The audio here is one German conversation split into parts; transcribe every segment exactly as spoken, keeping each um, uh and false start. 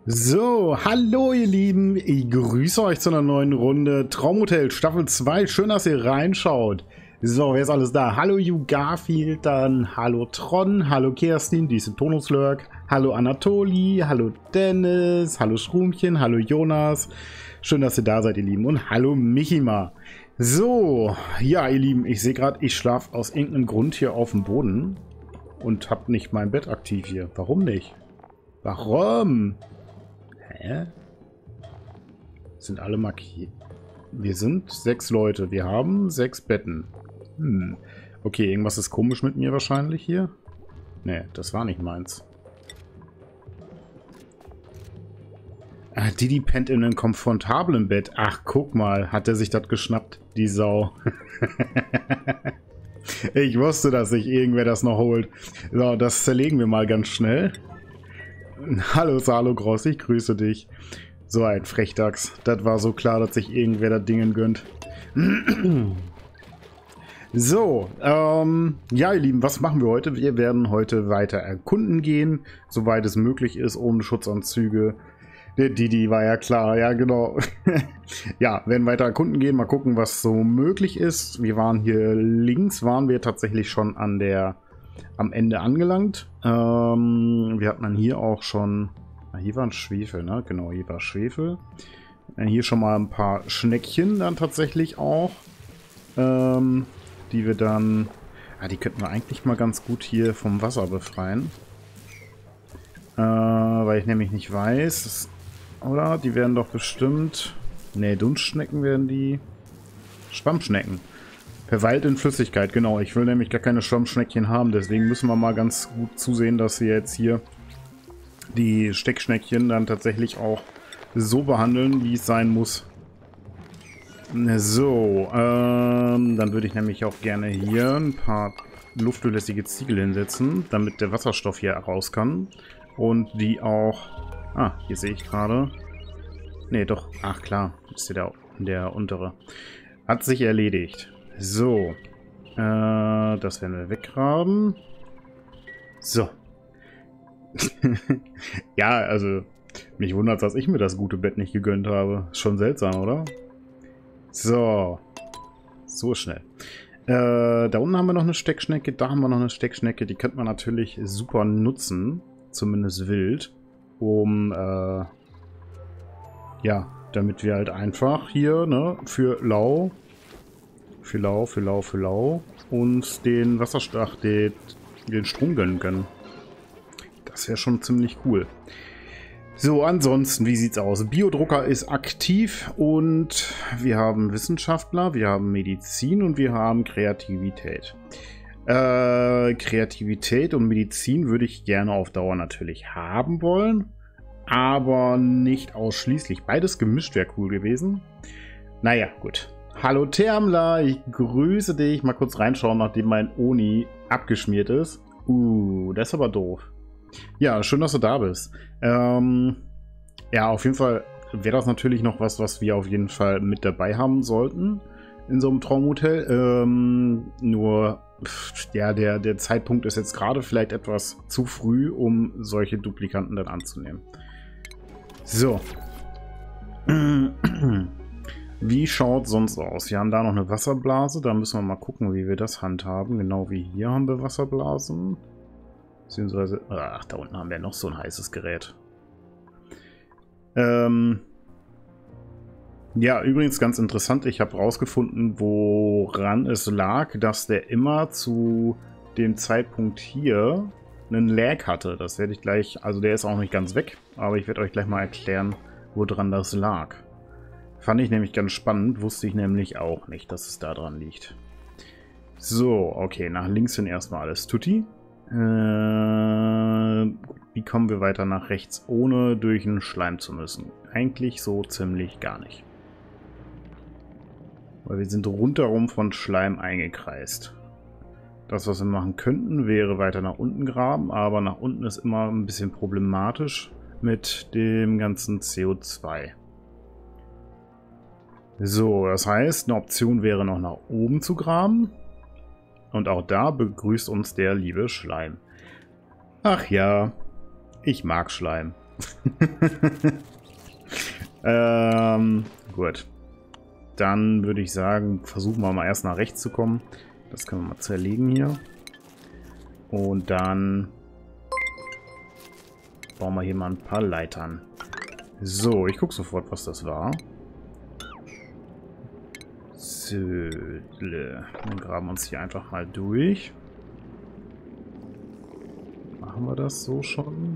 So, hallo ihr Lieben, ich grüße euch zu einer neuen Runde Traumhotel Staffel zwei. Schön, dass ihr reinschaut. So, wer ist alles da? Hallo You Garfield, dann hallo Tron, hallo Kerstin, die ist in Tonuslurk, hallo Anatoli, hallo Dennis, hallo Schrumchen, hallo Jonas. Schön, dass ihr da seid, ihr Lieben. Und hallo Michima. So, ja ihr Lieben, ich sehe gerade, ich schlafe aus irgendeinem Grund hier auf dem Boden und habe nicht mein Bett aktiv hier. Warum nicht? Warum? Hä? Sind alle markiert? Wir sind sechs Leute. Wir haben sechs Betten. Hm. Okay, irgendwas ist komisch mit mir wahrscheinlich hier. Ne, das war nicht meins. Ah, Didi pennt in einem komfortablen Bett. Ach, guck mal. Hat er sich das geschnappt, die Sau. Ich wusste, dass sich irgendwer das noch holt. So, das zerlegen wir mal ganz schnell. Hallo Salo Gross, ich grüße dich. So ein Frechdachs. Das war so klar, dass sich irgendwer das Dingen gönnt. So, ähm, ja ihr Lieben, was machen wir heute? Wir werden heute weiter erkunden gehen, soweit es möglich ist, ohne Schutzanzüge. Der Didi war ja klar, ja genau. Ja, werden weiter erkunden gehen, mal gucken, was so möglich ist. Wir waren hier links, waren wir tatsächlich schon an der... am Ende angelangt. Ähm, wir hatten dann hier auch schon... Na, hier war ein Schwefel, ne? Genau, hier war Schwefel. Dann hier schon mal ein paar Schneckchen dann tatsächlich auch. Ähm, die wir dann... Ja, die könnten wir eigentlich mal ganz gut hier vom Wasser befreien. Äh, weil ich nämlich nicht weiß... Oder? Die werden doch bestimmt... Ne, Dunstschnecken werden die... Schwammschnecken. Verweilt in Flüssigkeit, genau. Ich will nämlich gar keine Schwammschneckchen haben, deswegen müssen wir mal ganz gut zusehen, dass wir jetzt hier die Steckschneckchen dann tatsächlich auch so behandeln, wie es sein muss. So, ähm, dann würde ich nämlich auch gerne hier ein paar luftdurchlässige Ziegel hinsetzen, damit der Wasserstoff hier raus kann. Und die auch... Ah, hier sehe ich gerade... Ne, doch, ach klar, ist hier der, der untere. Hat sich erledigt. So, äh, das werden wir weggraben. So. Ja, also, mich wundert es, dass ich mir das gute Bett nicht gegönnt habe. Ist schon seltsam, oder? So. So schnell. Äh, da unten haben wir noch eine Steckschnecke, da haben wir noch eine Steckschnecke. Die könnte man natürlich super nutzen, zumindest wild, um, äh, ja, damit wir halt einfach hier, ne, für lau... Für lau, für lau, für lau. Und den Wasserstoff, den, den Strom gönnen können. Das wäre schon ziemlich cool. So, ansonsten, wie sieht's aus? Biodrucker ist aktiv und wir haben Wissenschaftler, wir haben Medizin und wir haben Kreativität. Äh, Kreativität und Medizin würde ich gerne auf Dauer natürlich haben wollen. Aber nicht ausschließlich. Beides gemischt wäre cool gewesen. Naja, gut. Hallo Termler, ich grüße dich. Mal kurz reinschauen, nachdem mein Oni abgeschmiert ist. Uh, das ist aber doof. Ja, schön, dass du da bist. Ähm, ja, auf jeden Fall wäre das natürlich noch was, was wir auf jeden Fall mit dabei haben sollten in so einem Traumhotel. Ähm, nur, pff, ja, der, der Zeitpunkt ist jetzt gerade vielleicht etwas zu früh, um solche Duplikanten dann anzunehmen. So. Wie schaut sonst aus? Wir haben da noch eine Wasserblase. Da müssen wir mal gucken, wie wir das handhaben. Genau wie hier haben wir Wasserblasen. Beziehungsweise... Ach, da unten haben wir noch so ein heißes Gerät. Ähm... Ja, übrigens ganz interessant. Ich habe rausgefunden, woran es lag, dass der immer zu dem Zeitpunkt hier einen Lag hatte. Das werde ich gleich... Also der ist auch nicht ganz weg. Aber ich werde euch gleich mal erklären, woran das lag. Fand ich nämlich ganz spannend, wusste ich nämlich auch nicht, dass es da dran liegt. So, okay, nach links hin erstmal alles tutti. Äh, wie kommen wir weiter nach rechts, ohne durch den Schleim zu müssen? Eigentlich so ziemlich gar nicht. Weil wir sind rundherum von Schleim eingekreist. Das, was wir machen könnten, wäre weiter nach unten graben, aber nach unten ist immer ein bisschen problematisch mit dem ganzen C O zwei. So, das heißt, eine Option wäre noch nach oben zu graben. Und auch da begrüßt uns der liebe Schleim. Ach ja, ich mag Schleim. ähm, gut. Dann würde ich sagen, versuchen wir mal erst nach rechts zu kommen. Das können wir mal zerlegen hier. Und dann bauen wir hier mal ein paar Leitern. So, ich gucke sofort, was das war. So, dann graben wir uns hier einfach mal durch. Machen wir das so schon?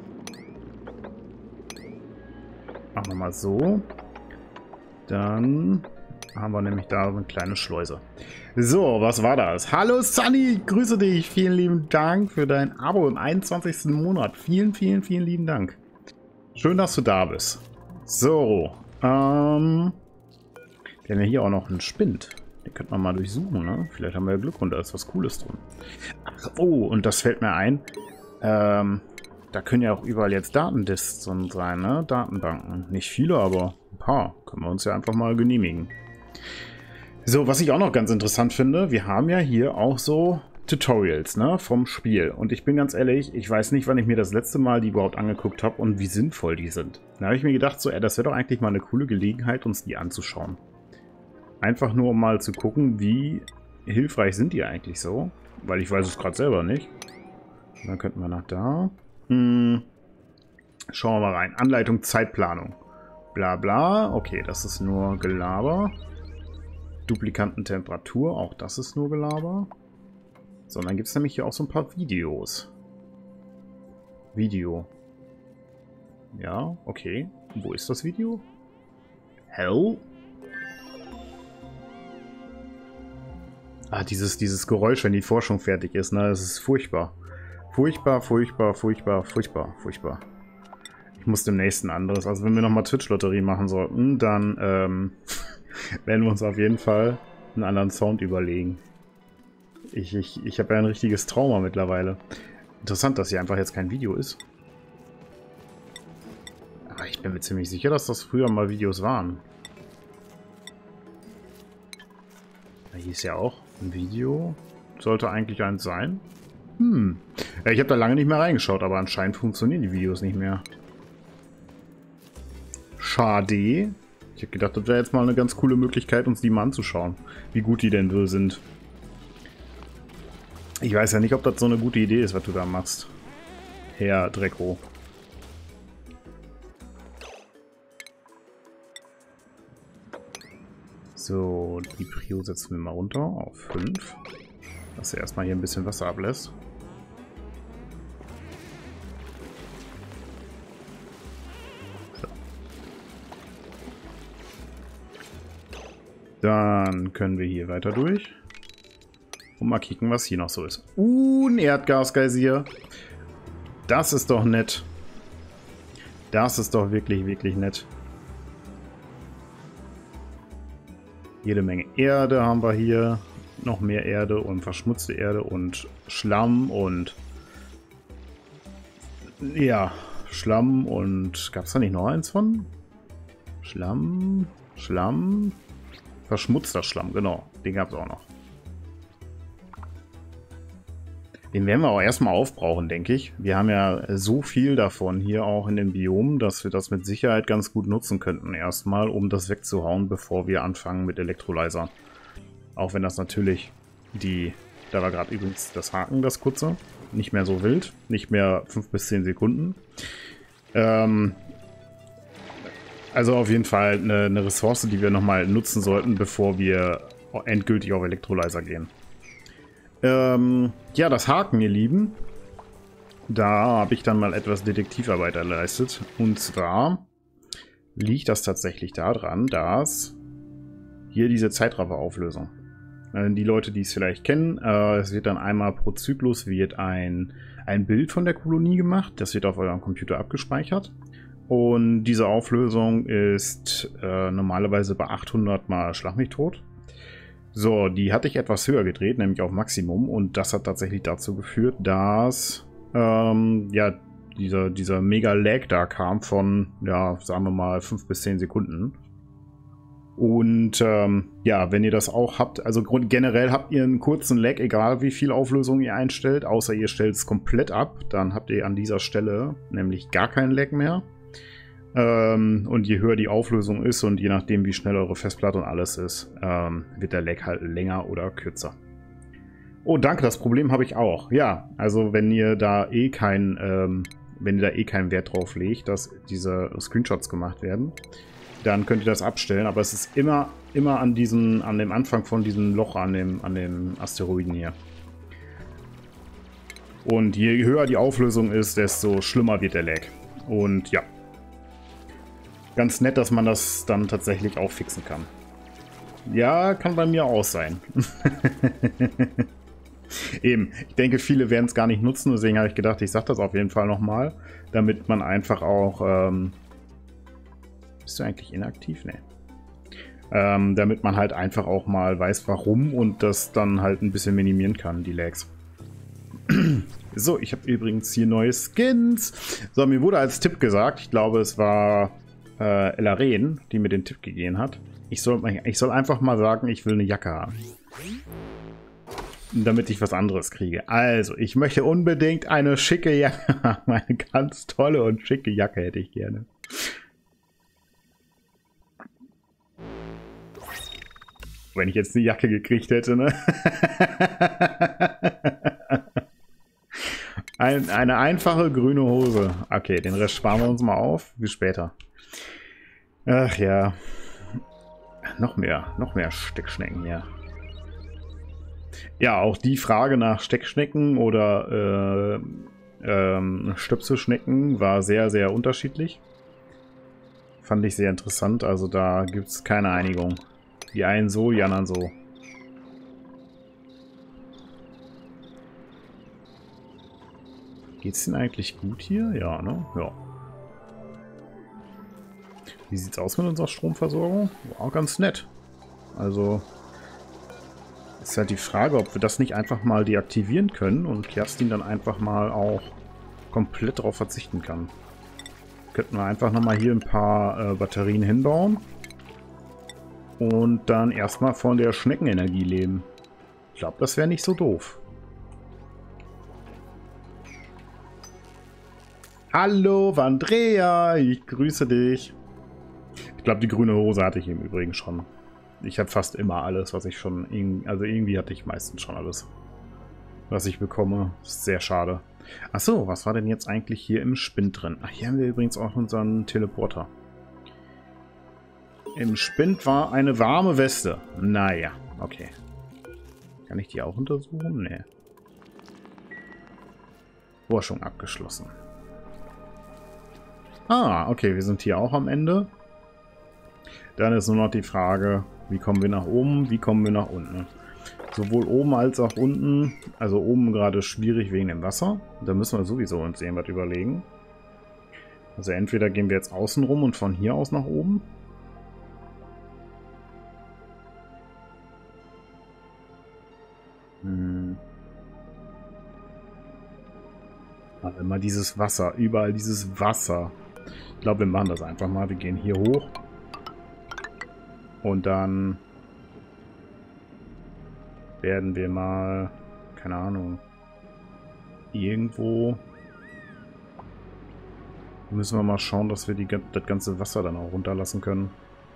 Machen wir mal so. Dann haben wir nämlich da eine kleine Schleuse. So, was war das? Hallo Sunny, grüße dich. Vielen lieben Dank für dein Abo im einundzwanzigsten Monat. Vielen, vielen, vielen lieben Dank. Schön, dass du da bist. So, ähm... wir haben ja hier auch noch einen Spind. Den könnte man mal durchsuchen, ne? Vielleicht haben wir ja Glück und da ist was Cooles drin. Ach, oh, und das fällt mir ein. Ähm, da können ja auch überall jetzt Datendisks drin sein, ne? Datenbanken. Nicht viele, aber ein paar. Können wir uns ja einfach mal genehmigen. So, was ich auch noch ganz interessant finde, wir haben ja hier auch so Tutorials, ne? Vom Spiel. Und ich bin ganz ehrlich, ich weiß nicht, wann ich mir das letzte Mal die überhaupt angeguckt habe und wie sinnvoll die sind. Da habe ich mir gedacht, so, ey, das wäre doch eigentlich mal eine coole Gelegenheit, uns die anzuschauen. Einfach nur, um mal zu gucken, wie hilfreich sind die eigentlich so. Weil ich weiß es gerade selber nicht. Und dann könnten wir nach da. Hm. Schauen wir mal rein. Anleitung Zeitplanung. Bla bla. Okay, das ist nur Gelaber. Duplikantentemperatur. Auch das ist nur Gelaber. So, und dann gibt es nämlich hier auch so ein paar Videos. Video. Ja, okay. Wo ist das Video? Hell? Ah, dieses, dieses Geräusch, wenn die Forschung fertig ist, ne? Das ist furchtbar. Furchtbar, furchtbar, furchtbar, furchtbar, furchtbar. Ich muss demnächst ein anderes. Also wenn wir nochmal Twitch-Lotterie machen sollten, dann ähm, werden wir uns auf jeden Fall einen anderen Sound überlegen. Ich, ich, ich habe ja ein richtiges Trauma mittlerweile. Interessant, dass hier einfach jetzt kein Video ist. Aber ich bin mir ziemlich sicher, dass das früher mal Videos waren. Hier ist ja auch ein Video. Sollte eigentlich eins sein. Hm. Ja, ich habe da lange nicht mehr reingeschaut, aber anscheinend funktionieren die Videos nicht mehr. Schade. Ich habe gedacht, das wäre jetzt mal eine ganz coole Möglichkeit, uns die mal anzuschauen. Wie gut die denn wohl sind. Ich weiß ja nicht, ob das so eine gute Idee ist, was du da machst, Herr Drecko. So, die Prio setzen wir mal runter auf fünf. Dass er erstmal hier ein bisschen Wasser ablässt. So. Dann können wir hier weiter durch. Und mal kicken, was hier noch so ist. Uh, ein Erdgasgeysir. Das ist doch nett. Das ist doch wirklich, wirklich nett. Jede Menge Erde haben wir hier. Noch mehr Erde und verschmutzte Erde und Schlamm und... Ja, Schlamm und... Gab es da nicht noch eins von? Schlamm, Schlamm... Verschmutzter Schlamm, genau. Den gab es auch noch. Den werden wir auch erstmal aufbrauchen, denke ich. Wir haben ja so viel davon hier auch in dem Biom, dass wir das mit Sicherheit ganz gut nutzen könnten erstmal, um das wegzuhauen, bevor wir anfangen mit Elektrolyzer. Auch wenn das natürlich die... Da war gerade übrigens das Haken, das kurze. Nicht mehr so wild. Nicht mehr fünf bis zehn Sekunden. Ähm... Also auf jeden Fall eine, eine Ressource, die wir nochmal nutzen sollten, bevor wir endgültig auf Elektrolyzer gehen. Ähm, ja, das Haken, ihr Lieben. Da habe ich dann mal etwas Detektivarbeit geleistet. Und zwar liegt das tatsächlich daran, dass hier diese Zeitrafferauflösung. Äh, die Leute, die es vielleicht kennen, äh, es wird dann einmal pro Zyklus wird ein, ein Bild von der Kolonie gemacht. Das wird auf eurem Computer abgespeichert. Und diese Auflösung ist äh, normalerweise bei achthundert mal Schlag mich tot. So, die hatte ich etwas höher gedreht, nämlich auf Maximum. Und das hat tatsächlich dazu geführt, dass ähm, ja, dieser, dieser Mega-Lag da kam von, ja, sagen wir mal, fünf bis zehn Sekunden. Und ähm, ja, wenn ihr das auch habt, also generell habt ihr einen kurzen Lag, egal wie viel Auflösung ihr einstellt, außer ihr stellt es komplett ab, dann habt ihr an dieser Stelle nämlich gar keinen Lag mehr. Ähm, und je höher die Auflösung ist und je nachdem wie schnell eure Festplatte und alles ist, ähm, wird der Lag halt länger oder kürzer. Oh, danke, das Problem habe ich auch. Ja, also wenn ihr da eh kein, ähm, wenn ihr da eh keinen Wert drauf legt, dass diese Screenshots gemacht werden, dann könnt ihr das abstellen, aber es ist immer, immer an diesem, an dem Anfang von diesem Loch, an dem, an dem Asteroiden hier. Und je höher die Auflösung ist, desto schlimmer wird der Lag. Und ja, ganz nett, dass man das dann tatsächlich auch fixen kann. Ja, kann bei mir auch sein. Eben, ich denke, viele werden es gar nicht nutzen, deswegen habe ich gedacht, ich sage das auf jeden Fall nochmal, damit man einfach auch... Ähm, bist du eigentlich inaktiv? Nee. Ähm, damit man halt einfach auch mal weiß, warum und das dann halt ein bisschen minimieren kann, die Lags. So, ich habe übrigens hier neue Skins. So, mir wurde als Tipp gesagt, ich glaube, es war äh, Elaren, die mir den Tipp gegeben hat. Ich soll, ich soll einfach mal sagen, ich will eine Jacke haben. Damit ich was anderes kriege. Also, ich möchte unbedingt eine schicke Jacke haben. Eine ganz tolle und schicke Jacke hätte ich gerne. Wenn ich jetzt eine Jacke gekriegt hätte, ne? Ein, eine einfache grüne Hose. Okay, den Rest sparen wir uns mal auf. Bis später. Ach ja. Noch mehr, noch mehr Steckschnecken hier. Ja, auch die Frage nach Steckschnecken oder äh, ähm, Stöpselschnecken war sehr, sehr unterschiedlich. Fand ich sehr interessant. Also da gibt es keine Einigung. Die einen so, die anderen so. Geht's denn eigentlich gut hier? Ja, ne? Ja. Wie sieht's aus mit unserer Stromversorgung? War auch ganz nett. Also ist halt die Frage, ob wir das nicht einfach mal deaktivieren können und Kerstin dann einfach mal auch komplett darauf verzichten kann. Könnten wir einfach nochmal hier ein paar äh, Batterien hinbauen. Und dann erstmal von der Schneckenenergie leben. Ich glaube, das wäre nicht so doof. Hallo, Vandrea, ich grüße dich. Ich glaube, die grüne Hose hatte ich im Übrigen schon. Ich habe fast immer alles, was ich schon... Also irgendwie hatte ich meistens schon alles, was ich bekomme. Ist sehr schade. Achso, was war denn jetzt eigentlich hier im Spind drin? Ach, hier haben wir übrigens auch unseren Teleporter. Im Spind war eine warme Weste. Naja, okay. Kann ich die auch untersuchen? Nee. Forschung abgeschlossen. Ah, okay, wir sind hier auch am Ende. Dann ist nur noch die Frage, wie kommen wir nach oben, wie kommen wir nach unten. Sowohl oben als auch unten. Also oben gerade schwierig wegen dem Wasser. Da müssen wir sowieso uns irgendwas überlegen. Also entweder gehen wir jetzt außen rum und von hier aus nach oben. Hm. Aber immer dieses Wasser, überall dieses Wasser. Ich glaube, wir machen das einfach mal. Wir gehen hier hoch. Und dann werden wir mal, keine Ahnung, irgendwo müssen wir mal schauen, dass wir die, das ganze Wasser dann auch runterlassen können.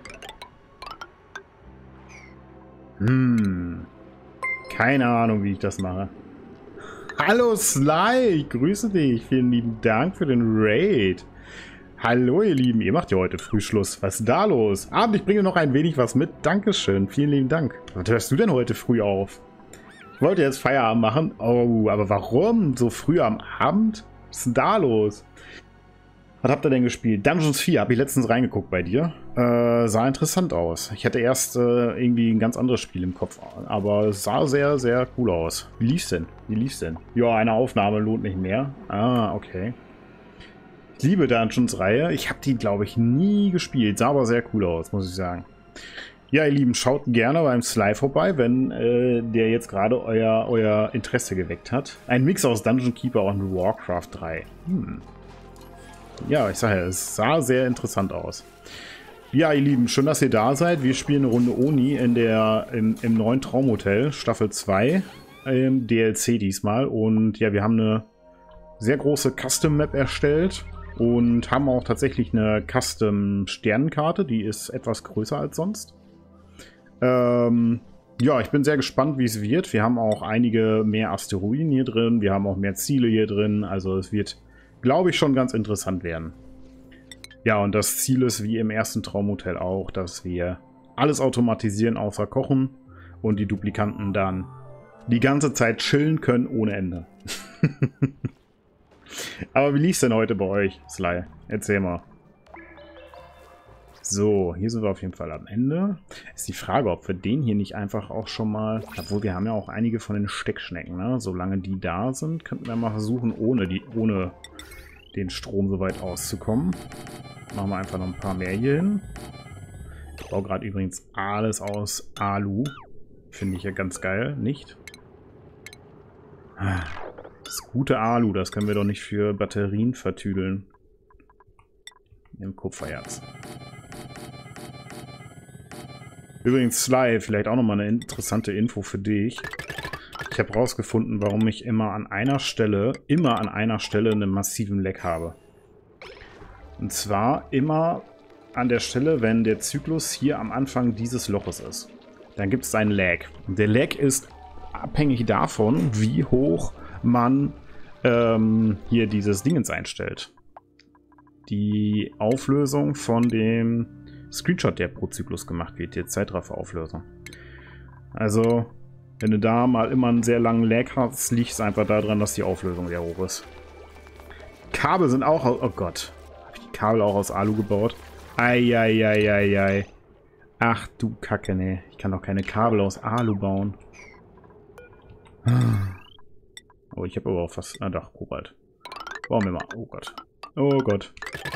Hm. Keine Ahnung, wie ich das mache. Hallo Sly, ich grüße dich. Vielen lieben Dank für den Raid. Hallo ihr Lieben, ihr macht ja heute Frühschluss. Was ist da los? Abend, ich bringe noch ein wenig was mit. Dankeschön, vielen lieben Dank. Was hörst du denn heute früh auf? Ich wollte jetzt Feierabend machen. Oh, aber warum? So früh am Abend? Was ist denn da los? Was habt ihr denn gespielt? Dungeons vier, habe ich letztens reingeguckt bei dir. Äh, sah interessant aus. Ich hatte erst äh, irgendwie ein ganz anderes Spiel im Kopf, aber es sah sehr, sehr cool aus. Wie lief's denn? Wie lief's denn? Ja, eine Aufnahme lohnt nicht mehr. Ah, okay. Ich liebe Dungeons-Reihe. Ich habe die, glaube ich, nie gespielt. Sah aber sehr cool aus, muss ich sagen. Ja, ihr Lieben, schaut gerne beim Sly vorbei, wenn äh, der jetzt gerade euer, euer Interesse geweckt hat. Ein Mix aus Dungeon Keeper und Warcraft drei. Hm. Ja, ich sage ja, es sah sehr interessant aus. Ja, ihr Lieben, schön, dass ihr da seid. Wir spielen eine Runde Oni in der, im, im neuen Traumhotel, Staffel zwei, im D L C diesmal. Und ja, wir haben eine sehr große Custom-Map erstellt und haben auch tatsächlich eine Custom-Sternenkarte, die ist etwas größer als sonst. Ähm, ja, ich bin sehr gespannt, wie es wird. Wir haben auch einige mehr Asteroiden hier drin, wir haben auch mehr Ziele hier drin, also es wird, glaube ich, schon ganz interessant werden. Ja, und das Ziel ist, wie im ersten Traumhotel auch, dass wir alles automatisieren außer Kochen und die Duplikanten dann die ganze Zeit chillen können ohne Ende. Aber wie lief's denn heute bei euch, Sly? Erzähl mal. So, hier sind wir auf jeden Fall am Ende. Ist die Frage, ob wir den hier nicht einfach auch schon mal... Obwohl, wir haben ja auch einige von den Steckschnecken, ne? Solange die da sind, könnten wir mal versuchen, ohne, die, ohne den Strom so weit auszukommen. Machen wir einfach noch ein paar mehr hier hin. Ich baue gerade übrigens alles aus Alu. Finde ich ja ganz geil, nicht? Das gute Alu, das können wir doch nicht für Batterien vertüdeln. Im Kupfererz. Übrigens, Sly, vielleicht auch nochmal eine interessante Info für dich. Ich habe rausgefunden, warum ich immer an einer Stelle, immer an einer Stelle einen massiven Lag habe. Und zwar immer an der Stelle, wenn der Zyklus hier am Anfang dieses Loches ist. Dann gibt es einen Lag. Und der Lag ist abhängig davon, wie hoch man ähm, hier dieses Dingens einstellt. Die Auflösung von dem Screenshot, der pro Zyklus gemacht wird, die Zeitrafferauflösung. Also, wenn du da mal immer einen sehr langen Lag hast, liegt es einfach daran, dass die Auflösung sehr hoch ist. Kabel sind auch... Oh Gott. Habe ich die Kabel auch aus Alu gebaut? Eieieiei. Ach du Kacke, ne. Ich kann doch keine Kabel aus Alu bauen. Oh, ich habe aber auch fast... Ah, doch, Kobalt. Bauen wir mal. Oh Gott. Oh Gott.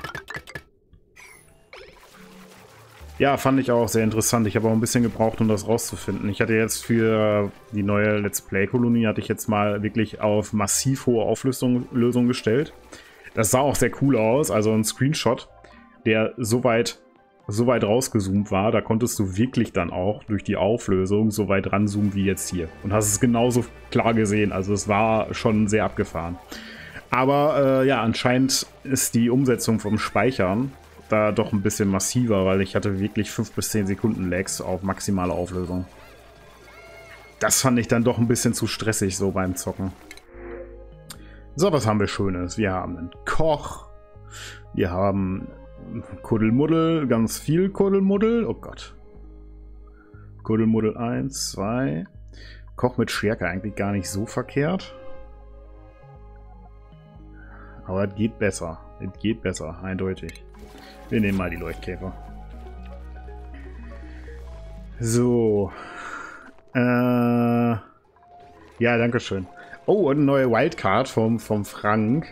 Ja, fand ich auch sehr interessant. Ich habe auch ein bisschen gebraucht, um das rauszufinden. Ich hatte jetzt für die neue Let's Play-Kolonie, hatte ich jetzt mal wirklich auf massiv hohe Auflösung Lösung gestellt. Das sah auch sehr cool aus. Also ein Screenshot, der so weit, so weit rausgezoomt war, da konntest du wirklich dann auch durch die Auflösung so weit ranzoomen wie jetzt hier. Und hast es genauso klar gesehen. Also es war schon sehr abgefahren. Aber äh, ja, anscheinend ist die Umsetzung vom Speichern da doch ein bisschen massiver, weil ich hatte wirklich fünf bis zehn Sekunden Lags auf maximale Auflösung. Das fand ich dann doch ein bisschen zu stressig so beim Zocken. So, was haben wir Schönes? Wir haben einen Koch. Wir haben Kuddelmuddel, ganz viel Kuddelmuddel. Oh Gott. Kuddelmuddel eins, zwei. Koch mit Stärke eigentlich gar nicht so verkehrt. Aber es geht besser. Es geht besser, eindeutig. Wir nehmen mal die Leuchtkäfer. So. Äh. Ja, danke schön. Oh, und eine neue Wildcard vom, vom Frank.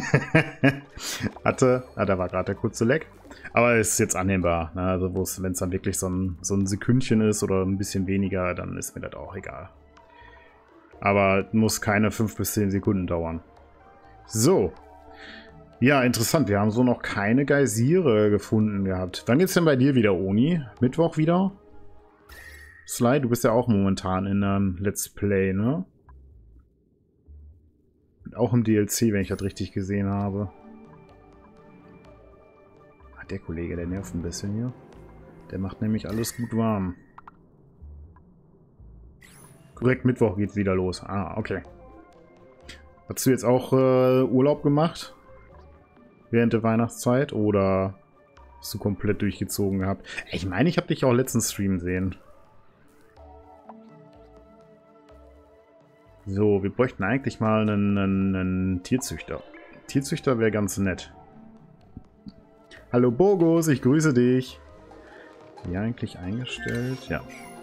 Hatte. Ah, da war gerade der kurze Leck. Aber es ist jetzt annehmbar. Ne? Also, wenn es dann wirklich so ein, so ein Sekündchen ist oder ein bisschen weniger, dann ist mir das auch egal. Aber muss keine fünf bis zehn Sekunden dauern. So. Ja, interessant. Wir haben so noch keine Geysire gefunden gehabt. Wann geht's denn bei dir wieder, Oni? Mittwoch wieder? Sly, du bist ja auch momentan in einem Let's Play, ne? Und auch im D L C, wenn ich das richtig gesehen habe. Ah, der Kollege, der nervt ein bisschen hier. Der macht nämlich alles gut warm. Korrekt, Mittwoch geht's wieder los. Ah, okay. Hast du jetzt auch äh, Urlaub gemacht? Während der Weihnachtszeit? Oder hast du komplett durchgezogen gehabt? Ich meine, ich habe dich auch letzten Stream sehen. So, wir bräuchten eigentlich mal einen, einen, einen Tierzüchter. Tierzüchter wäre ganz nett. Hallo Bogus, ich grüße dich. Hier eigentlich eingestellt? Ja.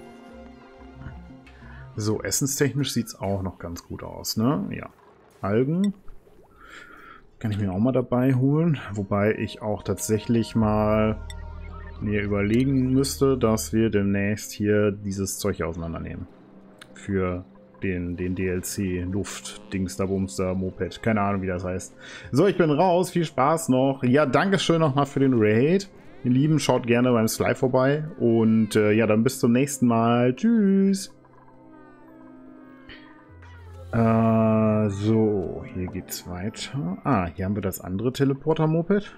So, essenstechnisch sieht es auch noch ganz gut aus, ne? Ja. Algen. Kann ich mir auch mal dabei holen. Wobei ich auch tatsächlich mal mir überlegen müsste, dass wir demnächst hier dieses Zeug auseinandernehmen. Für den, den D L C Luft, Dingster, Bumster, Moped. Keine Ahnung, wie das heißt. So, ich bin raus. Viel Spaß noch. Ja, danke schön nochmal für den Raid. Ihr Lieben, schaut gerne beim Sly vorbei. Und äh, ja, dann bis zum nächsten Mal. Tschüss. Äh, so, hier geht's weiter. Ah, hier haben wir das andere Teleporter-Moped.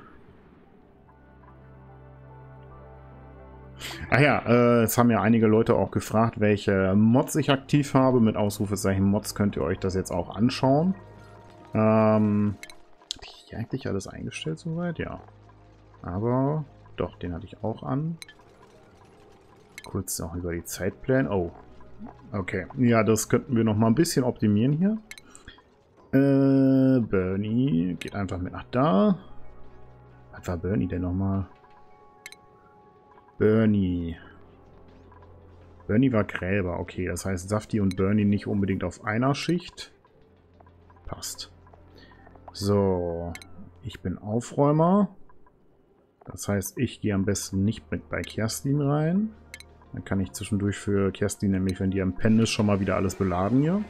Ach ja, äh, es haben ja einige Leute auch gefragt, welche Mods ich aktiv habe. Mit Ausrufezeichen Mods könnt ihr euch das jetzt auch anschauen. Ähm, hatte ich hier eigentlich alles eingestellt soweit? Ja. Aber, doch, den hatte ich auch an. Kurz noch über die Zeitpläne. Oh, okay. Ja, das könnten wir noch mal ein bisschen optimieren hier. Äh, Bernie geht einfach mit nach da. Was war Bernie denn nochmal? Bernie. Bernie war Gräber. Okay, das heißt Safti und Bernie nicht unbedingt auf einer Schicht. Passt. So. Ich bin Aufräumer. Das heißt, ich gehe am besten nicht mit bei Kerstin rein. Dann kann ich zwischendurch für Kerstin, nämlich wenn die am Pennen ist, schon mal wieder alles beladen hier.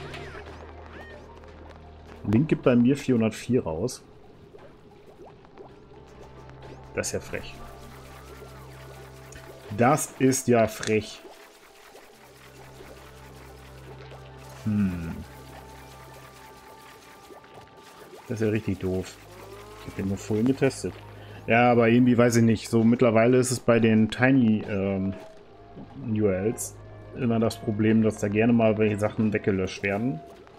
Link gibt bei mir vierhundertvier raus. Das ist ja frech. Das ist ja frech. Hm. Das ist ja richtig doof. Ich habe den nur vorhin getestet. Ja, aber irgendwie weiß ich nicht. So mittlerweile ist es bei den Tiny ähm, U R Ls immer das Problem, dass da gerne mal welche Sachen weggelöscht werden.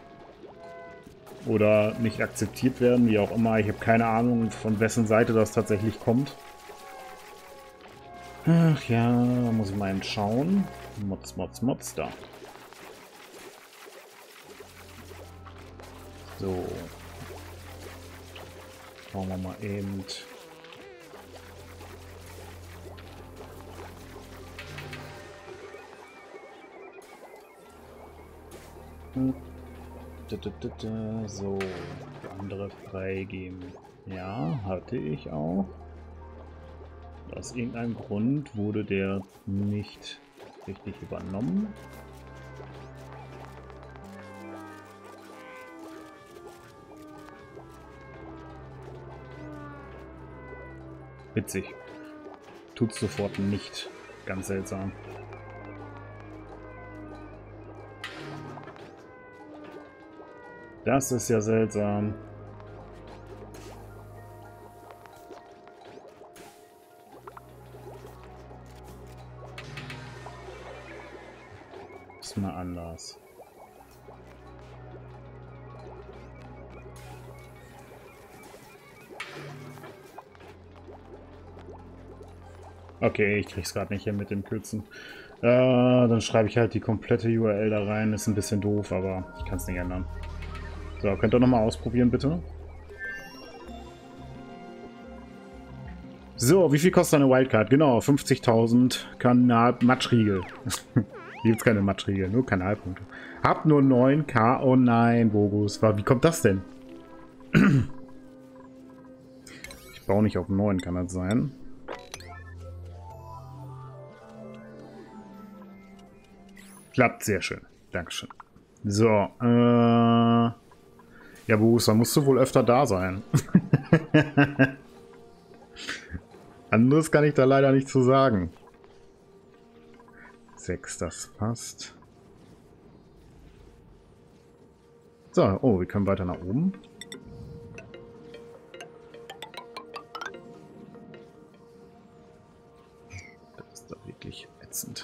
Oder nicht akzeptiert werden, wie auch immer. Ich habe keine Ahnung, von wessen Seite das tatsächlich kommt. Ach ja, da muss ich mal eben schauen. Mods, Mods, Mods, da. So. Schauen wir mal eben. So, andere freigeben. Ja, hatte ich auch. Aus irgendeinem Grund wurde der nicht richtig übernommen. Witzig. Tut sofort nicht. Ganz seltsam. Das ist ja seltsam. Ist mal anders. Okay, ich krieg's gerade nicht hin mit dem Kürzen. Äh, dann schreibe ich halt die komplette U R L da rein. Ist ein bisschen doof, aber ich kann es nicht ändern. So, könnt ihr nochmal ausprobieren, bitte? So, wie viel kostet eine Wildcard? Genau, fünfzigtausend Kanal Matschriegel. Hier gibt's keine Matschriegel, nur Kanalpunkte. Hab nur neun K. Oh nein, Bogus. Wie kommt das denn? Ich baue nicht auf neun, kann das sein? Klappt sehr schön. Dankeschön. So, äh... ja, Bogus, dann musst du wohl öfter da sein. Anderes kann ich da leider nicht zu sagen. sechs, das passt. So, oh, wir können weiter nach oben. Das ist doch wirklich ätzend.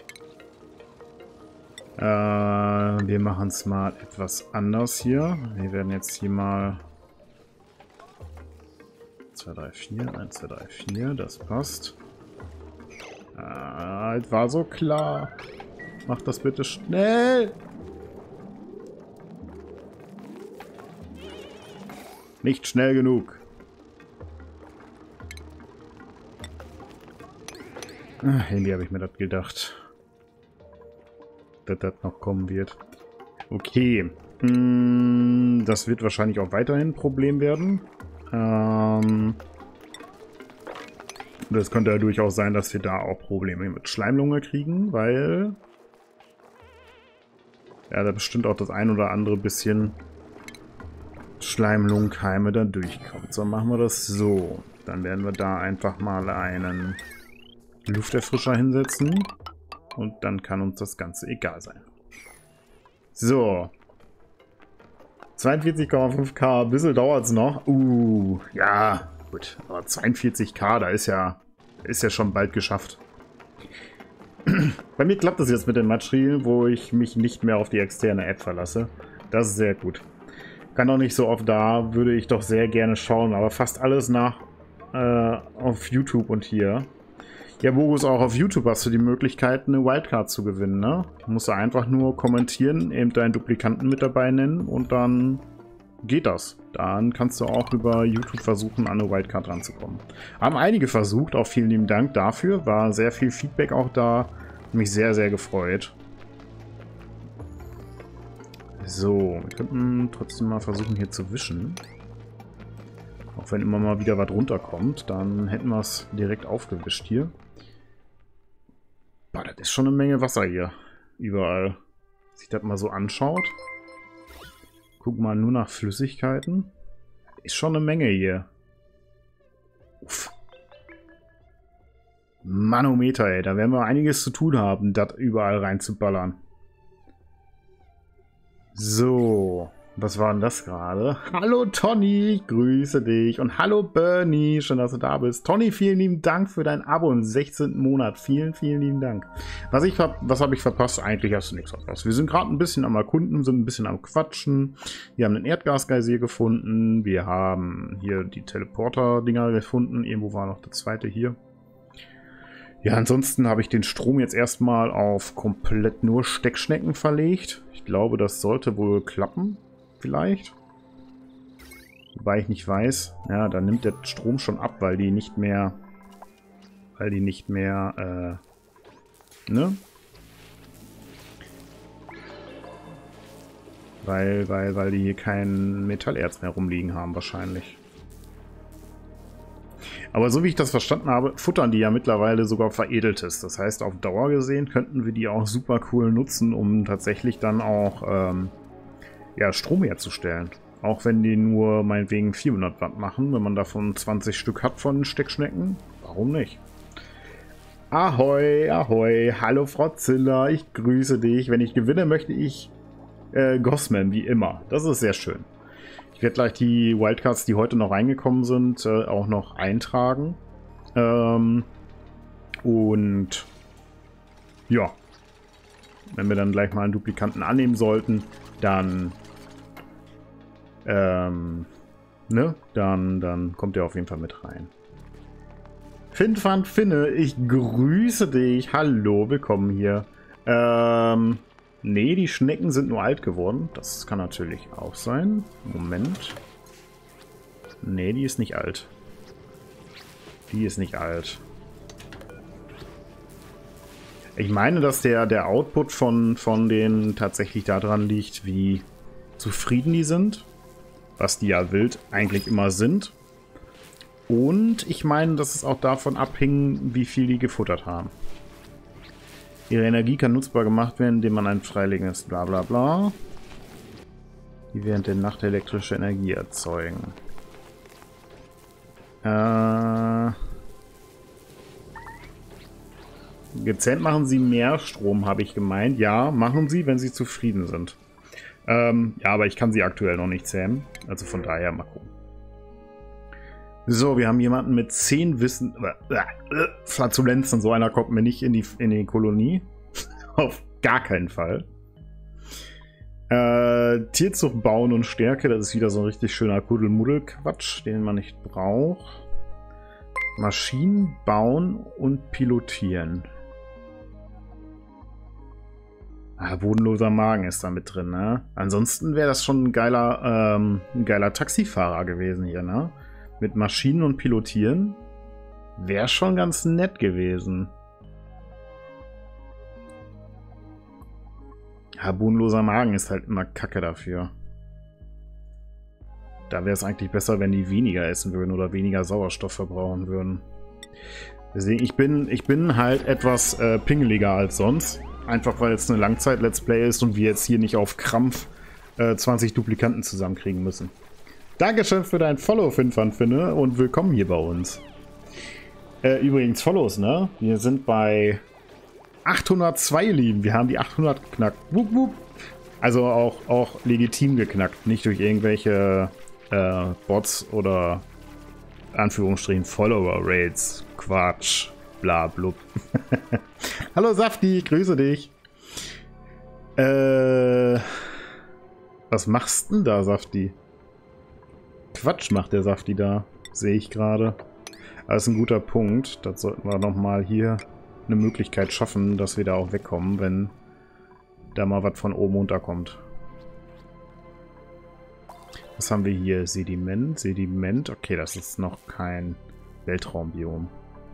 Äh, wir machen es mal etwas anders hier. Wir werden jetzt hier mal zwei, drei, vier, eins, zwei, drei, vier, das passt. Ah, das war so klar. Mach das bitte schnell. Nicht schnell genug. Ah, irgendwie habe ich mir das gedacht, dass das noch kommen wird. Okay. Hm, das wird wahrscheinlich auch weiterhin ein Problem werden. Ähm, das könnte ja durchaus sein, dass wir da auch Probleme mit Schleimlunge kriegen, weil ja, da bestimmt auch das ein oder andere bisschen Schleimlungenkeime da durchkommt. So, machen wir das so. Dann werden wir da einfach mal einen Lufterfrischer hinsetzen. Und dann kann uns das Ganze egal sein. So. zweiundvierzig Komma fünf K, ein bisschen dauert es noch. Uh, ja, gut. Aber zweiundvierzig K, da ist ja, ist ja schon bald geschafft. Bei mir klappt das jetzt mit dem Matchriel, wo ich mich nicht mehr auf die externe App verlasse. Das ist sehr gut. Kann auch nicht so oft da, würde ich doch sehr gerne schauen, aber fast alles nach äh, auf YouTube und hier. Ja, Bogus, auch auf YouTube hast du die Möglichkeit, eine Wildcard zu gewinnen, ne? Du musst einfach nur kommentieren, eben deinen Duplikanten mit dabei nennen und dann geht das. Dann kannst du auch über YouTube versuchen, an eine Wildcard ranzukommen. Haben einige versucht, auch vielen lieben Dank dafür. War sehr viel Feedback auch da. Mich sehr, sehr gefreut. So, wir könnten trotzdem mal versuchen, hier zu wischen. Auch wenn immer mal wieder was runterkommt, dann hätten wir es direkt aufgewischt hier. Boah, das ist schon eine Menge Wasser hier. Überall. Wenn sich das mal so anschaut. Guck mal nur nach Flüssigkeiten. Ist schon eine Menge hier. Uff. Manometer, ey. Da werden wir einiges zu tun haben, das überall reinzuballern. So. Was war denn das gerade? Hallo Toni, ich grüße dich. Und hallo Bernie, schön, dass du da bist. Toni, vielen lieben Dank für dein Abo im sechzehnten Monat. Vielen, vielen lieben Dank. Was, ich was habe ich verpasst? Eigentlich hast du nichts verpasst. Wir sind gerade ein bisschen am Erkunden, sind ein bisschen am Quatschen. Wir haben einen Erdgasgeysir gefunden. Wir haben hier die Teleporter-Dinger gefunden. Irgendwo war noch der zweite hier. Ja, ansonsten habe ich den Strom jetzt erstmal auf komplett nur Steckschnecken verlegt. Ich glaube, das sollte wohl klappen. Vielleicht. Wobei ich nicht weiß. Ja, dann nimmt der Strom schon ab, weil die nicht mehr... Weil die nicht mehr... Äh, ne? Weil, weil, weil die hier kein Metallerz mehr rumliegen haben wahrscheinlich. Aber so wie ich das verstanden habe, futtern die ja mittlerweile sogar Veredeltes. Das heißt, auf Dauer gesehen könnten wir die auch super cool nutzen, um tatsächlich dann auch... Ähm, ja, Strom herzustellen. Auch wenn die nur meinetwegen vierhundert Watt machen, wenn man davon zwanzig Stück hat von Steckschnecken. Warum nicht? Ahoi, ahoi, hallo Frau Ziller, ich grüße dich. Wenn ich gewinne, möchte ich äh, Gossman, wie immer. Das ist sehr schön. Ich werde gleich die Wildcards, die heute noch reingekommen sind, äh, auch noch eintragen. Ähm, und ja, wenn wir dann gleich mal einen Duplikanten annehmen sollten, dann Ähm, ne? Dann, dann kommt er auf jeden Fall mit rein. Finfan Finne, ich grüße dich. Hallo, willkommen hier. Ähm, nee, die Schnecken sind nur alt geworden. Das kann natürlich auch sein. Moment. Nee, die ist nicht alt. Die ist nicht alt. Ich meine, dass der, der Output von, von denen tatsächlich daran liegt, wie zufrieden die sind. Was die ja wild eigentlich immer sind. Und ich meine, dass es auch davon abhing, wie viel die gefuttert haben. Ihre Energie kann nutzbar gemacht werden, indem man ein freilegendes bla bla bla. Die während der Nacht elektrische Energie erzeugen. Äh... Gezähmt machen sie mehr Strom, habe ich gemeint. Ja, machen sie, wenn sie zufrieden sind. Ähm, ja, aber ich kann sie aktuell noch nicht zähmen. Also von daher mal gucken. So, wir haben jemanden mit zehn Wissen... Äh, äh, Flatulenzen. So einer kommt mir nicht in die, in die Kolonie. Auf gar keinen Fall. Äh, Tierzucht bauen und Stärke. Das ist wieder so ein richtig schöner Kuddelmuddel-Quatsch, den man nicht braucht. Maschinen bauen und pilotieren. Ah, bodenloser Magen ist da mit drin, ne? Ansonsten wäre das schon ein geiler, ähm, ein geiler Taxifahrer gewesen hier, ne? Mit Maschinen und Pilotieren. Wäre schon ganz nett gewesen. Ja, bodenloser Magen ist halt immer Kacke dafür. Da wäre es eigentlich besser, wenn die weniger essen würden oder weniger Sauerstoff verbrauchen würden. Deswegen, ich bin, ich bin halt etwas äh, pingeliger als sonst. Einfach weil es eine Langzeit-Let's Play ist und wir jetzt hier nicht auf Krampf äh, zwanzig Duplikanten zusammenkriegen müssen. Dankeschön für dein Follow, Finfanfinne, und willkommen hier bei uns. Äh, übrigens, Follows, ne? Wir sind bei achthundertzwei, Lieben. Wir haben die achthundert geknackt. Wupp, wupp. Also auch, auch legitim geknackt. Nicht durch irgendwelche äh, Bots oder Anführungsstrichen Follower-Rates. Quatsch. Bla, blub. Hallo Safti, grüße dich. Äh, was machst denn da, Safti? Quatsch macht der Safti da. Sehe ich gerade. Das ist ein guter Punkt. Das sollten wir nochmal hier eine Möglichkeit schaffen, dass wir da auch wegkommen, wenn da mal was von oben runterkommt. Was haben wir hier? Sediment, Sediment. Okay, das ist noch kein Weltraumbiom.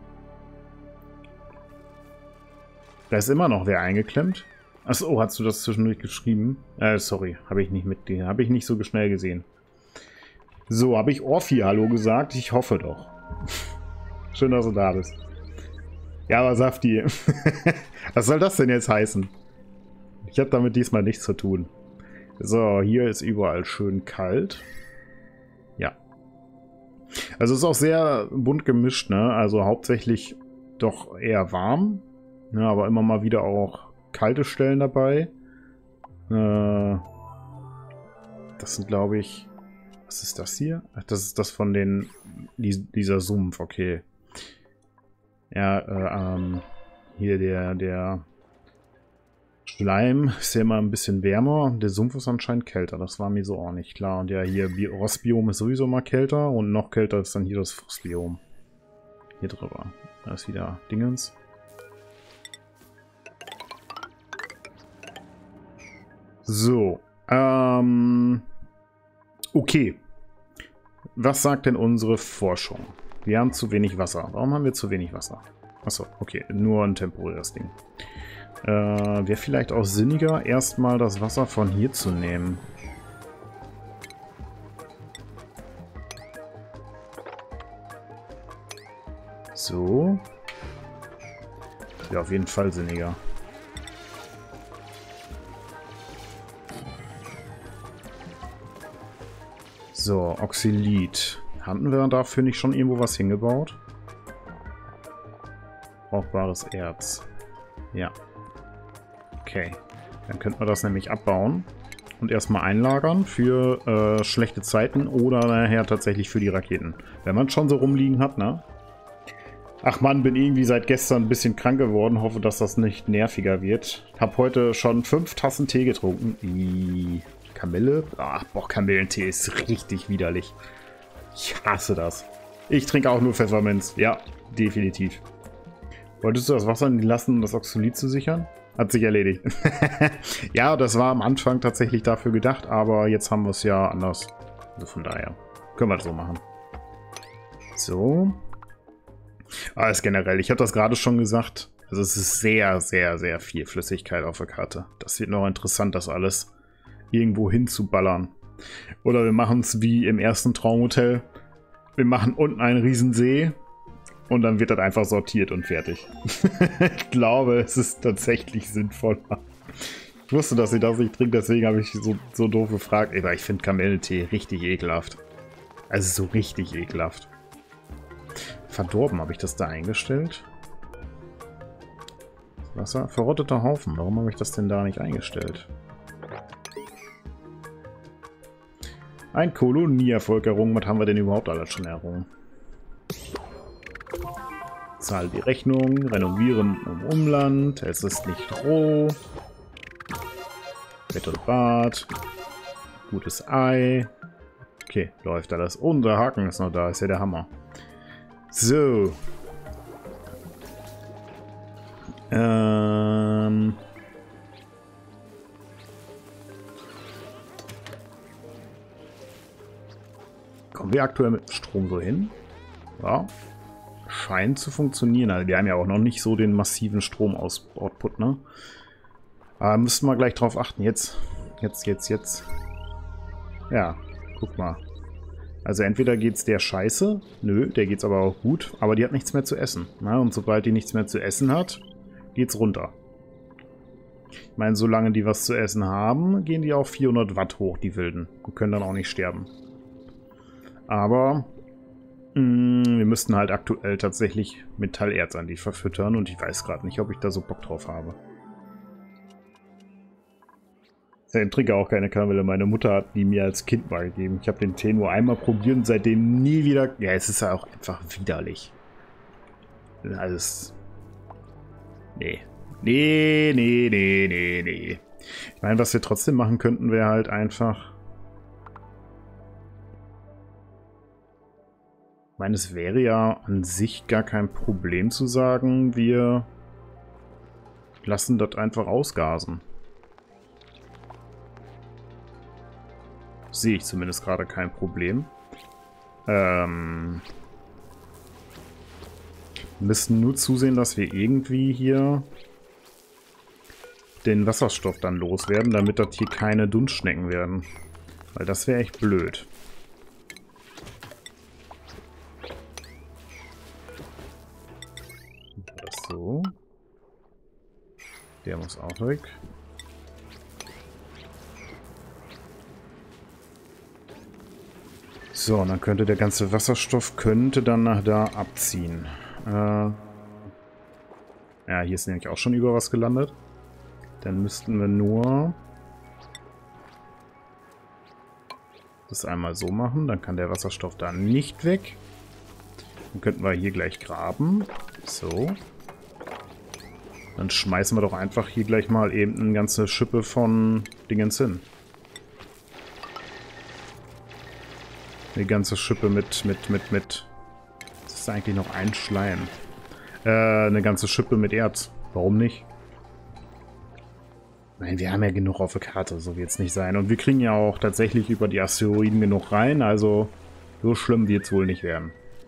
Da ist immer noch wer eingeklemmt. Achso, hast du das zwischendurch geschrieben? Äh, sorry, habe ich nicht mit habe ich nicht so schnell gesehen. So, habe ich Orphi Hallo gesagt? Ich hoffe doch. Schön, dass du da bist. Ja, aber Safti, was soll das denn jetzt heißen? Ich habe damit diesmal nichts zu tun. So, hier ist überall schön kalt. Ja. Also es ist auch sehr bunt gemischt, ne? Also hauptsächlich doch eher warm. Ne? Aber immer mal wieder auch kalte Stellen dabei. Äh, das sind, glaube ich... Was ist das hier? Ach, das ist das von den... Dieser Sumpf, okay. Ja, äh, ähm... Hier der... der Schleim ist ja immer ein bisschen wärmer. Der Sumpf ist anscheinend kälter. Das war mir so auch nicht klar. Und ja, hier Rostbiom ist sowieso mal kälter. Und noch kälter ist dann hier das Frostbiom. Hier drüber. Da ist wieder Dingens. So. Ähm... Okay. Was sagt denn unsere Forschung? Wir haben zu wenig Wasser. Warum haben wir zu wenig Wasser? Achso, okay. Nur ein temporäres Ding. Äh, wäre vielleicht auch sinniger, erstmal das Wasser von hier zu nehmen. So. Wäre auf jeden Fall sinniger. So, Oxylit. Hatten wir dafür nicht schon irgendwo was hingebaut? Brauchbares Erz. Ja. Okay. Dann könnten wir das nämlich abbauen und erstmal einlagern für äh, schlechte Zeiten oder nachher tatsächlich für die Raketen. Wenn man es schon so rumliegen hat, ne? Ach man, bin irgendwie seit gestern ein bisschen krank geworden. Hoffe, dass das nicht nerviger wird. Hab heute schon fünf Tassen Tee getrunken. Ih. Kamille? Ach, boah, Kamillentee ist richtig widerlich. Ich hasse das. Ich trinke auch nur Pfefferminz. Ja, definitiv. Wolltest du das Wasser lassen, um das Oxylit zu sichern? Hat sich erledigt. Ja, das war am Anfang tatsächlich dafür gedacht, aber jetzt haben wir es ja anders. Also von daher können wir das so machen. So. Alles generell. Ich habe das gerade schon gesagt. Also es ist sehr, sehr, sehr viel Flüssigkeit auf der Karte. Das wird noch interessant, das alles irgendwo hinzuballern. Oder wir machen es wie im ersten Traumhotel. Wir machen unten einen Riesensee und dann wird das einfach sortiert und fertig. Ich glaube, es ist tatsächlich sinnvoller. Ich wusste, dass ich das nicht trinke, deswegen habe ich so, so doof gefragt. Aber ich finde Kamillentee richtig ekelhaft. Also so richtig ekelhaft. Verdorben, habe ich das da eingestellt? Wasser? Verrotteter Haufen. Warum habe ich das denn da nicht eingestellt? Ein Kolonieerfolg errungen. Was haben wir denn überhaupt alles schon errungen? Zahl die Rechnung. Renovieren im Umland. Es ist nicht roh. Bett und Bad. Gutes Ei. Okay, läuft alles. Und der Haken ist noch da. Ist ja der Hammer. So. Ähm... Kommen wir aktuell mit Strom so hin? Ja. Scheint zu funktionieren. Also wir haben ja auch noch nicht so den massiven Stromoutput, ne? Aber müssten wir gleich drauf achten. Jetzt, jetzt, jetzt, jetzt. Ja, guck mal. Also entweder geht's der scheiße. Nö, der geht's aber auch gut. Aber die hat nichts mehr zu essen. Ne? Und sobald die nichts mehr zu essen hat, geht's runter. Ich meine, solange die was zu essen haben, gehen die auf vierhundert Watt hoch, die Wilden. Und können dann auch nicht sterben. Aber mh, wir müssten halt aktuell tatsächlich Metallerz an die verfüttern und ich weiß gerade nicht, ob ich da so Bock drauf habe. Ist ja im Trigger auch keine Kamelle. Meine Mutter hat die mir als Kind mal gegeben. Ich habe den Tee nur einmal probiert und seitdem nie wieder... Ja, es ist ja auch einfach widerlich. Alles... Nee. Nee, nee, nee, nee, nee. Ich meine, was wir trotzdem machen könnten, wäre halt einfach... Ich meine, es wäre ja an sich gar kein Problem zu sagen, wir lassen das einfach ausgasen. Sehe ich zumindest gerade kein Problem. Ähm... Wir müssen nur zusehen, dass wir irgendwie hier den Wasserstoff dann loswerden, damit das hier keine Dunstschnecken werden. Weil das wäre echt blöd. Das so. Der muss auch weg. So, und dann könnte der ganze Wasserstoff könnte dann nach da abziehen. Äh ja, hier ist nämlich auch schon über was gelandet. Dann müssten wir nur das einmal so machen. Dann kann der Wasserstoff da nicht weg. Dann könnten wir hier gleich graben. So. Dann schmeißen wir doch einfach hier gleich mal eben eine ganze Schippe von Dingens hin. Eine ganze Schippe mit, mit, mit, mit... Das ist eigentlich noch ein Schleim. Äh, eine ganze Schippe mit Erz. Warum nicht? Nein, wir haben ja genug auf der Karte, so wird es nicht sein. Und wir kriegen ja auch tatsächlich über die Asteroiden genug rein, also so schlimm wird es wohl nicht werden.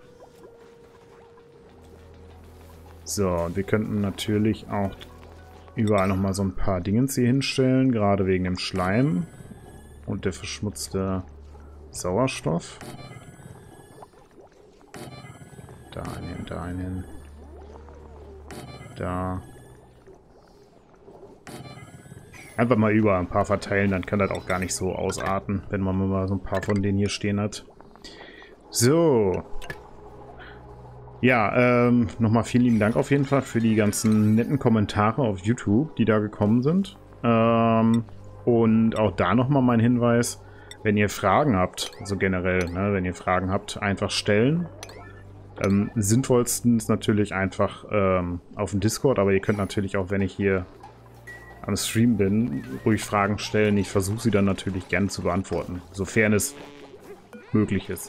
So, und wir könnten natürlich auch überall nochmal so ein paar Dingens hier hinstellen, gerade wegen dem Schleim und der verschmutzte Sauerstoff. Da einen, da einen. Da. Einfach mal über ein paar verteilen, dann kann das auch gar nicht so ausarten, wenn man mal so ein paar von denen hier stehen hat. So. Ja, ähm, nochmal vielen lieben Dank auf jeden Fall für die ganzen netten Kommentare auf YouTube, die da gekommen sind. Ähm, und auch da nochmal mein Hinweis, wenn ihr Fragen habt, also generell, ne, wenn ihr Fragen habt, einfach stellen. Ähm, sinnvollsten ist natürlich einfach ähm, auf dem Discord, aber ihr könnt natürlich auch, wenn ich hier am Stream bin, ruhig Fragen stellen. Ich versuche sie dann natürlich gerne zu beantworten, sofern es möglich ist.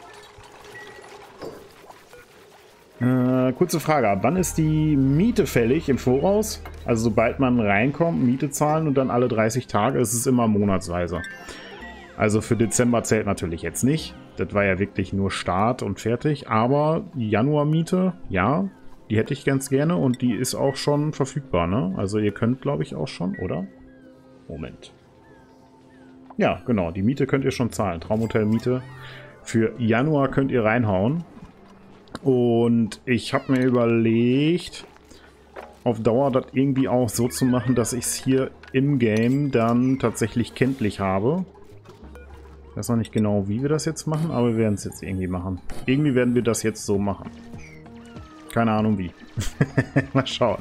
Äh, kurze Frage, ab wann ist die Miete fällig im Voraus? Also sobald man reinkommt, Miete zahlen und dann alle dreißig Tage, ist es immer monatsweise. Also für Dezember zählt natürlich jetzt nicht. Das war ja wirklich nur Start und fertig. Aber die Januarmiete, ja, die hätte ich ganz gerne und die ist auch schon verfügbar, ne? Also ihr könnt, glaube ich, auch schon, oder? Moment. Ja, genau, die Miete könnt ihr schon zahlen. Traumhotel-Miete für Januar könnt ihr reinhauen. Und ich habe mir überlegt, auf Dauer das irgendwie auch so zu machen, dass ich es hier im Game dann tatsächlich kenntlich habe. Ich weiß noch nicht genau, wie wir das jetzt machen, aber wir werden es jetzt irgendwie machen. Irgendwie werden wir das jetzt so machen. Keine Ahnung wie. Mal schauen.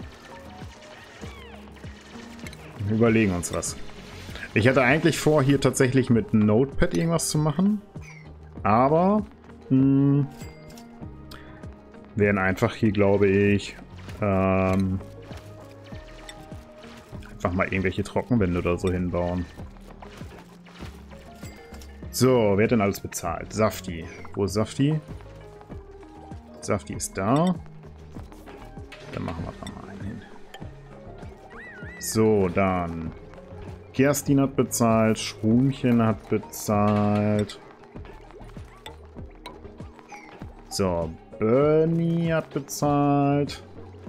Wir überlegen uns was. Ich hatte eigentlich vor, hier tatsächlich mit Notepad irgendwas zu machen. Aber mh, werden einfach hier, glaube ich, ähm, einfach mal irgendwelche Trockenwände oder so hinbauen. So, wer hat denn alles bezahlt? Safti. Wo ist Safti? Safti ist da. Dann machen wir da mal einen hin. So, dann. Kerstin hat bezahlt. Schrumchen hat bezahlt. So, Bernie hat bezahlt.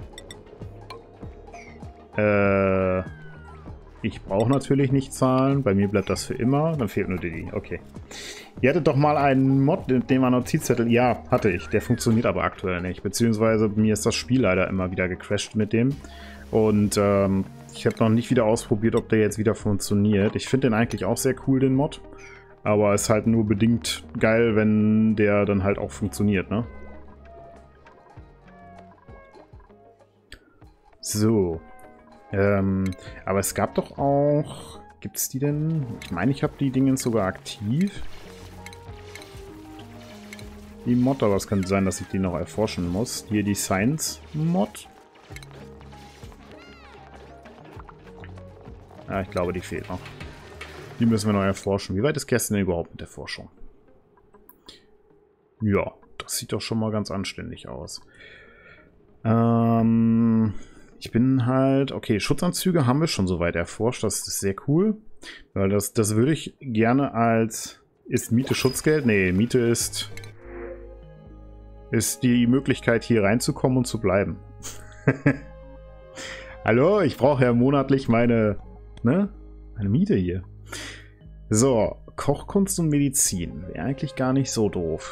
Äh, ich brauche natürlich nicht zahlen. Bei mir bleibt das für immer. Dann fehlt nur die. Okay. Ihr hattet doch mal einen Mod, den man Notizzettel... Ja, hatte ich. Der funktioniert aber aktuell nicht. Beziehungsweise mir ist das Spiel leider immer wieder gecrashed mit dem. Und ähm, ich habe noch nicht wieder ausprobiert, ob der jetzt wieder funktioniert. Ich finde den eigentlich auch sehr cool, den Mod. Aber ist halt nur bedingt geil, wenn der dann halt auch funktioniert, ne? So. Ähm, aber es gab doch auch... Gibt es die denn? Ich meine, ich habe die Dinge sogar aktiv. Die Mod, aber es könnte sein, dass ich die noch erforschen muss. Hier die Science-Mod. Ja, ich glaube, die fehlt noch. Die müssen wir noch erforschen. Wie weit ist Kerstin denn überhaupt mit der Forschung? Ja, das sieht doch schon mal ganz anständig aus. Ähm, ich bin halt... Okay, Schutzanzüge haben wir schon soweit erforscht. Das ist sehr cool. Weil das, das würde ich gerne als... Ist Miete Schutzgeld? Nee, Miete ist... Ist die Möglichkeit, hier reinzukommen und zu bleiben. Hallo, ich brauche ja monatlich meine... Ne? Meine Miete hier. So, Kochkunst und Medizin. Wäre eigentlich gar nicht so doof.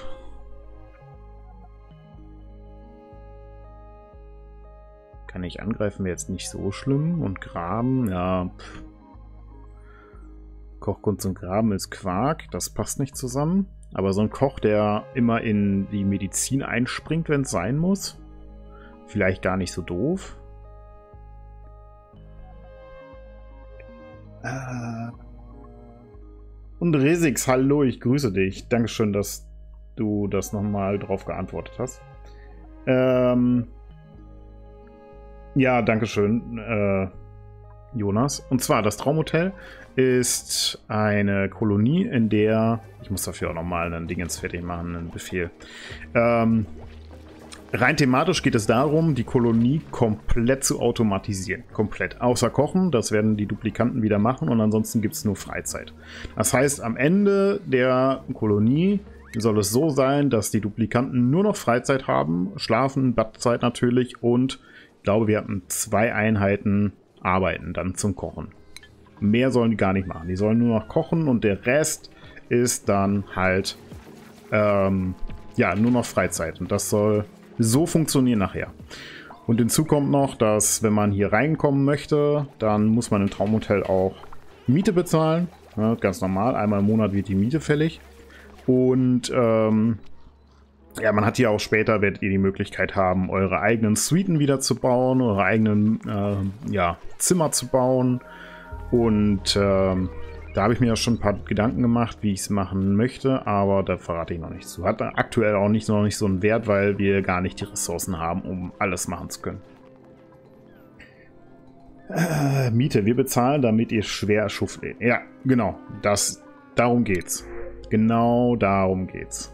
Kann ich angreifen, wäre jetzt nicht so schlimm. Und Graben, ja. Pff. Kochkunst und Graben ist Quark. Das passt nicht zusammen. Aber so ein Koch, der immer in die Medizin einspringt, wenn es sein muss. Vielleicht gar nicht so doof. Äh... Und Resix, hallo, ich grüße dich. Dankeschön, dass du das nochmal drauf geantwortet hast. Ähm ja, Dankeschön, äh, Jonas. Und zwar, das Traumhotel ist eine Kolonie, in der... Ich muss dafür auch nochmal einen Dingens fertig machen, einen Befehl. Ähm, rein thematisch geht es darum, die Kolonie komplett zu automatisieren. Komplett. Außer Kochen, das werden die Duplikanten wieder machen und ansonsten gibt es nur Freizeit. Das heißt, am Ende der Kolonie soll es so sein, dass die Duplikanten nur noch Freizeit haben, schlafen, Badzeit natürlich und ich glaube, wir hatten zwei Einheiten arbeiten dann zum Kochen. Mehr sollen die gar nicht machen. Die sollen nur noch kochen und der Rest ist dann halt ähm, ja, nur noch Freizeit. Und das soll so funktionieren nachher. Und hinzu kommt noch, dass wenn man hier reinkommen möchte, dann muss man im Traumhotel auch Miete bezahlen. Ja, ganz normal. Einmal im Monat wird die Miete fällig. Und ähm, ja, man hat hier auch später, werdet ihr die Möglichkeit haben, eure eigenen Suiten wieder zu bauen, eure eigenen äh, ja, Zimmer zu bauen. Und ähm, da habe ich mir ja schon ein paar Gedanken gemacht, wie ich es machen möchte, aber da verrate ich noch nicht zu. Hat aktuell auch nicht, noch nicht so einen Wert, weil wir gar nicht die Ressourcen haben, um alles machen zu können. Äh, Miete, wir bezahlen, damit ihr schwer schuftet. Ja, genau, das, darum geht's. Genau darum geht's.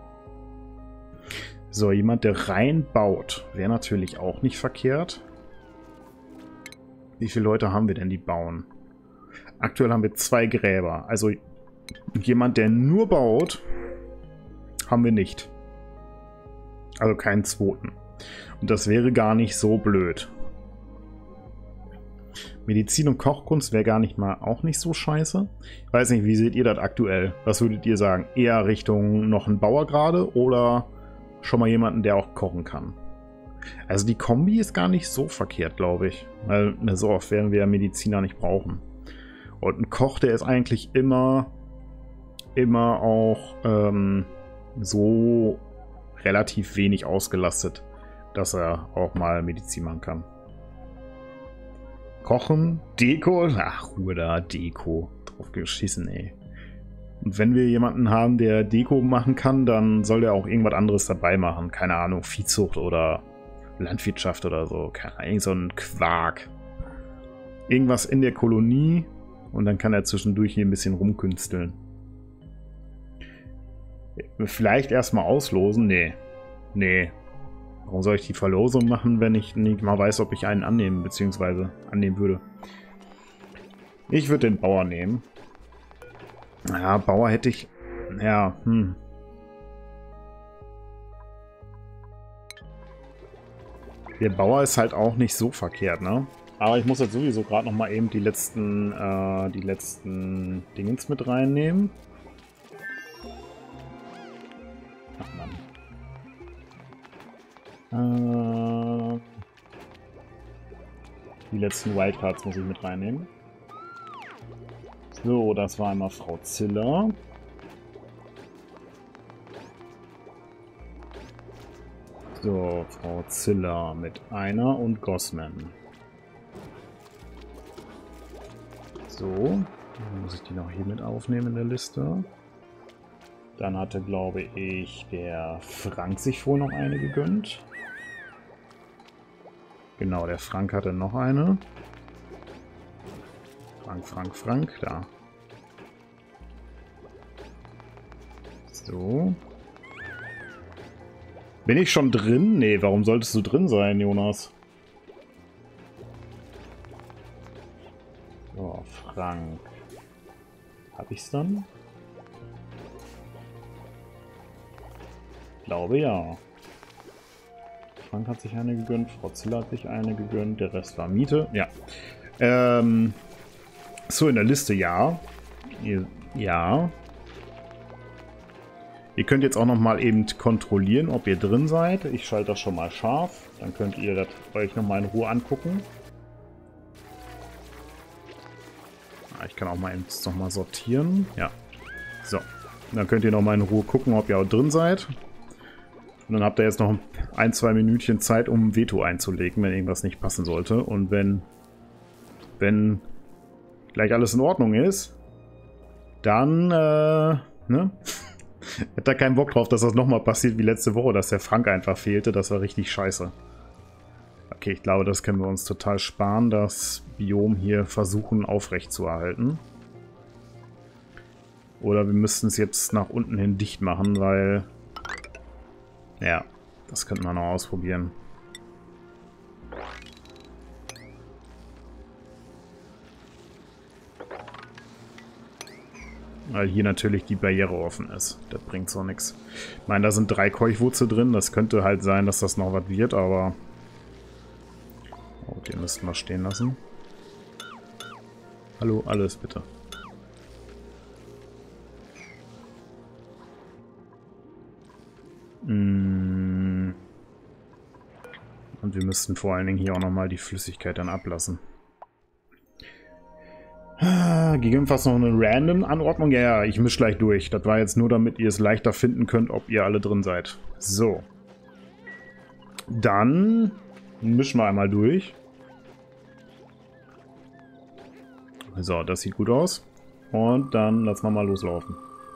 So, jemand, der rein baut, wäre natürlich auch nicht verkehrt. Wie viele Leute haben wir denn, die bauen? Aktuell haben wir zwei Gräber. Also jemand, der nur baut, haben wir nicht. Also keinen zweiten. Und das wäre gar nicht so blöd. Medizin und Kochkunst wäre gar nicht mal auch nicht so scheiße. Ich weiß nicht, wie seht ihr das aktuell? Was würdet ihr sagen? Eher Richtung noch ein Bauer gerade oder schon mal jemanden, der auch kochen kann? Also die Kombi ist gar nicht so verkehrt, glaube ich. Weil so oft werden wir ja Mediziner nicht brauchen. Und ein Koch, der ist eigentlich immer, immer auch ähm, so relativ wenig ausgelastet, dass er auch mal Medizin machen kann. Kochen, Deko, ach, Ruhe da, Deko. Drauf geschissen, ey. Und wenn wir jemanden haben, der Deko machen kann, dann soll der auch irgendwas anderes dabei machen. Keine Ahnung, Viehzucht oder Landwirtschaft oder so. Keine Ahnung, so ein Quark. Irgendwas in der Kolonie und dann kann er zwischendurch hier ein bisschen rumkünsteln. Vielleicht erstmal auslosen? Nee. Nee. Warum soll ich die Verlosung machen, wenn ich nicht mal weiß, ob ich einen annehmen bzw. annehmen würde? Ich würde den Bauer nehmen. Ja, Bauer hätte ich... Ja, hm. Der Bauer ist halt auch nicht so verkehrt, ne? Aber ich muss jetzt sowieso gerade noch mal eben die letzten, äh, die letzten Dingens mit reinnehmen. Ach Mann. Äh, die letzten Wildcards muss ich mit reinnehmen. So, das war einmal Frau Ziller. So, Frau Ziller mit einer und Gossman. So, dann muss ich die noch hier mit aufnehmen in der Liste. Dann hatte, glaube ich, der Frank sich wohl noch eine gegönnt. Genau, der Frank hatte noch eine. Frank, Frank, Frank, da. So. Bin ich schon drin? Nee, warum solltest du drin sein, Jonas? So, Frank. Hab ich's dann? Ich glaube ja. Frank hat sich eine gegönnt, Frau Ziller hat sich eine gegönnt, der Rest war Miete. Ja. Ähm. So, in der Liste ja. Ihr, ja. Ihr könnt jetzt auch noch mal eben kontrollieren, ob ihr drin seid. Ich schalte das schon mal scharf. Dann könnt ihr das euch noch mal in Ruhe angucken. Ich kann auch mal eben noch mal sortieren. Ja. So. Dann könnt ihr noch mal in Ruhe gucken, ob ihr auch drin seid. Und dann habt ihr jetzt noch ein, zwei Minütchen Zeit, um ein Veto einzulegen, wenn irgendwas nicht passen sollte. Und wenn, wenn gleich alles in Ordnung ist, dann, äh, ne? Hätte da keinen Bock drauf, dass das nochmal passiert wie letzte Woche, dass der Frank einfach fehlte. Das war richtig scheiße. Okay, ich glaube, das können wir uns total sparen, das Biom hier versuchen aufrechtzuerhalten. Oder wir müssten es jetzt nach unten hin dicht machen, weil... Ja, das könnte man noch ausprobieren. Weil hier natürlich die Barriere offen ist. Das bringt so nichts. Ich meine, da sind drei Keuchwurzel drin. Das könnte halt sein, dass das noch was wird, aber... Oh, den müssten wir stehen lassen. Hallo, alles bitte. Und wir müssten vor allen Dingen hier auch nochmal die Flüssigkeit dann ablassen. Gegebenenfalls noch eine random Anordnung. Ja, ja, ich mische gleich durch. Das war jetzt nur, damit ihr es leichter finden könnt, ob ihr alle drin seid. So. Dann mischen wir einmal durch. So, das sieht gut aus. Und dann lassen wir mal loslaufen.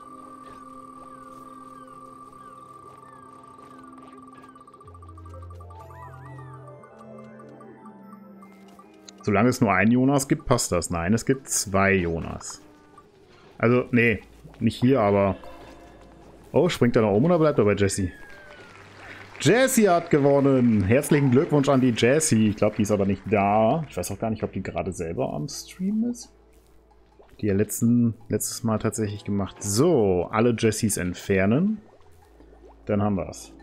Solange es nur einen Jonas gibt, passt das. Nein, es gibt zwei Jonas. Also, nee, nicht hier, aber... Oh, springt er noch um oder bleibt er bei Jessie? Jessie hat gewonnen! Herzlichen Glückwunsch an die Jessie. Ich glaube, die ist aber nicht da. Ich weiß auch gar nicht, ob die gerade selber am Stream ist. Die ja letzten, letztes Mal tatsächlich gemacht. So, alle Jessies entfernen. Dann haben wir es.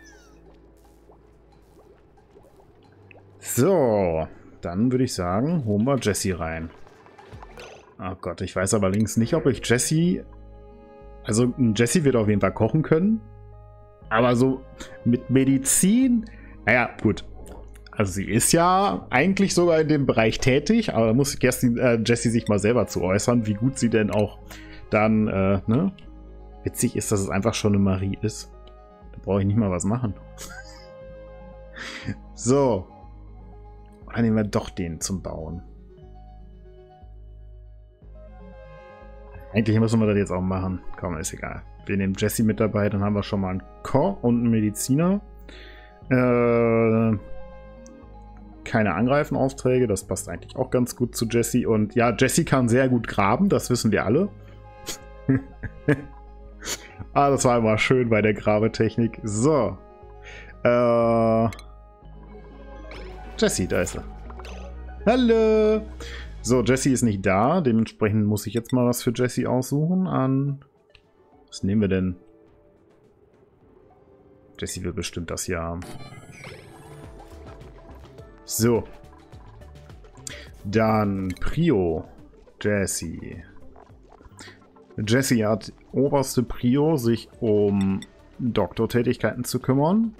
So... Dann würde ich sagen, holen wir Jessie rein. Oh Gott, ich weiß aber links nicht, ob ich Jessie... Also, Jessie wird auf jeden Fall kochen können. Aber so mit Medizin... Naja, gut. Also sie ist ja eigentlich sogar in dem Bereich tätig, aber da muss Kerstin, äh, Jessie sich mal selber zu äußern, wie gut sie denn auch dann, äh, ne? Witzig ist, dass es einfach schon eine Marie ist. Da brauche ich nicht mal was machen. So. Dann nehmen wir doch den zum Bauen. Eigentlich müssen wir das jetzt auch machen. Komm, ist egal. Wir nehmen Jessie mit dabei, dann haben wir schon mal einen Koch und einen Mediziner. Äh, keine Angreifenaufträge, das passt eigentlich auch ganz gut zu Jessie. Und ja, Jessie kann sehr gut graben, das wissen wir alle. Ah, das war immer schön bei der Grabetechnik. So. Äh... Jessie, da ist er. Hallo! So, Jessie ist nicht da. Dementsprechend muss ich jetzt mal was für Jessie aussuchen. An. Was nehmen wir denn? Jessie will bestimmt das hier haben. So. Dann Prio. Jessie. Jessie hat oberste Prio, sich um Doktortätigkeiten zu kümmern.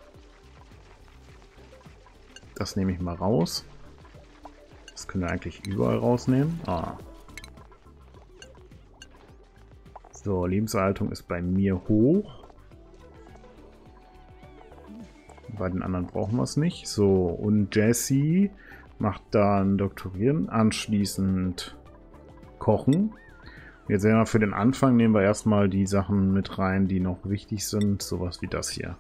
Das nehme ich mal raus. Das können wir eigentlich überall rausnehmen. Ah. So, Lebenserhaltung ist bei mir hoch. Bei den anderen brauchen wir es nicht. So, und Jesse macht dann Doktorieren, anschließend Kochen. Jetzt sehen wir, für den Anfang nehmen wir erstmal die Sachen mit rein, die noch wichtig sind. Sowas wie das hier.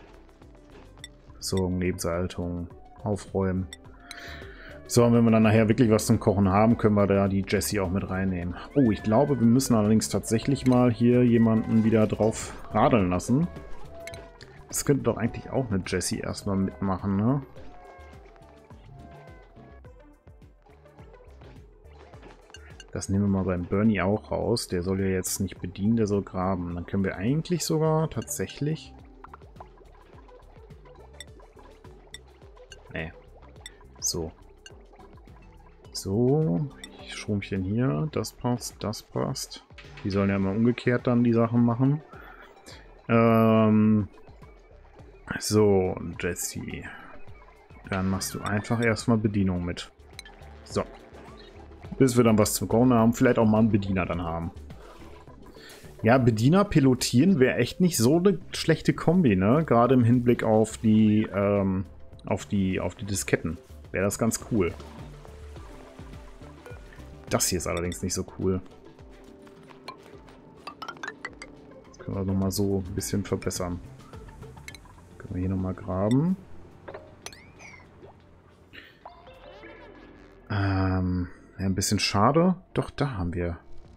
So, Lebenserhaltung, aufräumen. So, und wenn wir dann nachher wirklich was zum Kochen haben, können wir da die Jessie auch mit reinnehmen. Oh, ich glaube, wir müssen allerdings tatsächlich mal hier jemanden wieder drauf radeln lassen. Das könnte doch eigentlich auch eine Jessie erstmal mitmachen, ne? Das nehmen wir mal beim Bernie auch raus. Der soll ja jetzt nicht bedienen, der soll graben. Dann können wir eigentlich sogar tatsächlich... Nee. So. So. Schrumpchen hier. Das passt, das passt. Die sollen ja immer umgekehrt dann die Sachen machen. Ähm... So, Jesse. Dann machst du einfach erstmal Bedienung mit. So. Bis wir dann was zum Kochen haben. Vielleicht auch mal einen Bediener dann haben. Ja, Bediener pilotieren wäre echt nicht so eine schlechte Kombi, ne? Gerade im Hinblick auf die, ähm, auf die, auf die Disketten. Wäre das ganz cool. Das hier ist allerdings nicht so cool. Das können wir nochmal so ein bisschen verbessern. Können wir hier nochmal graben. Ähm... Ja, ein bisschen schade. Doch, da haben wir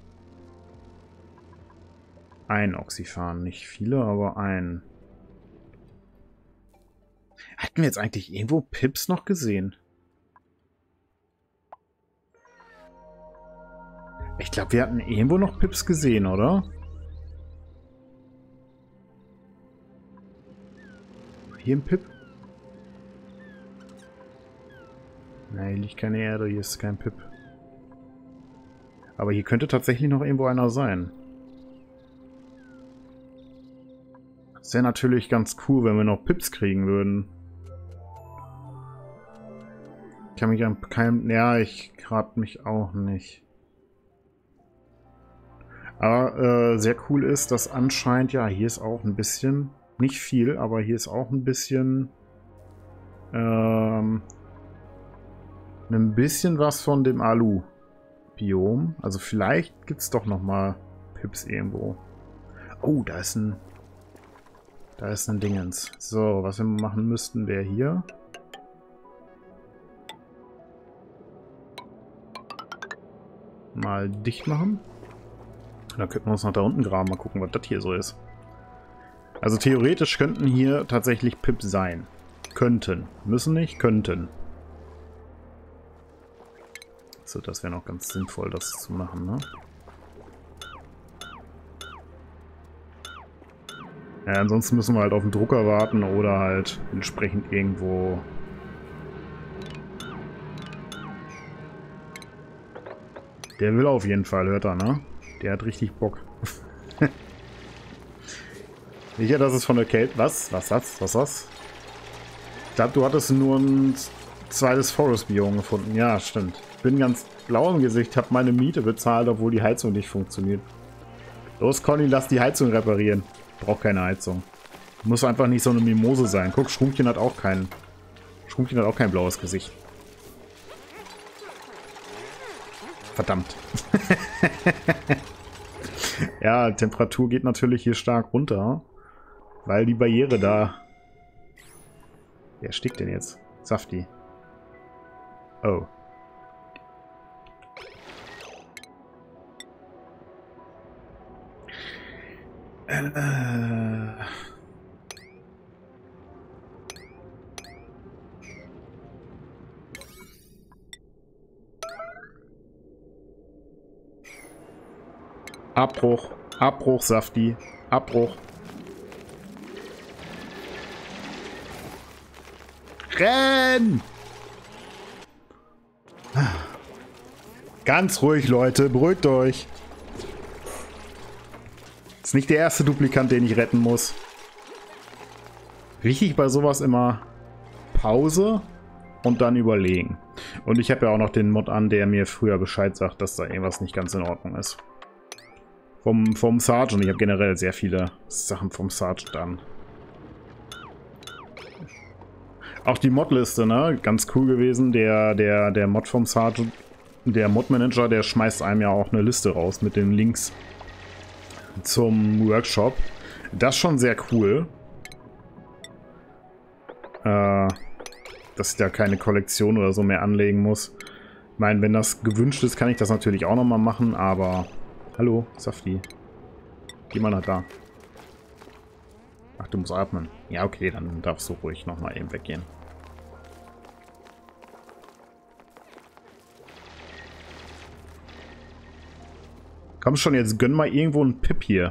ein Oxyphan. Nicht viele, aber ein. Hatten wir jetzt eigentlich irgendwo Pips noch gesehen? Ich glaube, wir hatten irgendwo noch Pips gesehen, oder? Hier ein Pip? Nein, hier liegt keine Erde, hier ist kein Pip. Aber hier könnte tatsächlich noch irgendwo einer sein. Das wäre natürlich ganz cool, wenn wir noch Pips kriegen würden. Ich kann mich an keinem... Ja, ich grad mich auch nicht. Aber äh, sehr cool ist, dass anscheinend... Ja, hier ist auch ein bisschen... Nicht viel, aber hier ist auch ein bisschen... Ähm... Ein bisschen was von dem Alu. Biom. Also vielleicht gibt es doch noch mal Pips irgendwo. Oh, da ist ein... Da ist ein Dingens. So, was wir machen müssten, wäre hier. Mal dicht machen. Dann könnten wir uns noch da unten graben. Mal gucken, was das hier so ist. Also theoretisch könnten hier tatsächlich Pips sein. Könnten. Müssen nicht, könnten. So, das wäre noch ganz sinnvoll, das zu machen, ne? Ja, ansonsten müssen wir halt auf den Drucker warten oder halt entsprechend irgendwo... Der will auf jeden Fall, hört er, ne? Der hat richtig Bock. Sicher, dass es von der Kälte... Was? Was das? Was das? Ich glaube, du hattest nur ein zweites Forest-Biom gefunden. Ja, stimmt. Bin ganz blau im Gesicht, habe meine Miete bezahlt, obwohl die Heizung nicht funktioniert. Los, Conny, lass die Heizung reparieren. Braucht keine Heizung. Muss einfach nicht so eine Mimose sein. Guck, Schrumpchen hat auch kein... Schrumpchen hat auch kein blaues Gesicht. Verdammt. Ja, Temperatur geht natürlich hier stark runter, weil die Barriere da... Wer erstickt denn jetzt? Safti. Oh. Äh. Abbruch. Abbruch, Safti. Abbruch. Renn! Ganz ruhig, Leute. Beruhigt euch. Ist nicht der erste Duplikant, den ich retten muss. Wichtig bei sowas immer Pause und dann überlegen. Und ich habe ja auch noch den Mod an, der mir früher Bescheid sagt, dass da irgendwas nicht ganz in Ordnung ist. Vom, vom Sergeant. Ich habe generell sehr viele Sachen vom Sergeant an. Auch die Modliste, ne? Ganz cool gewesen. Der, der, der Mod vom Sergeant, der Mod-Manager, der schmeißt einem ja auch eine Liste raus mit den Links zum Workshop. Das ist schon sehr cool. Äh, dass ich da keine Kollektion oder so mehr anlegen muss. Ich meine, wenn das gewünscht ist, kann ich das natürlich auch nochmal machen, aber... Hallo, Safti. Geh mal nach da. Ach, du musst atmen. Ja, okay, dann darfst du ruhig nochmal eben weggehen. Komm schon, jetzt gönn mal irgendwo einen Pip hier.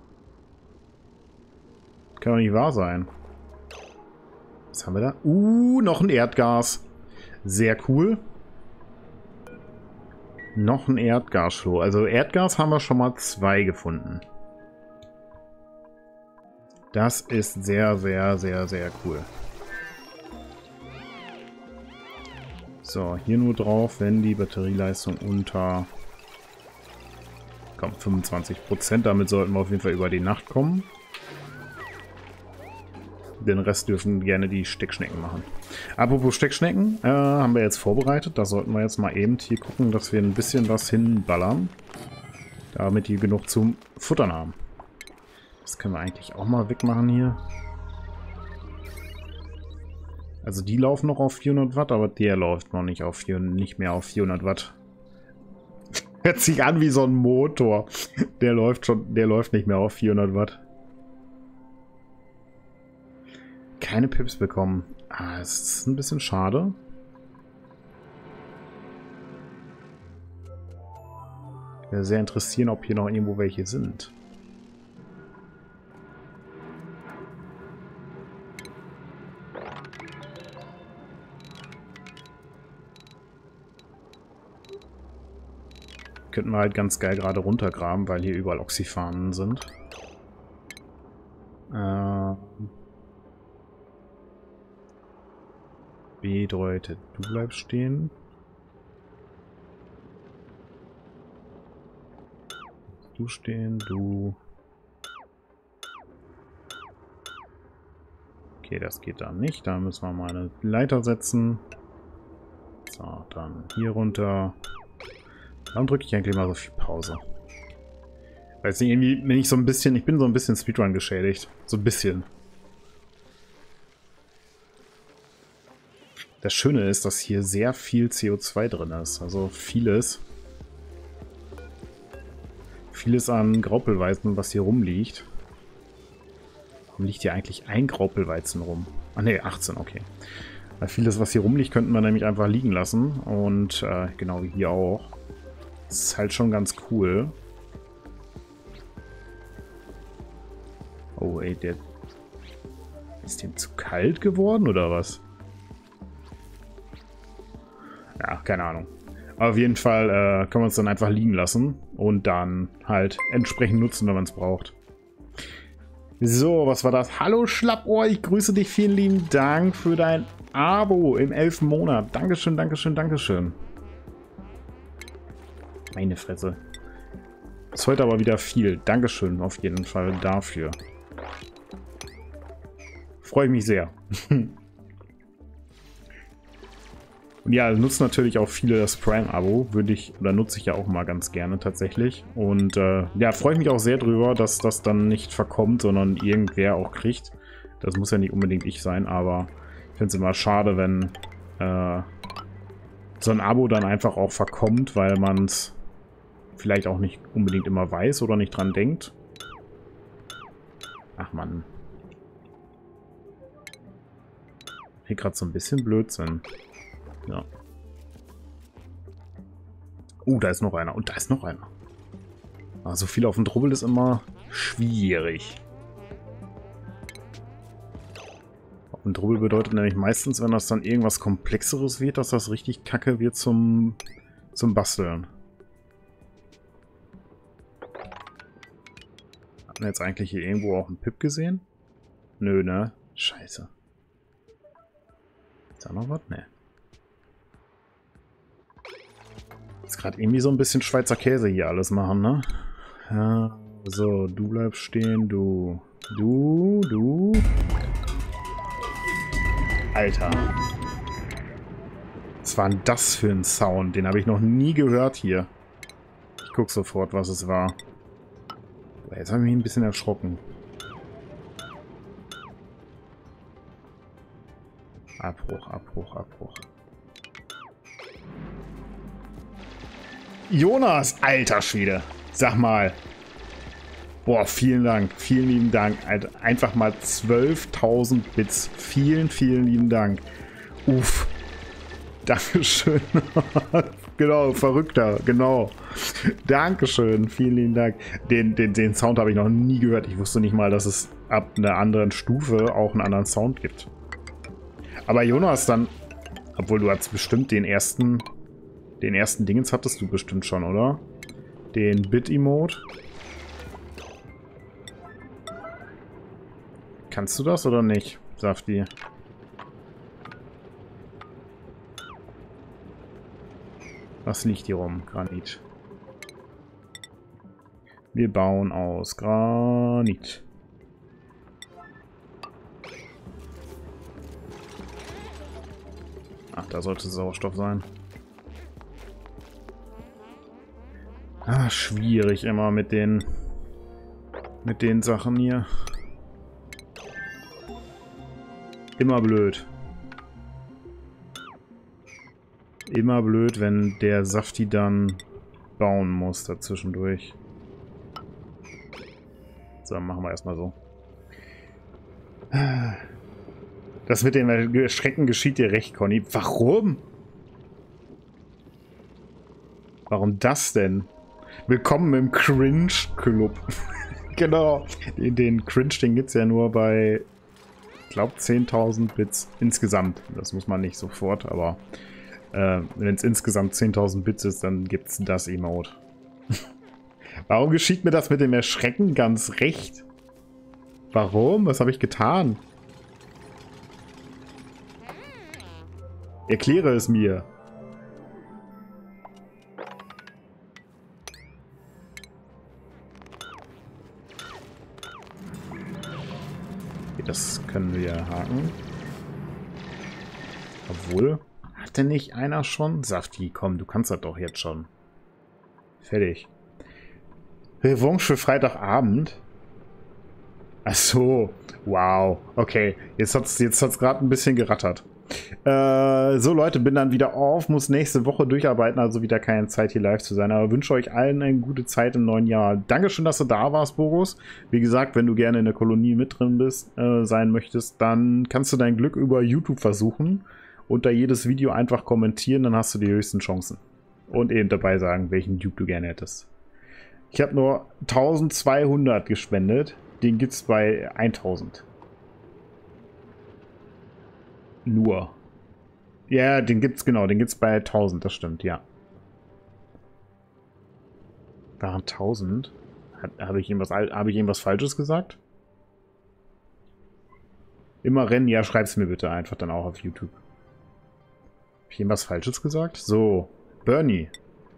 Kann doch nicht wahr sein. Was haben wir da? Uh, noch ein Erdgas. Sehr cool. Noch ein Erdgasfloh. Also Erdgas haben wir schon mal zwei gefunden. Das ist sehr, sehr, sehr, sehr cool. So, hier nur drauf, wenn die Batterieleistung unter... Komm, fünfundzwanzig Prozent. Damit sollten wir auf jeden Fall über die Nacht kommen. Den Rest dürfen gerne die Steckschnecken machen. Apropos Steckschnecken, äh, haben wir jetzt vorbereitet. Da sollten wir jetzt mal eben hier gucken, dass wir ein bisschen was hinballern. Damit die genug zum Futtern haben. Das können wir eigentlich auch mal wegmachen hier. Also die laufen noch auf vierhundert Watt, aber der läuft noch nicht, auf vierhundert, nicht mehr auf vierhundert Watt. Hört sich an wie so ein Motor. Der läuft schon, der läuft nicht mehr auf vierhundert Watt. Keine Pips bekommen. Ah, das ist ein bisschen schade. Wäre sehr interessieren, ob hier noch irgendwo welche sind. Könnten wir halt ganz geil gerade runtergraben, weil hier überall Oxyphanen sind. Äh... Bedeutet, du bleibst stehen. Du stehen, du. Okay, das geht dann nicht. Da müssen wir mal eine Leiter setzen. So, dann hier runter. Warum drücke ich eigentlich mal so viel Pause? Weiß nicht, irgendwie bin ich so ein bisschen, ich bin so ein bisschen Speedrun geschädigt. So ein bisschen. Das Schöne ist, dass hier sehr viel C O zwei drin ist. Also vieles. Vieles an Graupelweizen, was hier rumliegt. Warum liegt hier eigentlich ein Graupelweizen rum? Ah ne, achtzehn, okay. Weil vieles, was hier rumliegt, könnten wir nämlich einfach liegen lassen. Und äh, genau wie hier auch. Das ist halt schon ganz cool. Oh ey, der... Ist dem zu kalt geworden oder was? Ja, keine Ahnung. Aber auf jeden Fall äh, können wir uns dann einfach liegen lassen und dann halt entsprechend nutzen, wenn man es braucht. So, was war das? Hallo Schlappohr, ich grüße dich. Vielen lieben Dank für dein Abo im elften Monat. Dankeschön, Dankeschön, Dankeschön. Meine Fresse. Ist heute aber wieder viel. Dankeschön auf jeden Fall dafür. Freue ich mich sehr. Und ja, nutzen natürlich auch viele das Prime-Abo, würde ich, oder nutze ich ja auch mal ganz gerne tatsächlich. Und äh, ja, freue ich mich auch sehr drüber, dass das dann nicht verkommt, sondern irgendwer auch kriegt. Das muss ja nicht unbedingt ich sein, aber ich finde es immer schade, wenn äh, so ein Abo dann einfach auch verkommt, weil man es vielleicht auch nicht unbedingt immer weiß oder nicht dran denkt. Ach man. Hier gerade so ein bisschen Blödsinn. Ja. Oh, da ist noch einer. Und da ist noch einer. Also viel auf dem Trubbel ist immer schwierig. Auf dem Trubbel bedeutet nämlich meistens, wenn das dann irgendwas Komplexeres wird, dass das richtig kacke wird zum, zum Basteln. Hatten wir jetzt eigentlich hier irgendwo auch einen Pip gesehen? Nö, ne? Scheiße. Ist da noch was? Ne. Ist gerade irgendwie so ein bisschen Schweizer Käse hier alles machen, ne? Ja, so, du bleibst stehen, du. Du, du. Alter. Was war denn das für ein Sound? Den habe ich noch nie gehört hier. Ich guck sofort, was es war. Jetzt habe ich mich ein bisschen erschrocken. Abbruch, Abbruch, Abbruch. Jonas, alter Schwede. Sag mal. Boah, vielen Dank. Vielen lieben Dank. Einfach mal zwölftausend Bits. Vielen, vielen lieben Dank. Uff. Dankeschön. Genau, Verrückter. Genau. Dankeschön. Vielen lieben Dank. Den, den, den Sound habe ich noch nie gehört. Ich wusste nicht mal, dass es ab einer anderen Stufe auch einen anderen Sound gibt. Aber Jonas dann... Obwohl, du hast bestimmt den ersten... Den ersten Dingens hattest du bestimmt schon, oder? Den Bit-Emote. Kannst du das oder nicht, Safti? Was liegt hier rum? Granit. Wir bauen aus Granit. Ach, da sollte Sauerstoff sein. Ah, schwierig immer mit den mit den Sachen hier. Immer blöd. Immer blöd, wenn der Safti dann bauen muss dazwischendurch. So, machen wir erstmal so. Das mit dem Schrecken geschieht dir recht, Conny. Warum? Warum das denn? Willkommen im Cringe-Club. Genau. Den, den Cringe, den gibt es ja nur bei, ich glaube, zehntausend Bits insgesamt. Das muss man nicht sofort, aber äh, wenn es insgesamt zehntausend Bits ist, dann gibt es das Emote. Warum geschieht mir das mit dem Erschrecken ganz recht? Warum? Was habe ich getan? Erkläre es mir. Das können wir haken. Obwohl, hat denn nicht einer schon? Safti, komm, du kannst das doch jetzt schon. Fertig. Revanche für Freitagabend? Ach so, wow. Okay, jetzt hat es jetzt hat's gerade ein bisschen gerattert. Äh, so Leute, bin dann wieder auf, muss nächste Woche durcharbeiten, also wieder keine Zeit hier live zu sein, aber wünsche euch allen eine gute Zeit im neuen Jahr. Dankeschön, dass du da warst, Boris. Wie gesagt, wenn du gerne in der Kolonie mit drin bist, äh, sein möchtest, dann kannst du dein Glück über YouTube versuchen. Unter jedes Video einfach kommentieren, dann hast du die höchsten Chancen. Und eben dabei sagen, welchen Dupe du gerne hättest. Ich habe nur eintausendzweihundert gespendet, den gibt es bei tausend. Nur. Ja, den gibt's genau, den gibt's bei tausend, das stimmt, ja. Waren tausend? Habe ich irgendwas, habe ich irgendwas Falsches gesagt? Immer rennen, ja, schreib's mir bitte einfach dann auch auf YouTube. Habe ich irgendwas Falsches gesagt? So, Bernie.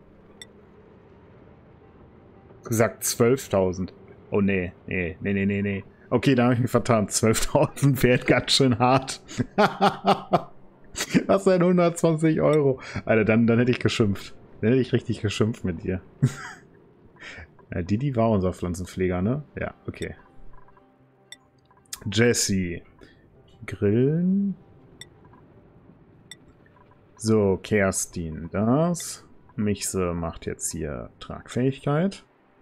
Gesagt zwölftausend. Oh nee, nee, nee, nee, nee, nee. Okay, da habe ich mich vertan. zwölftausend wäre ganz schön hart. Was denn hundertzwanzig Euro? Alter, dann, dann hätte ich geschimpft. Dann hätte ich richtig geschimpft mit dir. Ja, Didi war unser Pflanzenpfleger, ne? Ja, okay. Jesse. Grillen. So, Kerstin, das. Michse macht jetzt hier Tragfähigkeit.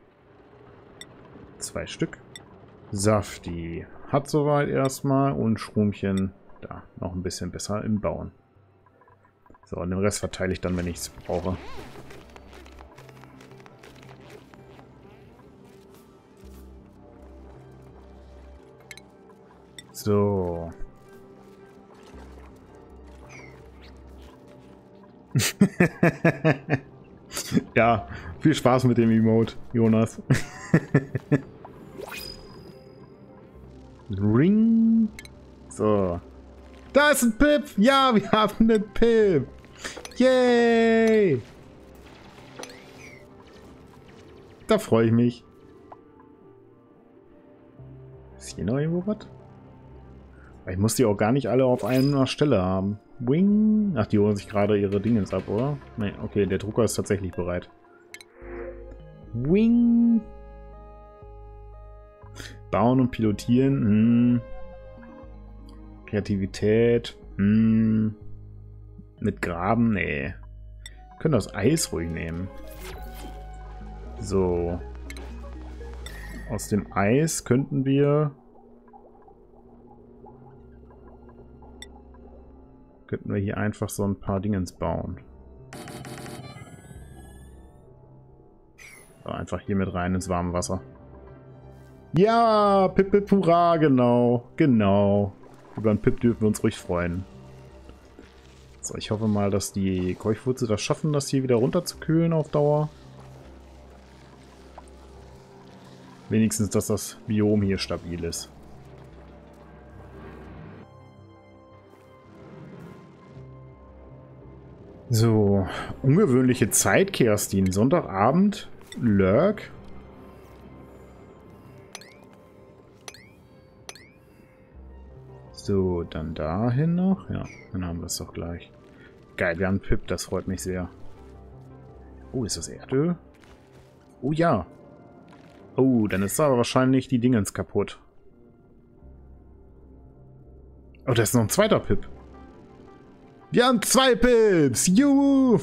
Zwei Stück. Safti hat soweit erstmal und Schrumchen da noch ein bisschen besser im Bauen. So, und den Rest verteile ich dann, wenn ich es brauche. So. Ja, viel Spaß mit dem Emote, Jonas. Ring. So. Da ist ein Pip. Ja, wir haben einen Pip. Yay. Da freue ich mich. Ist hier noch irgendwo was? Ich muss die auch gar nicht alle auf einer Stelle haben. Wing. Ach, die holen sich gerade ihre Dingens ab, oder? Nee, okay, der Drucker ist tatsächlich bereit. Wing. Bauen und pilotieren. Hm. Kreativität. Hm. Mit Graben? Nee. Wir können das Eis ruhig nehmen. So. Aus dem Eis könnten wir... Könnten wir hier einfach so ein paar Dingens bauen. So, einfach hier mit rein ins warme Wasser. Ja, Pip Pip Hurra, genau, genau. Über einen Pip dürfen wir uns ruhig freuen. So, ich hoffe mal, dass die Keuchwurzel das schaffen, das hier wieder runterzukühlen auf Dauer. Wenigstens, dass das Biom hier stabil ist. So, ungewöhnliche Zeit, Kerstin. Sonntagabend, Lurk. So, dann dahin noch. Ja, dann haben wir es doch gleich. Geil, wir haben Pip, das freut mich sehr. Oh, ist das Erdöl? Oh ja. Oh, dann ist aber wahrscheinlich die Dingens kaputt. Oh, da ist noch ein zweiter Pip. Wir haben zwei Pips! Juhu!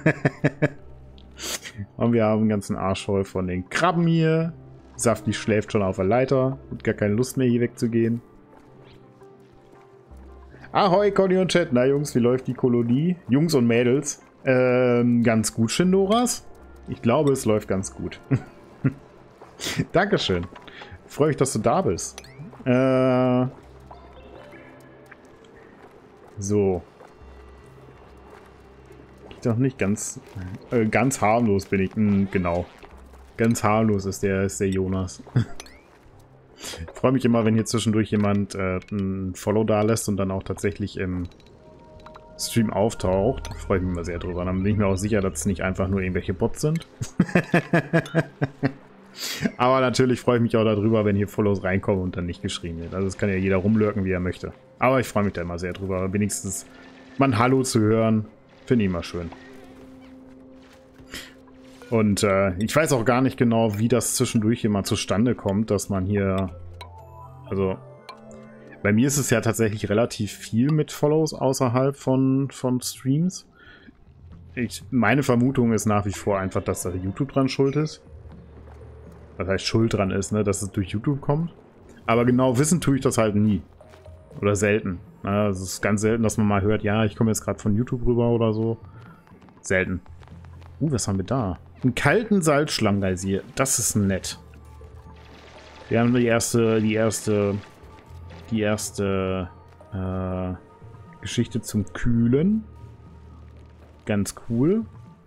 Und wir haben einen ganzen Arsch voll von den Krabben hier. Safti schläft schon auf der Leiter. Hat gar keine Lust mehr hier wegzugehen. Ahoi, Conny und Chat. Na Jungs, wie läuft die Kolonie? Jungs und Mädels. Ähm, ganz gut, Shindoras. Ich glaube, es läuft ganz gut. Dankeschön. Freue mich, dass du da bist. Äh... So. Doch nicht ganz äh, ganz harmlos bin ich. Hm, genau. Ganz harmlos ist der, ist der Jonas. Ich freue mich immer, wenn hier zwischendurch jemand äh, ein Follow da lässt und dann auch tatsächlich im Stream auftaucht. Da freue ich mich immer sehr drüber. Dann bin ich mir auch sicher, dass es nicht einfach nur irgendwelche Bots sind. Aber natürlich freue ich mich auch darüber, wenn hier Follows reinkommen und dann nicht geschrieben wird. Also es kann ja jeder rumlurken, wie er möchte. Aber ich freue mich da immer sehr drüber. Wenigstens mal ein Hallo zu hören. Finde ich immer schön. Und äh, ich weiß auch gar nicht genau, wie das zwischendurch immer zustande kommt, dass man hier... Also, bei mir ist es ja tatsächlich relativ viel mit Follows außerhalb von, von Streams. Ich, meine Vermutung ist nach wie vor einfach, dass da YouTube dran schuld ist. Was heißt schuld dran ist, ne? Dass es durch YouTube kommt. Aber genau wissen tue ich das halt nie. Oder selten. Ja, es ist ganz selten, dass man mal hört, ja, ich komme jetzt gerade von YouTube rüber oder so. Selten. Uh, was haben wir da? Einen kalten Salzschlangengeysir. Das ist nett. Wir haben die erste, die erste, die erste äh, Geschichte zum Kühlen. Ganz cool.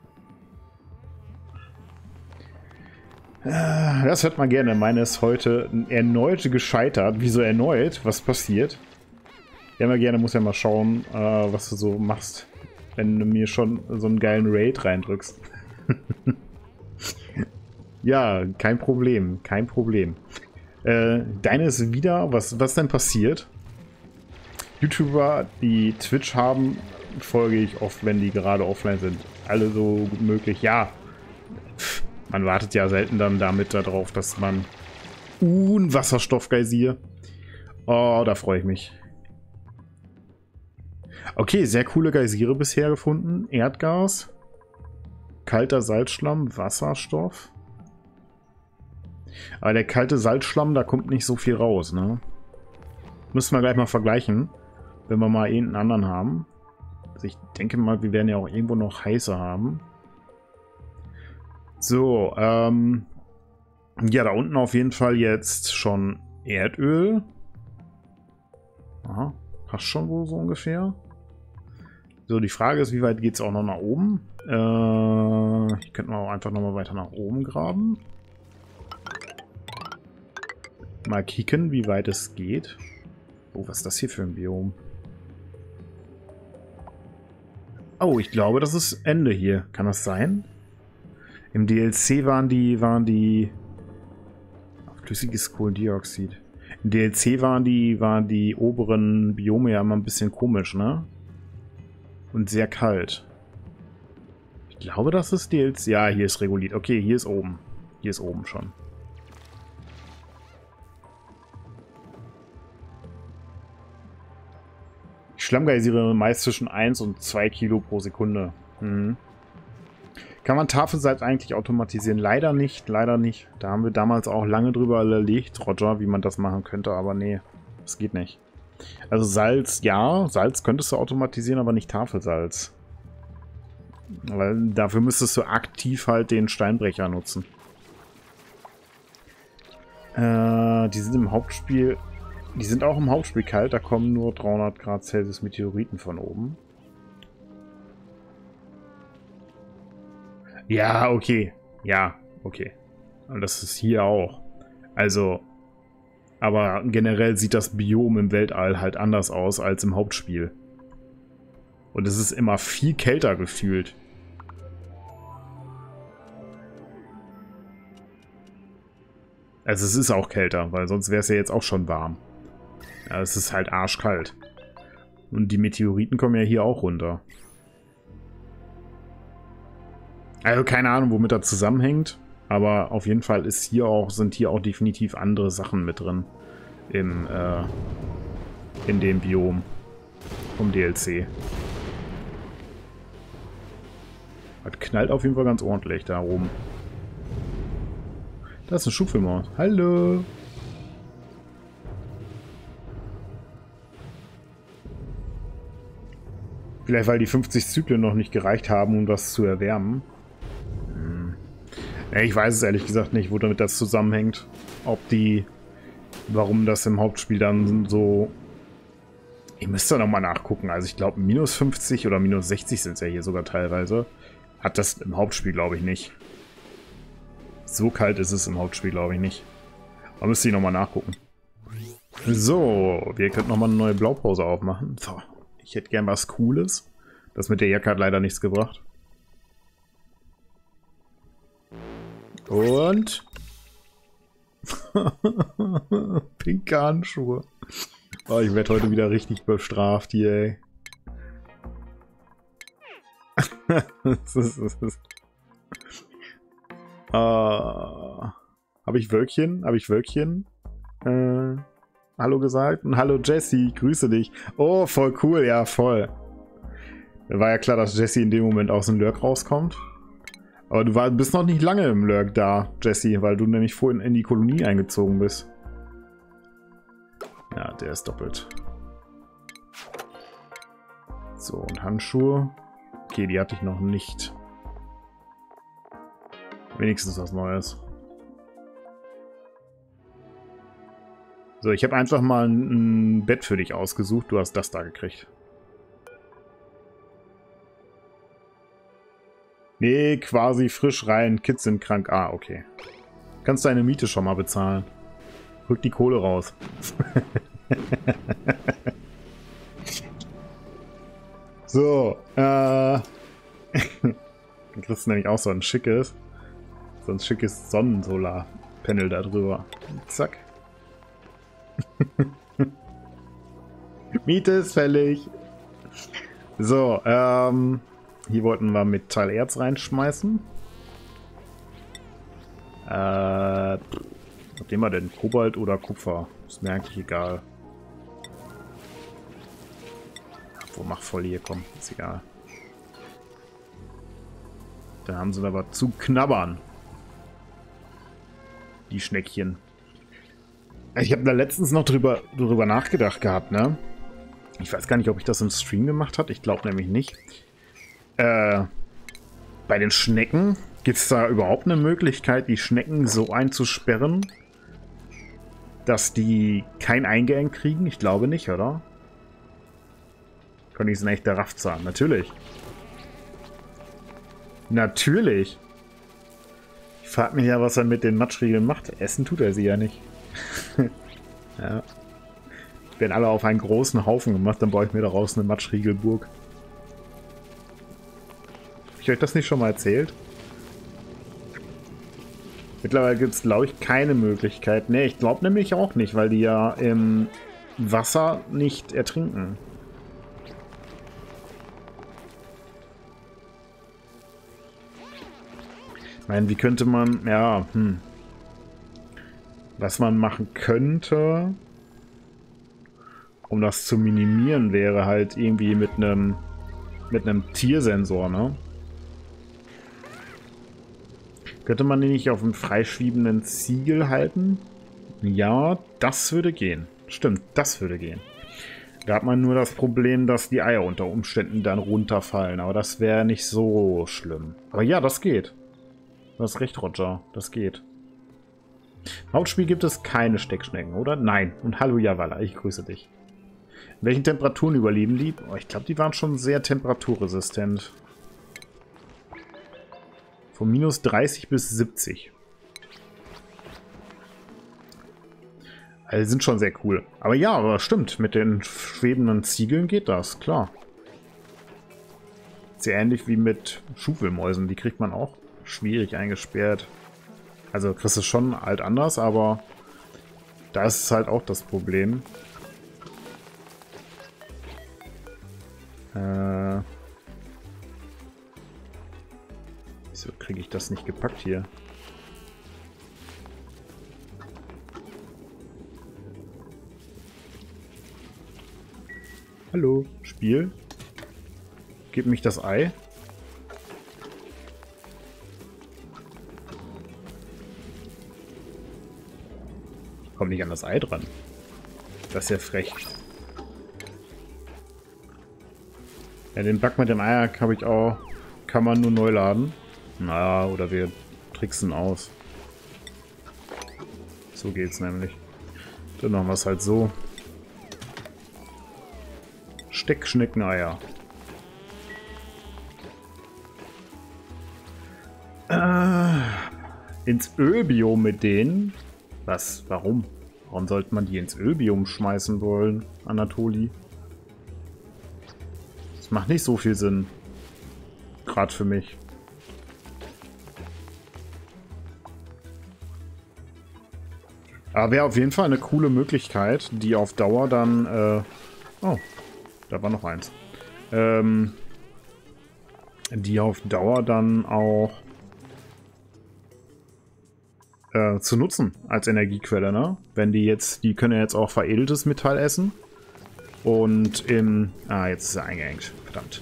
Äh, das hört man gerne. Meine ist heute erneut gescheitert. Wieso erneut? Was passiert? Ja, mal gerne, muss ja mal schauen, äh, was du so machst, wenn du mir schon so einen geilen Raid reindrückst. Ja, kein Problem, kein Problem. Äh, deine ist wieder, was, was denn passiert? YouTuber, die Twitch haben, folge ich oft, wenn die gerade offline sind. Alle so gut möglich. Ja, pff, man wartet ja selten dann damit darauf, dass man... Uh, ein Wasserstoffgeysir. Oh, da freue ich mich. Okay, sehr coole Geysire bisher gefunden. Erdgas. Kalter Salzschlamm, Wasserstoff. Aber der kalte Salzschlamm, da kommt nicht so viel raus, ne? Müssen wir gleich mal vergleichen, wenn wir mal irgendeinen anderen haben. Also ich denke mal, wir werden ja auch irgendwo noch heiße haben. So, ähm... ja, da unten auf jeden Fall jetzt schon Erdöl. Aha, passt schon wohl so ungefähr. So, die Frage ist, wie weit geht es auch noch nach oben? Äh, ich könnte mal auch einfach nochmal weiter nach oben graben. Mal kicken, wie weit es geht. Oh, was ist das hier für ein Biom? Oh, ich glaube, das ist Ende hier. Kann das sein? Im D L C waren die, waren die... Flüssiges Kohlendioxid. Im D L C waren die, waren die oberen Biome ja immer ein bisschen komisch, ne? Und sehr kalt. Ich glaube, das ist D L C. Ja, hier ist reguliert. Okay, hier ist oben. Hier ist oben schon. Ich schlammgeisiere meist zwischen eins und zwei Kilo pro Sekunde. Mhm. Kann man Tafelsalz eigentlich automatisieren? Leider nicht, leider nicht. Da haben wir damals auch lange drüber überlegt, Roger, wie man das machen könnte, aber nee, das geht nicht. Also Salz, ja, Salz könntest du automatisieren, aber nicht Tafelsalz. Weil dafür müsstest du aktiv halt den Steinbrecher nutzen. Äh, die sind im Hauptspiel, die sind auch im Hauptspiel kalt, da kommen nur dreihundert Grad Celsius Meteoriten von oben. Ja, okay. Ja, okay. Und das ist hier auch. Also, aber generell sieht das Biom im Weltall halt anders aus als im Hauptspiel. Und es ist immer viel kälter gefühlt. Also es ist auch kälter, weil sonst wäre es ja jetzt auch schon warm. Ja, es ist halt arschkalt. Und die Meteoriten kommen ja hier auch runter. Also keine Ahnung, womit das zusammenhängt, aber auf jeden Fall ist hier auch, sind hier auch definitiv andere Sachen mit drin im, äh, in dem Biom vom D L C. Das knallt auf jeden Fall ganz ordentlich da oben. Da ist eine Schubfilmaus. Hallo! Vielleicht weil die fünfzig Zyklen noch nicht gereicht haben, um das zu erwärmen. Ich weiß es ehrlich gesagt nicht, wo damit das zusammenhängt. Ob die, warum das im Hauptspiel dann so... Ihr müsst da nochmal nachgucken. Also ich glaube minus fünfzig oder minus sechzig sind es ja hier sogar teilweise. Hat das im Hauptspiel glaube ich nicht. So kalt ist es im Hauptspiel glaube ich nicht. Da müsst ihr nochmal nachgucken. So, wir könnten nochmal eine neue Blaupause aufmachen. So, ich hätte gern was Cooles. Das mit der Jacke hat leider nichts gebracht. Und pinke Handschuhe. Oh, ich werde heute wieder richtig bestraft hier, ey. das ist, das ist. Uh, Habe ich Wölkchen? Habe ich Wölkchen? Äh, hallo gesagt? Und hallo Jesse, grüße dich. Oh, voll cool, ja, voll. War ja klar, dass Jesse in dem Moment aus dem Lurk rauskommt. Aber du war, bist noch nicht lange im Lurk da, Jesse, weil du nämlich vorhin in die Kolonie eingezogen bist. Ja, der ist doppelt. So, und Handschuhe. Okay, die hatte ich noch nicht. Wenigstens was Neues. So, ich habe einfach mal ein, ein Bett für dich ausgesucht. Du hast das da gekriegt. Nee, quasi frisch rein. Kids sind krank. Ah, okay. Kannst deine Miete schon mal bezahlen. Rück die Kohle raus. So, äh. Dann kriegst du nämlich auch so ein schickes, so ein schickes Sonnensolarpanel da drüber. Zack. Miete ist fällig. So, ähm. Hier wollten wir Metallerz reinschmeißen. Äh, was nehmen wir denn? Kobalt oder Kupfer? Ist mir eigentlich egal. Wo mach voll hier, komm, ist egal. Da haben sie aber zu knabbern. Die Schneckchen. Ich habe da letztens noch drüber, drüber nachgedacht gehabt, ne? Ich weiß gar nicht, ob ich das im Stream gemacht habe. Ich glaube nämlich nicht. Äh, bei den Schnecken, gibt es da überhaupt eine Möglichkeit, die Schnecken so einzusperren, dass die kein Eingeengt kriegen? Ich glaube nicht, oder? Könnte ich es ein echter Raffzahn? Natürlich. Natürlich. Ich frage mich ja, was er mit den Matschriegeln macht. Essen tut er sie ja nicht. Ja. Die werden alle auf einen großen Haufen gemacht, dann baue ich mir daraus eine Matschriegelburg. Habe ich euch das nicht schon mal erzählt? Mittlerweile gibt es, glaube ich, keine Möglichkeit. Ne, ich glaube nämlich auch nicht, weil die ja im Wasser nicht ertrinken. Ich meine, wie könnte man... Ja, hm. Was man machen könnte, um das zu minimieren, wäre halt irgendwie mit einem mit einem Tiersensor, ne? Könnte man den nicht auf einem freischwebenden Ziegel halten? Ja, das würde gehen. Stimmt, das würde gehen. Da hat man nur das Problem, dass die Eier unter Umständen dann runterfallen. Aber das wäre nicht so schlimm. Aber ja, das geht. Du hast recht, Roger. Das geht. Im Hauptspiel gibt es keine Steckschnecken, oder? Nein. Und hallo Javala, ich grüße dich. In welchen Temperaturen überleben die? Oh, ich glaube, die waren schon sehr temperaturresistent. Von minus dreißig bis siebzig. Also die sind schon sehr cool. Aber ja, aber stimmt. Mit den schwebenden Ziegeln geht das, klar. Sehr ähnlich wie mit Schuffelmäusen. Die kriegt man auch schwierig eingesperrt. Also kriegst du schon halt anders, aber da ist es halt auch das Problem. Äh... Wieso kriege ich das nicht gepackt hier? Hallo, Spiel? Gib mich das Ei. Ich komme nicht an das Ei dran. Das ist ja frech. Ja, den Bug mit dem Ei habe ich auch. Kann man nur neu laden. Na, oder wir tricksen aus. So geht's nämlich. Dann machen wir es halt so. Steckschneckeneier. Äh, ins Ölbiom mit denen? Was? Warum? Warum sollte man die ins Ölbiom schmeißen wollen, Anatoli? Das macht nicht so viel Sinn. Gerade für mich. Aber wäre auf jeden Fall eine coole Möglichkeit, die auf Dauer dann... Äh oh, da war noch eins. Ähm, die auf Dauer dann auch äh, zu nutzen als Energiequelle, ne? Wenn die jetzt... Die können ja jetzt auch veredeltes Metall essen. Und im... Ah, jetzt ist er eingeengt. Verdammt.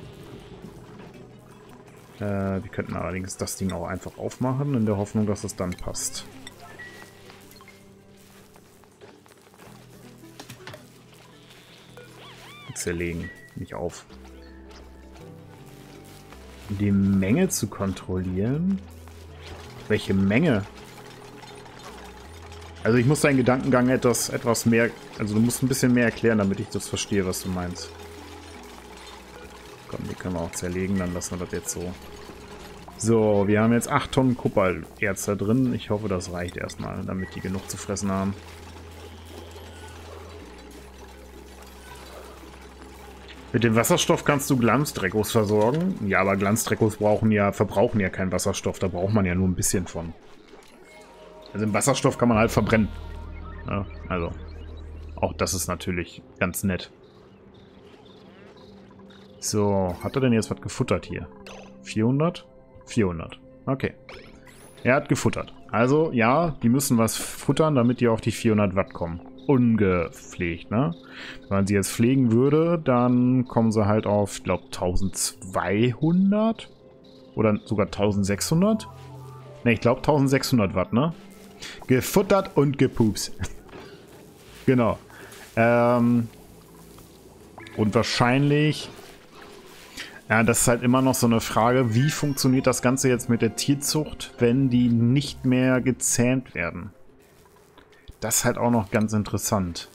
Äh, wir könnten allerdings das Ding auch einfach aufmachen, in der Hoffnung, dass es dann passt. Zerlegen, nicht auf. Die Menge zu kontrollieren? Welche Menge? Also ich muss deinen Gedankengang etwas, etwas mehr... Also du musst ein bisschen mehr erklären, damit ich das verstehe, was du meinst. Komm, die können wir auch zerlegen, dann lassen wir das jetzt so. So, wir haben jetzt acht Tonnen Kupfererz da drin. Ich hoffe, das reicht erstmal, damit die genug zu fressen haben. Mit dem Wasserstoff kannst du Glanzdreckos versorgen. Ja, aber Glanzdreckos brauchen ja, verbrauchen ja keinen Wasserstoff. Da braucht man ja nur ein bisschen von. Also im Wasserstoff kann man halt verbrennen. Ja, also, auch das ist natürlich ganz nett. So, hat er denn jetzt was gefuttert hier? vierhundert? vierhundert. Okay. Er hat gefuttert. Also, ja, die müssen was futtern, damit die auf die vierhundert Watt kommen. Ungepflegt, ne? Wenn man sie jetzt pflegen würde, dann kommen sie halt auf, ich glaube, eintausendzweihundert oder sogar eintausendsechshundert. Ne, ich glaube eintausendsechshundert Watt, ne? Gefuttert und gepups. Genau. Ähm, und wahrscheinlich, ja, das ist halt immer noch so eine Frage, wie funktioniert das Ganze jetzt mit der Tierzucht, wenn die nicht mehr gezähmt werden? Das ist halt auch noch ganz interessant.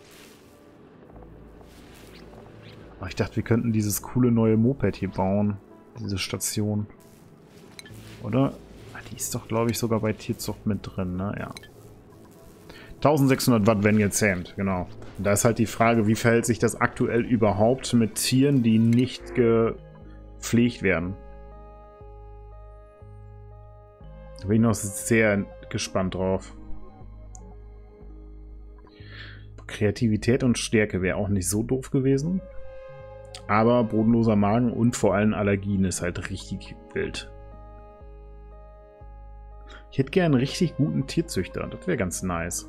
Aber ich dachte, wir könnten dieses coole neue Moped hier bauen. Diese Station. Oder? Die ist doch, glaube ich, sogar bei Tierzucht mit drin, ne? Ja. eintausendsechshundert Watt werden gezähmt, genau. Und da ist halt die Frage, wie verhält sich das aktuell überhaupt mit Tieren, die nicht gepflegt werden? Da bin ich noch sehr gespannt drauf. Kreativität und Stärke wäre auch nicht so doof gewesen. Aber bodenloser Magen und vor allem Allergien ist halt richtig wild. Ich hätte gerne einen richtig guten Tierzüchter. Das wäre ganz nice.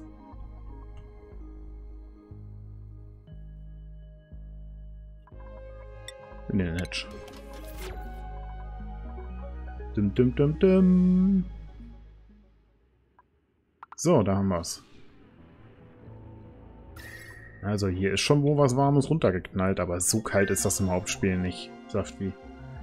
In den Hedge. Dum, dum, dum, dum. So, da haben wir es. Also hier ist schon wohl was Warmes runtergeknallt, aber so kalt ist das im Hauptspiel nicht. Saft wie.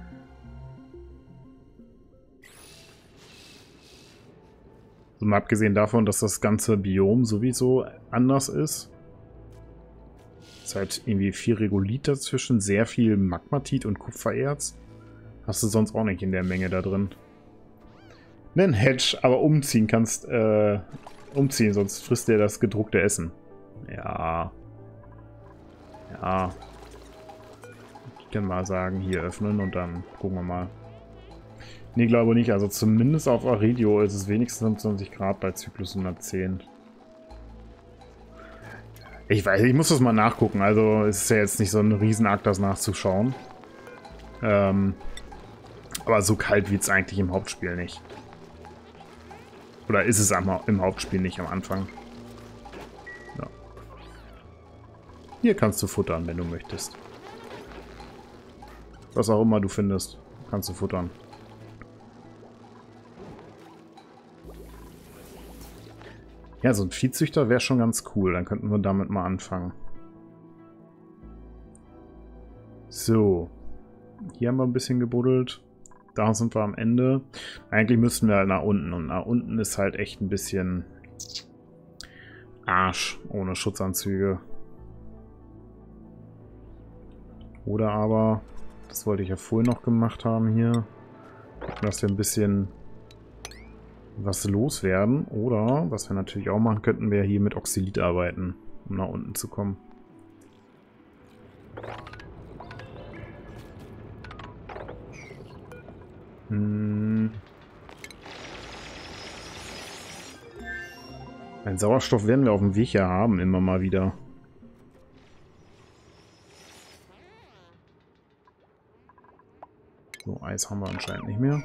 So, mal abgesehen davon, dass das ganze Biom sowieso anders ist. Es ist halt irgendwie viel Regolith dazwischen, sehr viel Magmatit und Kupfererz. Hast du sonst auch nicht in der Menge da drin. Nen Hedge, aber umziehen kannst, äh, umziehen, sonst frisst der das gedruckte Essen. Ja. Ja. Ich kann mal sagen, hier öffnen und dann gucken wir mal. Nee, glaube nicht. Also zumindest auf Aridio ist es wenigstens fünfundzwanzig Grad bei Zyklus hundertzehn. Ich weiß, ich muss das mal nachgucken. Also es ist ja jetzt nicht so ein Riesenakt, das nachzuschauen. Ähm, aber so kalt wird es eigentlich im Hauptspiel nicht. Oder ist es am, im Hauptspiel nicht am Anfang. Ja. Hier kannst du futtern, wenn du möchtest. Was auch immer du findest, kannst du futtern. Ja, so ein Viehzüchter wäre schon ganz cool. Dann könnten wir damit mal anfangen. So. Hier haben wir ein bisschen gebuddelt. Da sind wir am Ende. Eigentlich müssten wir halt nach unten. Und nach unten ist halt echt ein bisschen Arsch ohne Schutzanzüge. Oder aber, das wollte ich ja vorhin noch gemacht haben hier, dass wir ein bisschen was loswerden. Oder, was wir natürlich auch machen könnten, wäre hier mit Oxalit arbeiten, um nach unten zu kommen. Hm. Ein Sauerstoff werden wir auf dem Weg ja haben, immer mal wieder. So, Eis haben wir anscheinend nicht mehr.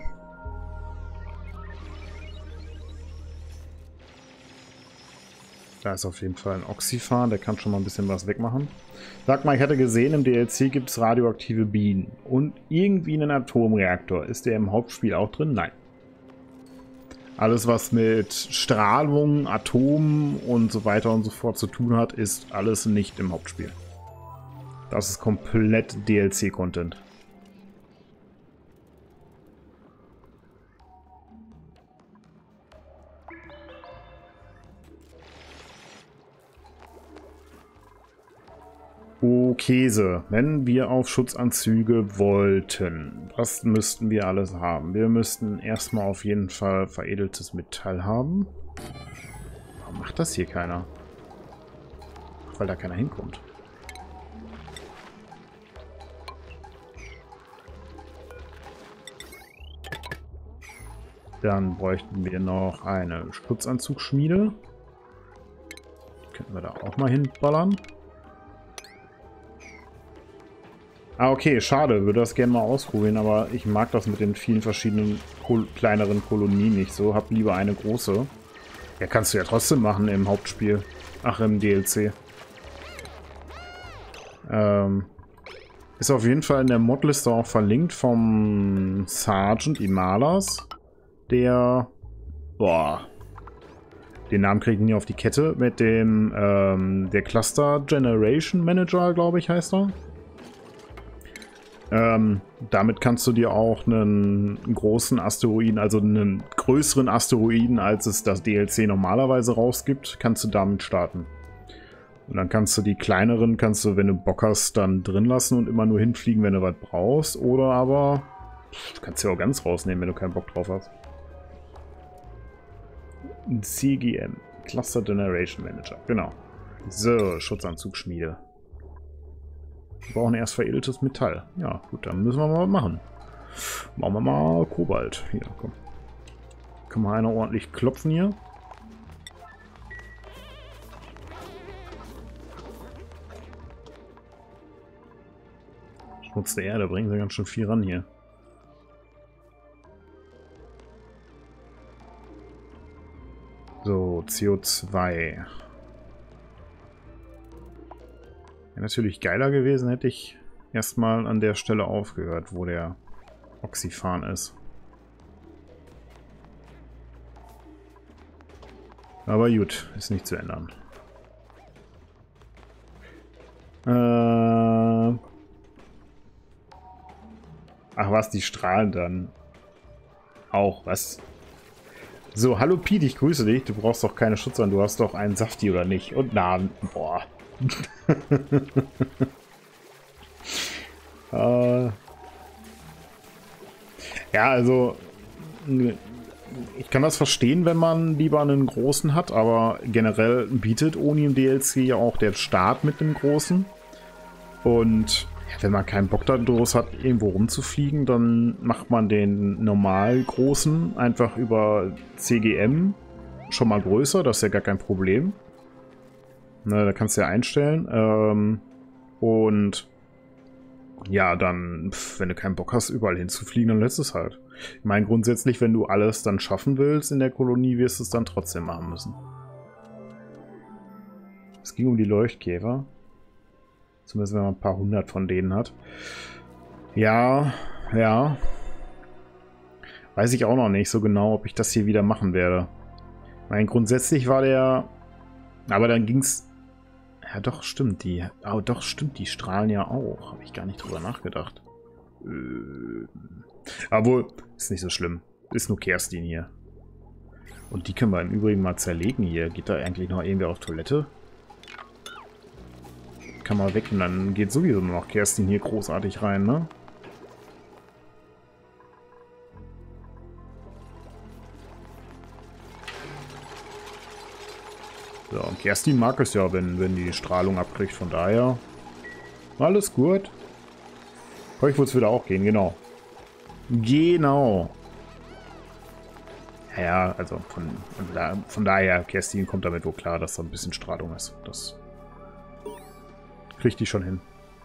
Da ist auf jeden Fall ein Oxyphar, der kann schon mal ein bisschen was wegmachen. Sag mal, ich hatte gesehen, im D L C gibt es radioaktive Bienen. Und irgendwie einen Atomreaktor. Ist der im Hauptspiel auch drin? Nein. Alles, was mit Strahlung, Atomen und so weiter und so fort zu tun hat, ist alles nicht im Hauptspiel. Das ist komplett D L C-Content. Oh, Käse. Wenn wir auf Schutzanzüge wollten, was müssten wir alles haben? Wir müssten erstmal auf jeden Fall veredeltes Metall haben. Warum macht das hier keiner? Ach, weil da keiner hinkommt. Dann bräuchten wir noch eine Schutzanzugschmiede. Die könnten wir da auch mal hinballern. Ah, okay, schade. Würde das gerne mal ausprobieren, aber ich mag das mit den vielen verschiedenen Kol kleineren Kolonien nicht so. Hab lieber eine große. Ja, kannst du ja trotzdem machen im Hauptspiel. Ach, im D L C. Ähm, ist auf jeden Fall in der Modliste auch verlinkt vom Sergeant Imalas. Der... Boah. Den Namen kriege ich nie auf die Kette. Mit dem... Ähm, der Cluster Generation Manager, glaube ich, heißt er. Ähm, damit kannst du dir auch einen großen Asteroiden, also einen größeren Asteroiden, als es das D L C normalerweise rausgibt, kannst du damit starten. Und dann kannst du die kleineren, kannst du, wenn du Bock hast, dann drin lassen und immer nur hinfliegen, wenn du was brauchst. Oder aber, du kannst ja auch ganz rausnehmen, wenn du keinen Bock drauf hast. C G M, Cluster Generation Manager, genau. So, Schutzanzugschmiede. Wir brauchen erst veredeltes Metall. Ja, gut, dann müssen wir mal was machen. Machen wir mal Kobalt. Hier, komm. Kann mal einer ordentlich klopfen hier. Schmutz der Erde, bringen sie ganz schön viel ran hier. So, C O zwei. Wäre natürlich geiler gewesen, hätte ich erstmal an der Stelle aufgehört, wo der Oxyphan ist. Aber gut, ist nicht zu ändern. Äh Ach was, die strahlen dann auch, was? So, hallo Pete, ich grüße dich. Du brauchst doch keine Schutz an, du hast doch einen Safti, oder nicht? Und na, boah. äh ja, also ich kann das verstehen, wenn man lieber einen großen hat, aber generell bietet Oni im D L C ja auch der Start mit dem großen. Und wenn man keinen Bock daraus hat, irgendwo rumzufliegen, dann macht man den normal großen einfach über C G M schon mal größer, das ist ja gar kein Problem. Ne, da kannst du ja einstellen. Ähm, und ja, dann, pf, wenn du keinen Bock hast, überall hinzufliegen, dann lässt es halt. Ich meine, grundsätzlich, wenn du alles dann schaffen willst in der Kolonie, wirst du es dann trotzdem machen müssen. Es ging um die Leuchtkäfer. Zumindest wenn man ein paar hundert von denen hat. Ja, ja. Weiß ich auch noch nicht so genau, ob ich das hier wieder machen werde. Ich meine, grundsätzlich war der... Aber dann ging's... Ja, doch, stimmt. Die... Oh, doch, stimmt. Die strahlen ja auch. Habe ich gar nicht drüber nachgedacht. Äh, aber ist nicht so schlimm. Ist nur Kerstin hier. Und die können wir im Übrigen mal zerlegen hier. Geht da eigentlich noch irgendwer auf Toilette? Kann mal weg und dann geht sowieso nur noch Kerstin hier großartig rein, ne? So, und Kerstin mag es ja, wenn, wenn die Strahlung abkriegt, von daher alles gut. Euch wird es wieder auch gehen, genau. Genau. Ja, also von, von, von daher, Kerstin kommt damit wohl klar, dass da ein bisschen Strahlung ist. Das kriegt die schon hin.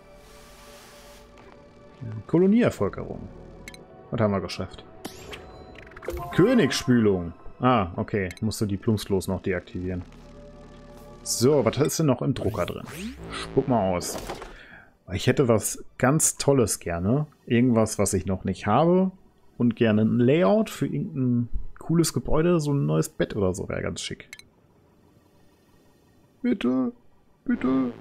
Kolonieerfolgerung. Was haben wir geschafft? Königsspülung. Ah, okay. Musste die plumpslos noch deaktivieren. So, was ist denn noch im Drucker drin? Spuck mal aus. Ich hätte was ganz Tolles gerne. Irgendwas, was ich noch nicht habe. Und gerne ein Layout für irgendein cooles Gebäude. So ein neues Bett oder so wäre ganz schick. Bitte, bitte.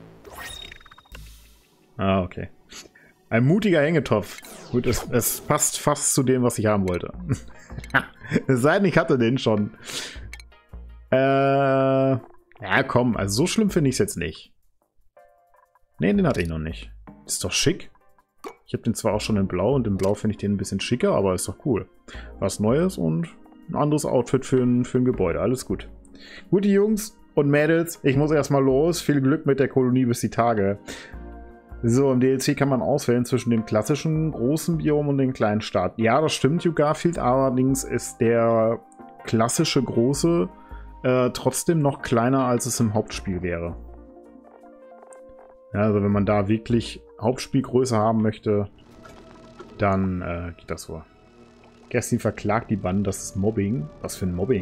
Ah, okay. Ein mutiger Hängetopf. Gut, es, es passt fast zu dem, was ich haben wollte. Es sei denn, ich hatte den schon. Äh, ja, komm. Also so schlimm finde ich es jetzt nicht. Ne, den hatte ich noch nicht. Ist doch schick. Ich habe den zwar auch schon in Blau und in Blau finde ich den ein bisschen schicker, aber ist doch cool. Was Neues und ein anderes Outfit für ein, für ein Gebäude. Alles gut. Gut, die Jungs und Mädels, ich muss erstmal los. Viel Glück mit der Kolonie bis die Tage. So, im D L C kann man auswählen zwischen dem klassischen großen Biom und dem kleinen Staat. Ja, das stimmt, Hugh Garfield. Allerdings ist der klassische große äh, trotzdem noch kleiner, als es im Hauptspiel wäre. Ja, also wenn man da wirklich Hauptspielgröße haben möchte, dann äh, geht das so. Kerstin verklagt die Banden, das ist Mobbing. Was für ein Mobbing?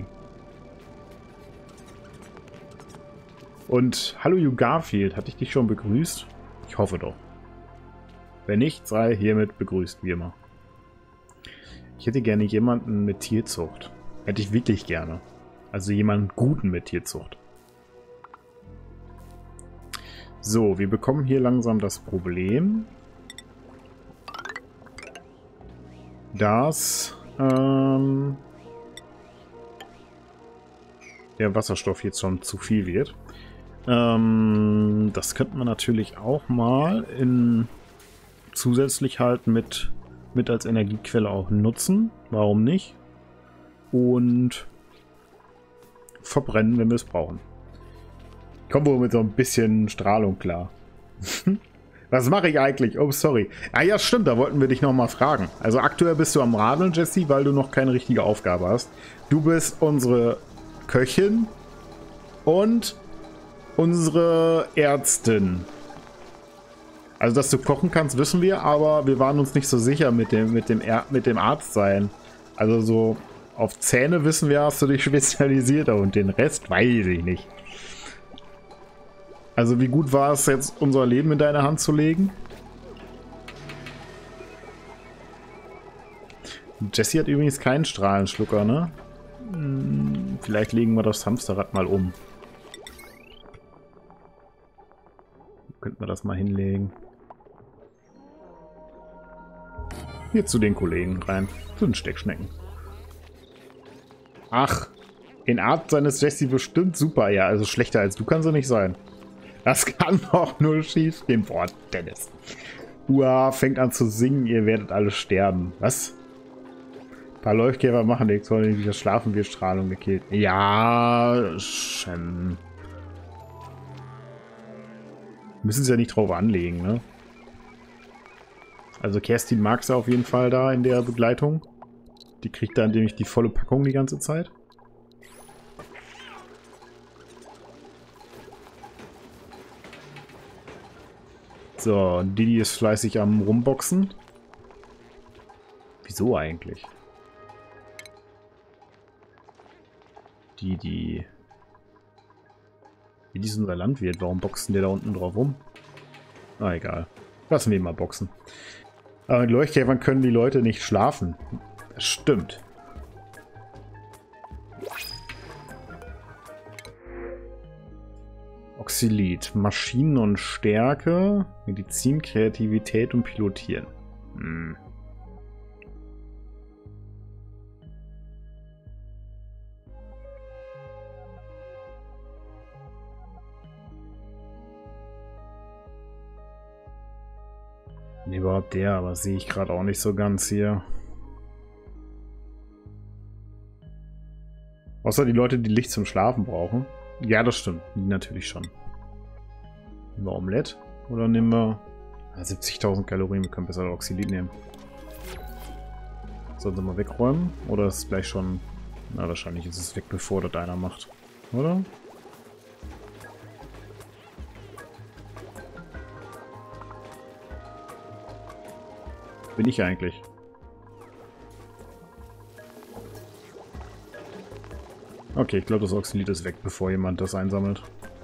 Und hallo Hugh Garfield, hatte ich dich schon begrüßt? Ich hoffe doch. Wenn nicht, sei hiermit begrüßt, wie immer. Ich hätte gerne jemanden mit Tierzucht. Hätte ich wirklich gerne. Also jemanden guten mit Tierzucht. So, wir bekommen hier langsam das Problem, dass ähm, der Wasserstoff jetzt schon zu viel wird. Ähm, das könnte man natürlich auch mal in zusätzlich halt mit, mit als Energiequelle auch nutzen. Warum nicht? Und verbrennen, wenn wir es brauchen. Ich komme wohl mit so ein bisschen Strahlung klar. Was mache ich eigentlich? Oh, sorry. Ah ja, stimmt, da wollten wir dich nochmal fragen. Also aktuell bist du am Radeln, Jesse, weil du noch keine richtige Aufgabe hast. Du bist unsere Köchin und unsere Ärztin. Also, dass du kochen kannst, wissen wir, aber wir waren uns nicht so sicher mit dem, mit dem, er mit dem Arzt sein. Also so auf Zähne wissen wir, hast du dich spezialisiert und den Rest weiß ich nicht. Also wie gut war es jetzt, unser Leben in deine Hand zu legen? Jesse hat übrigens keinen Strahlenschlucker, ne? Hm, vielleicht legen wir das Hamsterrad mal um. Könnten wir das mal hinlegen. Hier zu den Kollegen rein. Zu den Steckschnecken. Ach, in Art seines Jesse bestimmt super. Ja, also schlechter als du kannst du nicht sein. Das kann doch nur schief gehen. Boah, Dennis. Uah, fängt an zu singen, ihr werdet alle sterben. Was? Ein paar Leuchtkäfer machen nichts, sondern wieder schlafen wir Strahlung gekillt. Ja, Schem. Müssen sie ja nicht drauf anlegen, ne? Also Kerstin mag es auf jeden Fall da in der Begleitung. Die kriegt da nämlich die volle Packung die ganze Zeit. So, Didi ist fleißig am Rumboxen. Wieso eigentlich? Didi. Didi ist unser Landwirt. Warum boxen der da unten drauf rum? Ah, egal. Lassen wir ihn mal boxen. Aber mit Leuchtkäfern können die Leute nicht schlafen. Das stimmt. Oxylit. Maschinen und Stärke. Medizin, Kreativität und Pilotieren. Hm. Nee, überhaupt der, aber sehe ich gerade auch nicht so ganz hier. Außer die Leute, die Licht zum Schlafen brauchen. Ja, das stimmt. Die natürlich schon. Nehmen wir Omelette? Oder nehmen wir... Ja, siebzigtausend Kalorien, wir können besser Oxylit nehmen. Sollen sie mal wegräumen? Oder ist es gleich schon... Na, wahrscheinlich ist es weg, bevor das einer macht. Oder? Bin ich eigentlich? Okay, ich glaube, das Oxylit ist weg, bevor jemand das einsammelt.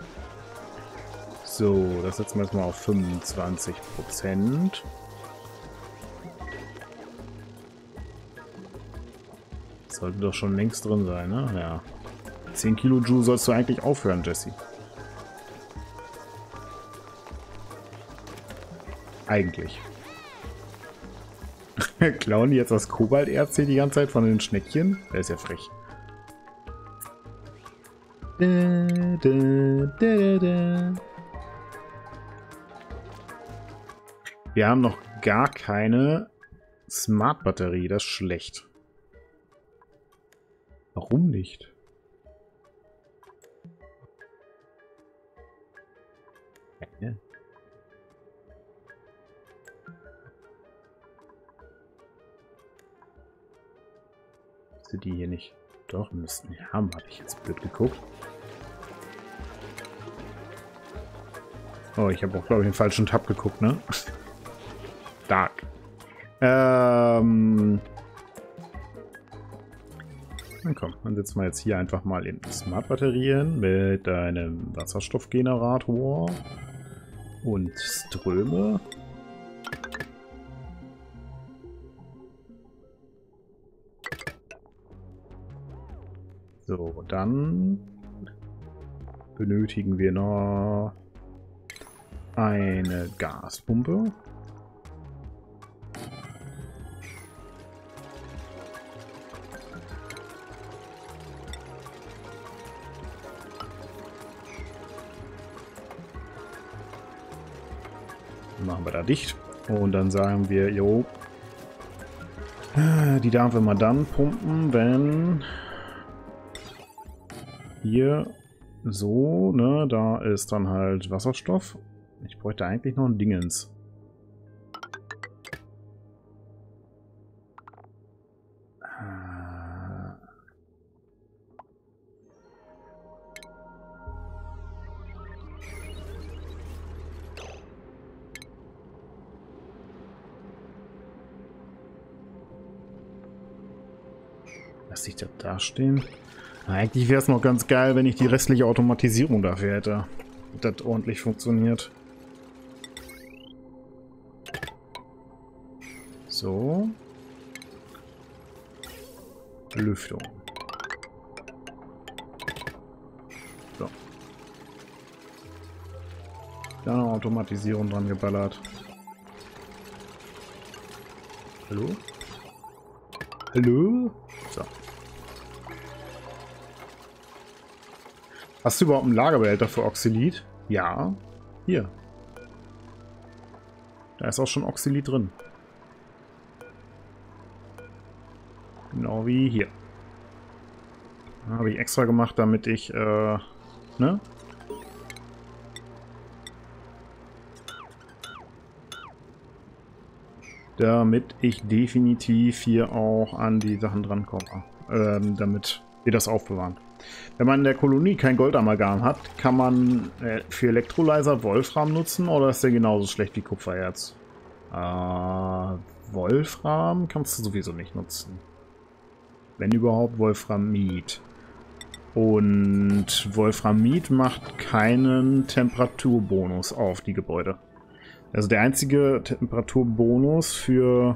So, das setzen wir jetzt mal auf fünfundzwanzig Prozent. Sollte doch schon längst drin sein, ne? Ja. zehn Kilojoule sollst du eigentlich aufhören, Jesse. Eigentlich. Klauen die jetzt das Kobalterz hier die ganze Zeit von den Schneckchen? Der ist ja frech. Da, da, da, da. Wir haben noch gar keine Smart-Batterie. Das ist schlecht. Warum nicht? Ja. Die hier nicht. Doch, müssten die haben. Habe ich jetzt blöd geguckt. Oh, ich habe auch, glaube ich, den falschen Tab geguckt, ne? Dark. Ähm. Dann komm, dann setzen wir jetzt hier einfach mal in Smart-Batterien mit einem Wasserstoffgenerator und Ströme. So, dann benötigen wir noch eine Gaspumpe. Machen wir da dicht. Und dann sagen wir, jo, die darf man dann pumpen, wenn hier so, ne, da ist dann halt Wasserstoff Ich bräuchte eigentlich noch ein Dingens. Lass ich das da stehen? Na, eigentlich wäre es noch ganz geil, wenn ich die restliche Automatisierung dafür hätte. Dass das ordentlich funktioniert. So. Lüftung. So. Da noch Automatisierung dran geballert. Hallo? Hallo? So. Hast du überhaupt einen Lagerbehälter für Oxylit? Ja. Hier. Da ist auch schon Oxylit drin. Genau wie hier. Habe ich extra gemacht, damit ich, äh, ne? Damit ich definitiv hier auch an die Sachen drankomme. Ähm, damit wir das aufbewahren. Wenn man in der Kolonie kein Goldamalgam hat, kann man äh, für Elektrolyser Wolfram nutzen oder ist der genauso schlecht wie Kupfererz? Äh, Wolfram kannst du sowieso nicht nutzen. Wenn überhaupt Wolframid. Und Wolframid macht keinen Temperaturbonus auf die Gebäude. Also der einzige Temperaturbonus für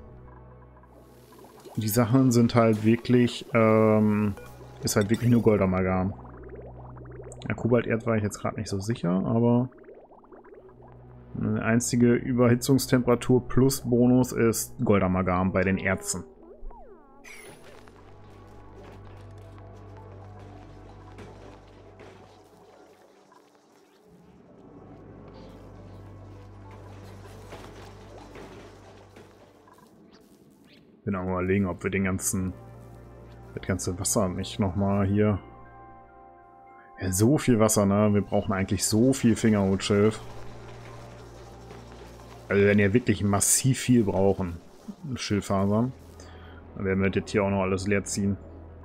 die Sachen sind halt wirklich, ähm, ist halt wirklich nur Goldamalgam. Ja, Kobalterz war ich jetzt gerade nicht so sicher, aber eine einzige Überhitzungstemperatur plus Bonus ist Goldamalgam bei den Erzen. Ich bin auch überlegen, ob wir den ganzen, das ganze Wasser nicht nochmal hier. Ja, so viel Wasser, ne? Wir brauchen eigentlich so viel Fingerhutschilf. Also wir werden ja wirklich massiv viel brauchen. Schilffasern. Dann werden wir das hier auch noch alles leer ziehen.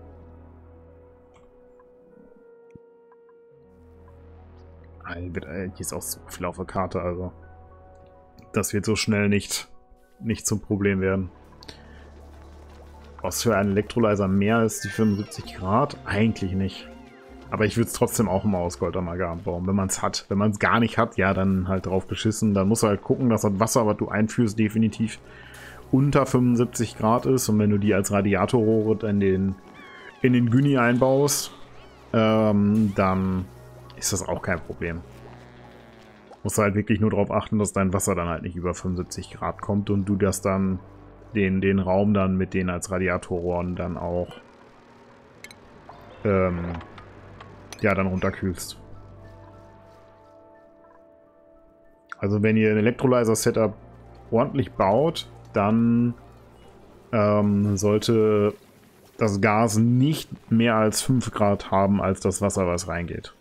Hier ist auch so viel auf der Karte, also. Das wird so schnell nicht, nicht zum Problem werden. Was für einen Elektrolyser mehr als die fünfundsiebzig Grad? Eigentlich nicht. Aber ich würde es trotzdem auch immer aus Goldamalgam bauen, wenn man es hat. Wenn man es gar nicht hat, ja, dann halt drauf beschissen. Dann musst du halt gucken, dass das Wasser, was du einführst, definitiv unter fünfundsiebzig Grad ist. Und wenn du die als Radiatorrohre in den, in den Gyni einbaust, ähm, dann ist das auch kein Problem. Musst du halt wirklich nur darauf achten, dass dein Wasser dann halt nicht über fünfundsiebzig Grad kommt und du das dann Den, den Raum dann mit denen als Radiatorrohren dann auch ähm, ja, dann runterkühlst. Also wenn ihr ein Elektrolyzer-Setup ordentlich baut, dann ähm, sollte das Gas nicht mehr als fünf Grad haben als das Wasser, was reingeht.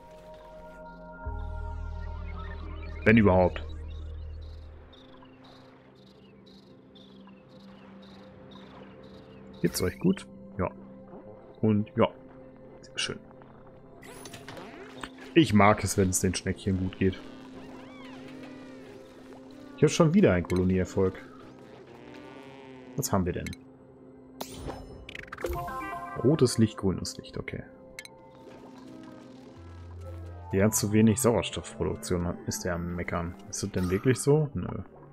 Wenn überhaupt. Geht's euch gut? Ja. Und ja. Sehr schön. Ich mag es, wenn es den Schneckchen gut geht. Ich habe schon wieder einen Kolonieerfolg. Was haben wir denn? Rotes Licht, grünes Licht, okay. Der hat zu wenig Sauerstoffproduktion hat, ist der am Meckern. Ist das denn wirklich so? Nö.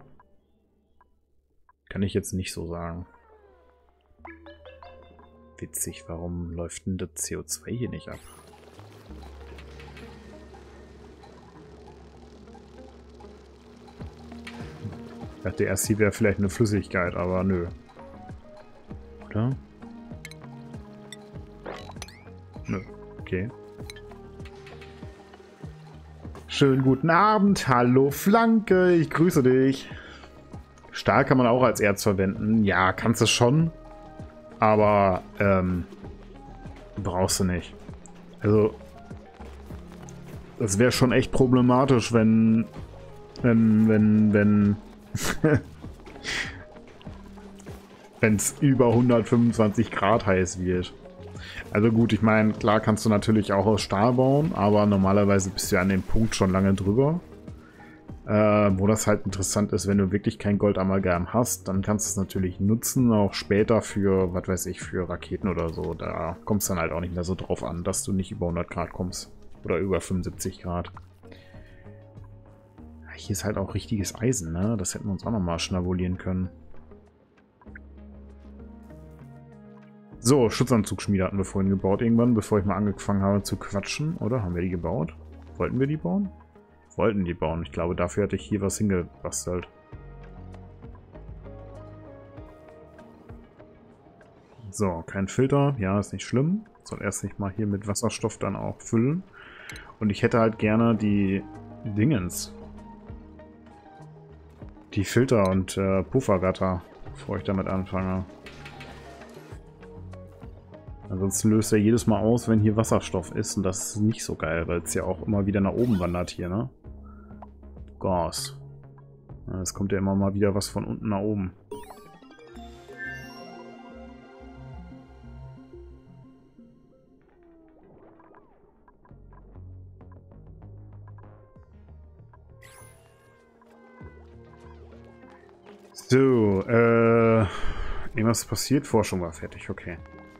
Kann ich jetzt nicht so sagen. Witzig, warum läuft denn das C O zwei hier nicht ab? Ich dachte erst, hier wäre vielleicht eine Flüssigkeit, aber nö. Oder? Nö, okay. Schönen guten Abend, hallo Flanke, ich grüße dich. Stahl kann man auch als Erz verwenden. Ja, kannst du schon. Aber, ähm, brauchst du nicht. Also, das wäre schon echt problematisch, wenn Wenn, wenn, wenn... wenn es über hundertfünfundzwanzig Grad heiß wird. Also gut, ich meine, klar kannst du natürlich auch aus Stahl bauen, aber normalerweise bist du ja an dem Punkt schon lange drüber. Äh, wo das halt interessant ist, wenn du wirklich kein Goldamalgam hast, dann kannst du es natürlich nutzen, auch später für, was weiß ich, für Raketen oder so. Da kommt es dann halt auch nicht mehr so drauf an, dass du nicht über hundert Grad kommst. Oder über fünfundsiebzig Grad. Hier ist halt auch richtiges Eisen, ne? Das hätten wir uns auch nochmal schnabulieren können. So, Schutzanzugschmiede hatten wir vorhin gebaut irgendwann, bevor ich mal angefangen habe zu quatschen. Oder? Haben wir die gebaut? Wollten wir die bauen? Wollten die bauen. Ich glaube, dafür hatte ich hier was hingebastelt. So, kein Filter. Ja, ist nicht schlimm. Soll erst nicht mal hier mit Wasserstoff dann auch füllen. Und ich hätte halt gerne die Dingens. Die Filter und äh, Puffergatter, bevor ich damit anfange. Ansonsten löst er jedes Mal aus, wenn hier Wasserstoff ist. Und das ist nicht so geil, weil es ja auch immer wieder nach oben wandert hier, ne? Gas. Ja, es kommt ja immer mal wieder was von unten nach oben. So, äh... irgendwas passiert? Forschung war fertig, okay.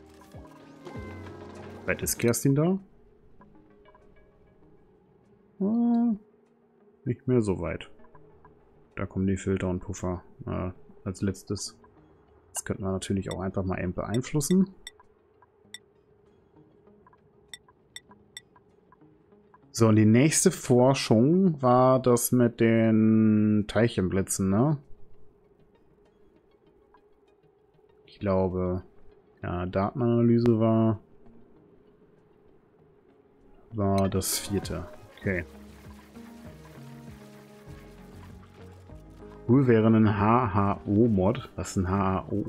Weit ist Kerstin da? Ah, nicht mehr so weit. Da kommen die Filter und Puffer äh, als letztes. Das könnten wir natürlich auch einfach mal eben beeinflussen. So, und die nächste Forschung war das mit den Teilchenblitzen, ne? Ich glaube, ja, Datenanalyse war, war das vierte. Okay. Cool wäre ein H H O-Mod. Was ist ein H H O?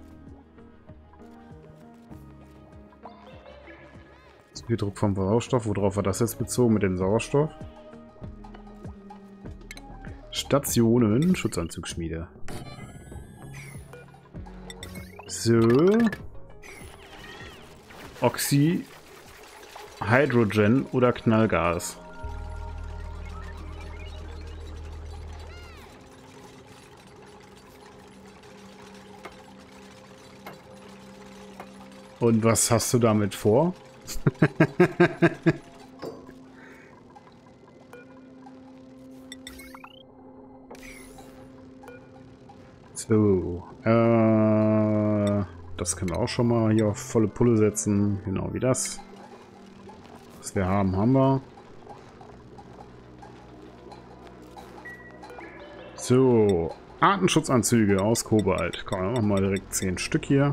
Zu viel Druck vom Sauerstoff. Worauf war das jetzt bezogen mit dem Sauerstoff? Stationen, Schutzanzugschmiede. So. Oxy, Hydrogen oder Knallgas. Und was hast du damit vor? So, äh, das können wir auch schon mal hier auf volle Pulle setzen, genau wie das. Was wir haben, haben wir. So, Artenschutzanzüge aus Kobalt. Komm, wir machen mal direkt zehn Stück hier.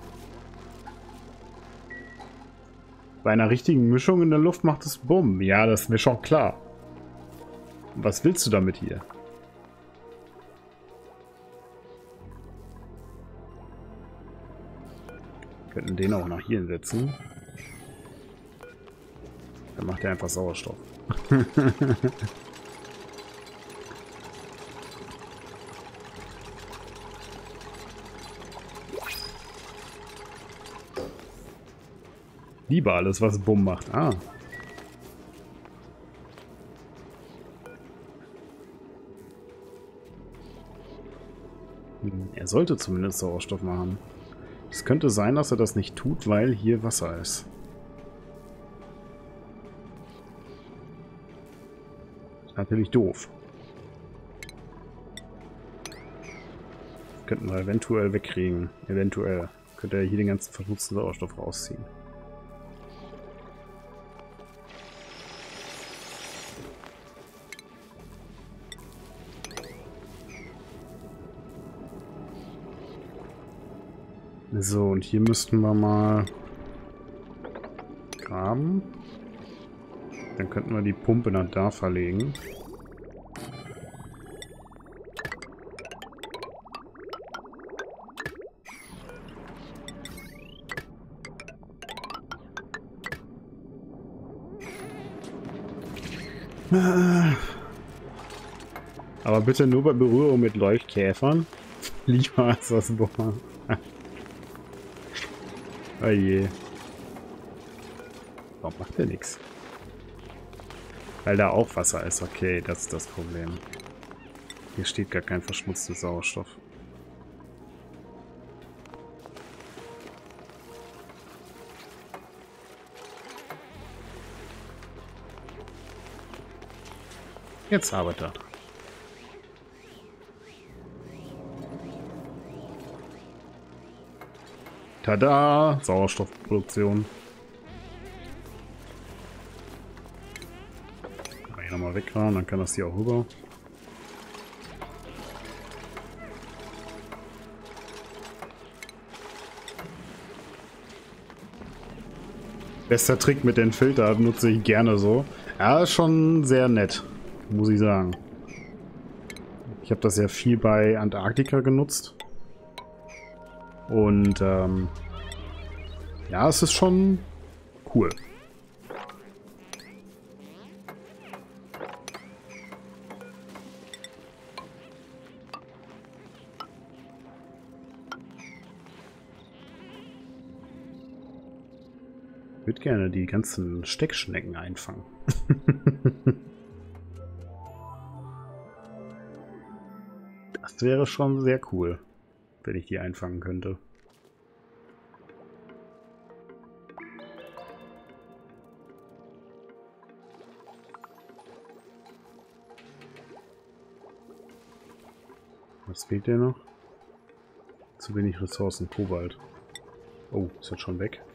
Bei einer richtigen Mischung in der Luft macht es Bumm. Ja, das ist mir schon klar. Was willst du damit hier? Wir könnten den auch nach hier setzen. Dann macht er einfach Sauerstoff. Lieber alles, was Bumm macht. Ah. Hm, er sollte zumindest Sauerstoff machen. Es könnte sein, dass er das nicht tut, weil hier Wasser ist. Natürlich doof. Könnten wir eventuell wegkriegen. Eventuell. Könnte er hier den ganzen vernutzten Sauerstoff rausziehen. So, und hier müssten wir mal graben. Dann könnten wir die Pumpe nach da verlegen. Aber bitte nur bei Berührung mit Leuchtkäfern. Lieber als das Bohr. Oh je. Warum macht der nichts? Weil da auch Wasser ist. Okay, das ist das Problem. Hier steht gar kein verschmutzter Sauerstoff. Jetzt arbeitet er. Tada! Sauerstoffproduktion. Kann ich nochmal wegfahren, dann kann das hier auch rüber. Bester Trick mit den Filtern, nutze ich gerne so. Ja, ist schon sehr nett, muss ich sagen. Ich habe das ja viel bei Antarktika genutzt. Und ähm, ja, es ist schon cool. Ich würde gerne die ganzen Steckschnecken einfangen. Das wäre schon sehr cool, wenn ich die einfangen könnte. Was fehlt dir noch? Zu wenig Ressourcen, Kobalt. Oh, ist das schon weg?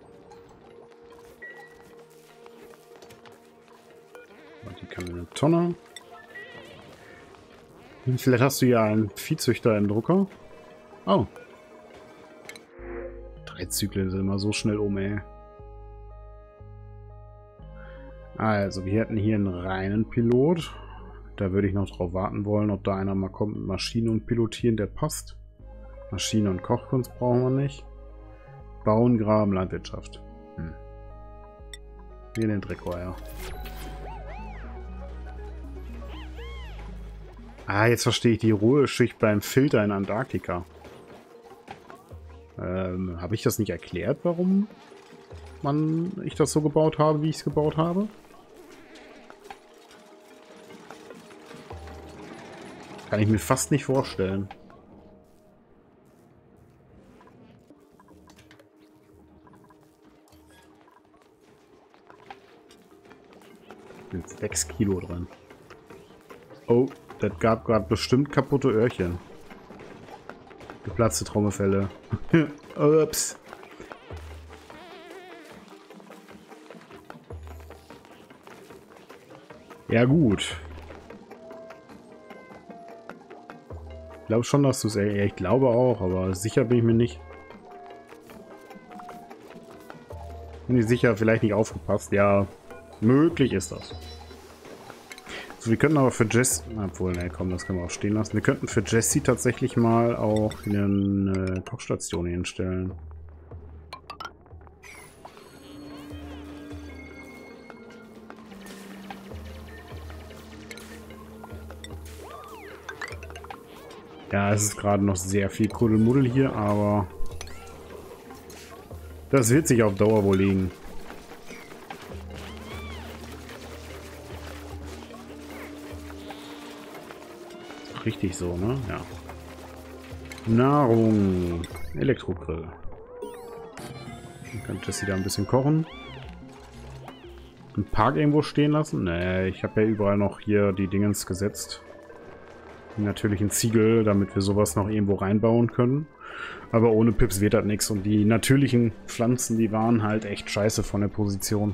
Die kann in eine Tonne. Vielleicht hast du ja einen Viehzüchter im Drucker. Oh. Drei Zyklen sind immer so schnell um, ey. Also, wir hätten hier einen reinen Pilot. Da würde ich noch drauf warten wollen, ob da einer mal kommt mit Maschine und Pilotieren, der passt. Maschine und Kochkunst brauchen wir nicht. Bauen, Graben, Landwirtschaft. Hm. Hier den Dreckweiher. Ah, jetzt verstehe ich die Ruheschicht beim Filter in Antarktika. Ähm, habe ich das nicht erklärt, warum man ich das so gebaut habe, wie ich es gebaut habe? Kann ich mir fast nicht vorstellen. Sind sechs Kilo drin. Oh. Das gab gerade bestimmt kaputte Öhrchen. Geplatzte Trommelfälle. Ups. Ja gut. Ich glaube schon, dass du es... Ja, ich glaube auch, aber sicher bin ich mir nicht. Bin ich sicher, vielleicht nicht aufgepasst. Ja, möglich ist das. So, wir könnten aber für Jesse... Obwohl, ne, komm, das können wir auch stehen lassen. Wir könnten für Jesse tatsächlich mal auch eine Kochstation hinstellen. Ja, es ist gerade noch sehr viel Kuddelmuddel hier, aber das wird sich auf Dauer wohl legen. Richtig so, ne? Ja. Nahrung. Elektrogrill. Dann kann Jesse da ein bisschen kochen. Einen Park irgendwo stehen lassen? Nee, ich habe ja überall noch hier die Dingens gesetzt. Natürlich ein Ziegel, damit wir sowas noch irgendwo reinbauen können. Aber ohne Pips wird das nichts. Und die natürlichen Pflanzen, die waren halt echt scheiße von der Position.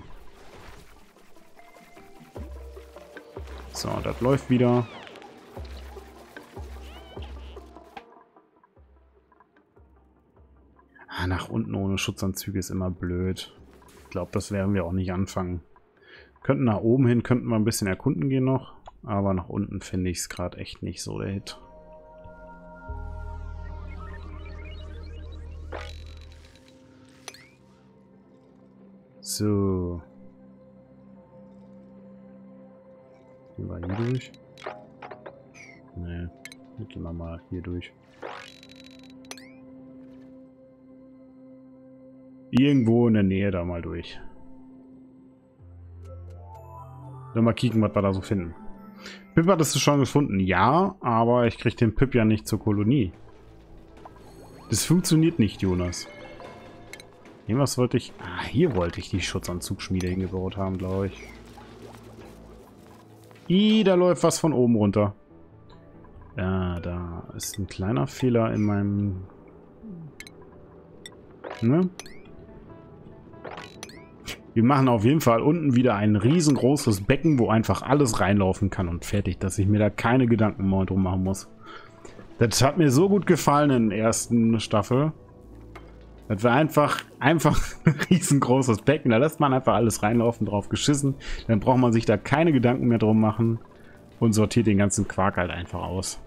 So, das läuft wieder. Ah, nach unten ohne Schutzanzüge ist immer blöd. Ich glaube, das werden wir auch nicht anfangen. Könnten nach oben hin, könnten wir ein bisschen erkunden gehen noch. Aber nach unten finde ich es gerade echt nicht so der Hit. So. Gehen wir hier durch. Nee, gehen wir mal hier durch. Irgendwo in der Nähe da mal durch. Dann mal kicken, was wir da so finden. Pip hattest du schon gefunden? Ja, aber ich krieg den Pip ja nicht zur Kolonie. Das funktioniert nicht, Jonas. Irgendwas wollte ich... Ah, hier wollte ich die Schutzanzugschmiede hingebaut haben, glaube ich. Ih, da läuft was von oben runter. Ja, da ist ein kleiner Fehler in meinem... Ne? Wir machen auf jeden Fall unten wieder ein riesengroßes Becken, wo einfach alles reinlaufen kann und fertig, dass ich mir da keine Gedanken mehr drum machen muss. Das hat mir so gut gefallen in der ersten Staffel. Das war einfach, einfach ein riesengroßes Becken. Da lässt man einfach alles reinlaufen, drauf geschissen. Dann braucht man sich da keine Gedanken mehr drum machen und sortiert den ganzen Quark halt einfach aus.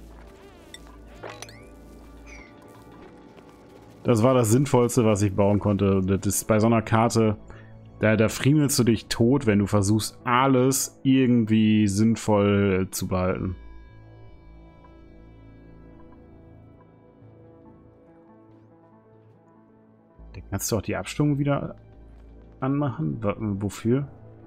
Das war das Sinnvollste, was ich bauen konnte. Das ist bei so einer Karte, da, da friemelst du dich tot, wenn du versuchst, alles irgendwie sinnvoll zu behalten. Dann kannst du auch die Abstimmung wieder anmachen. W- wofür?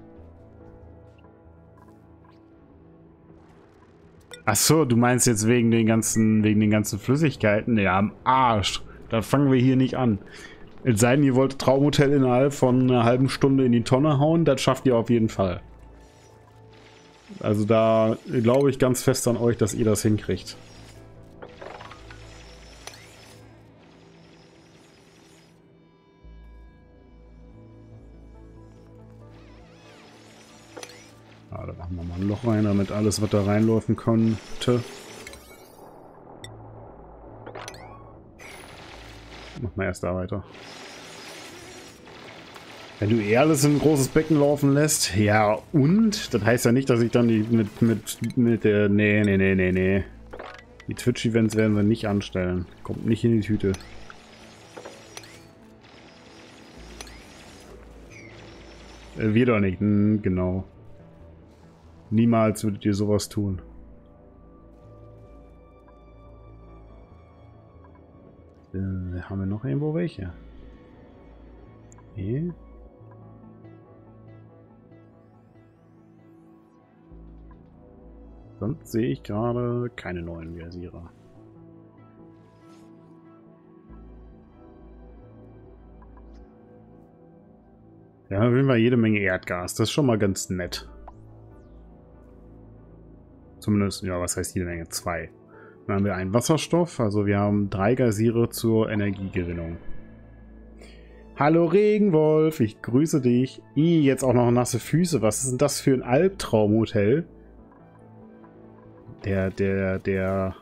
Ach so, du meinst jetzt wegen den ganzen, wegen den ganzen Flüssigkeiten? Ja, am Arsch. Da fangen wir hier nicht an. Es sei denn, ihr wollt Traumhotel innerhalb von einer halben Stunde in die Tonne hauen, das schafft ihr auf jeden Fall. Also da glaube ich ganz fest an euch, dass ihr das hinkriegt. Ah, da machen wir mal ein Loch rein, damit alles, was da reinlaufen könnte. Mach mal erst da weiter. Wenn du eh alles in ein großes Becken laufen lässt, ja und? Das heißt ja nicht, dass ich dann die mit, mit, mit der... Nee, nee, nee, nee, nee. Die Twitch-Events werden wir nicht anstellen. Kommt nicht in die Tüte. Äh, wir doch nicht, hm, genau. Niemals würdet ihr sowas tun. Äh, haben wir noch irgendwo welche? Nee. Sonst sehe ich gerade keine neuen Versierer. Ja, da will wir jede Menge Erdgas. Das ist schon mal ganz nett. Zumindest, ja, was heißt jede Menge? Zwei. Dann haben wir einen Wasserstoff. Also wir haben drei Geysire zur Energiegewinnung. Hallo Regenwolf, ich grüße dich. Ih, jetzt auch noch nasse Füße. Was ist denn das für ein Albtraumhotel? Der, der, der...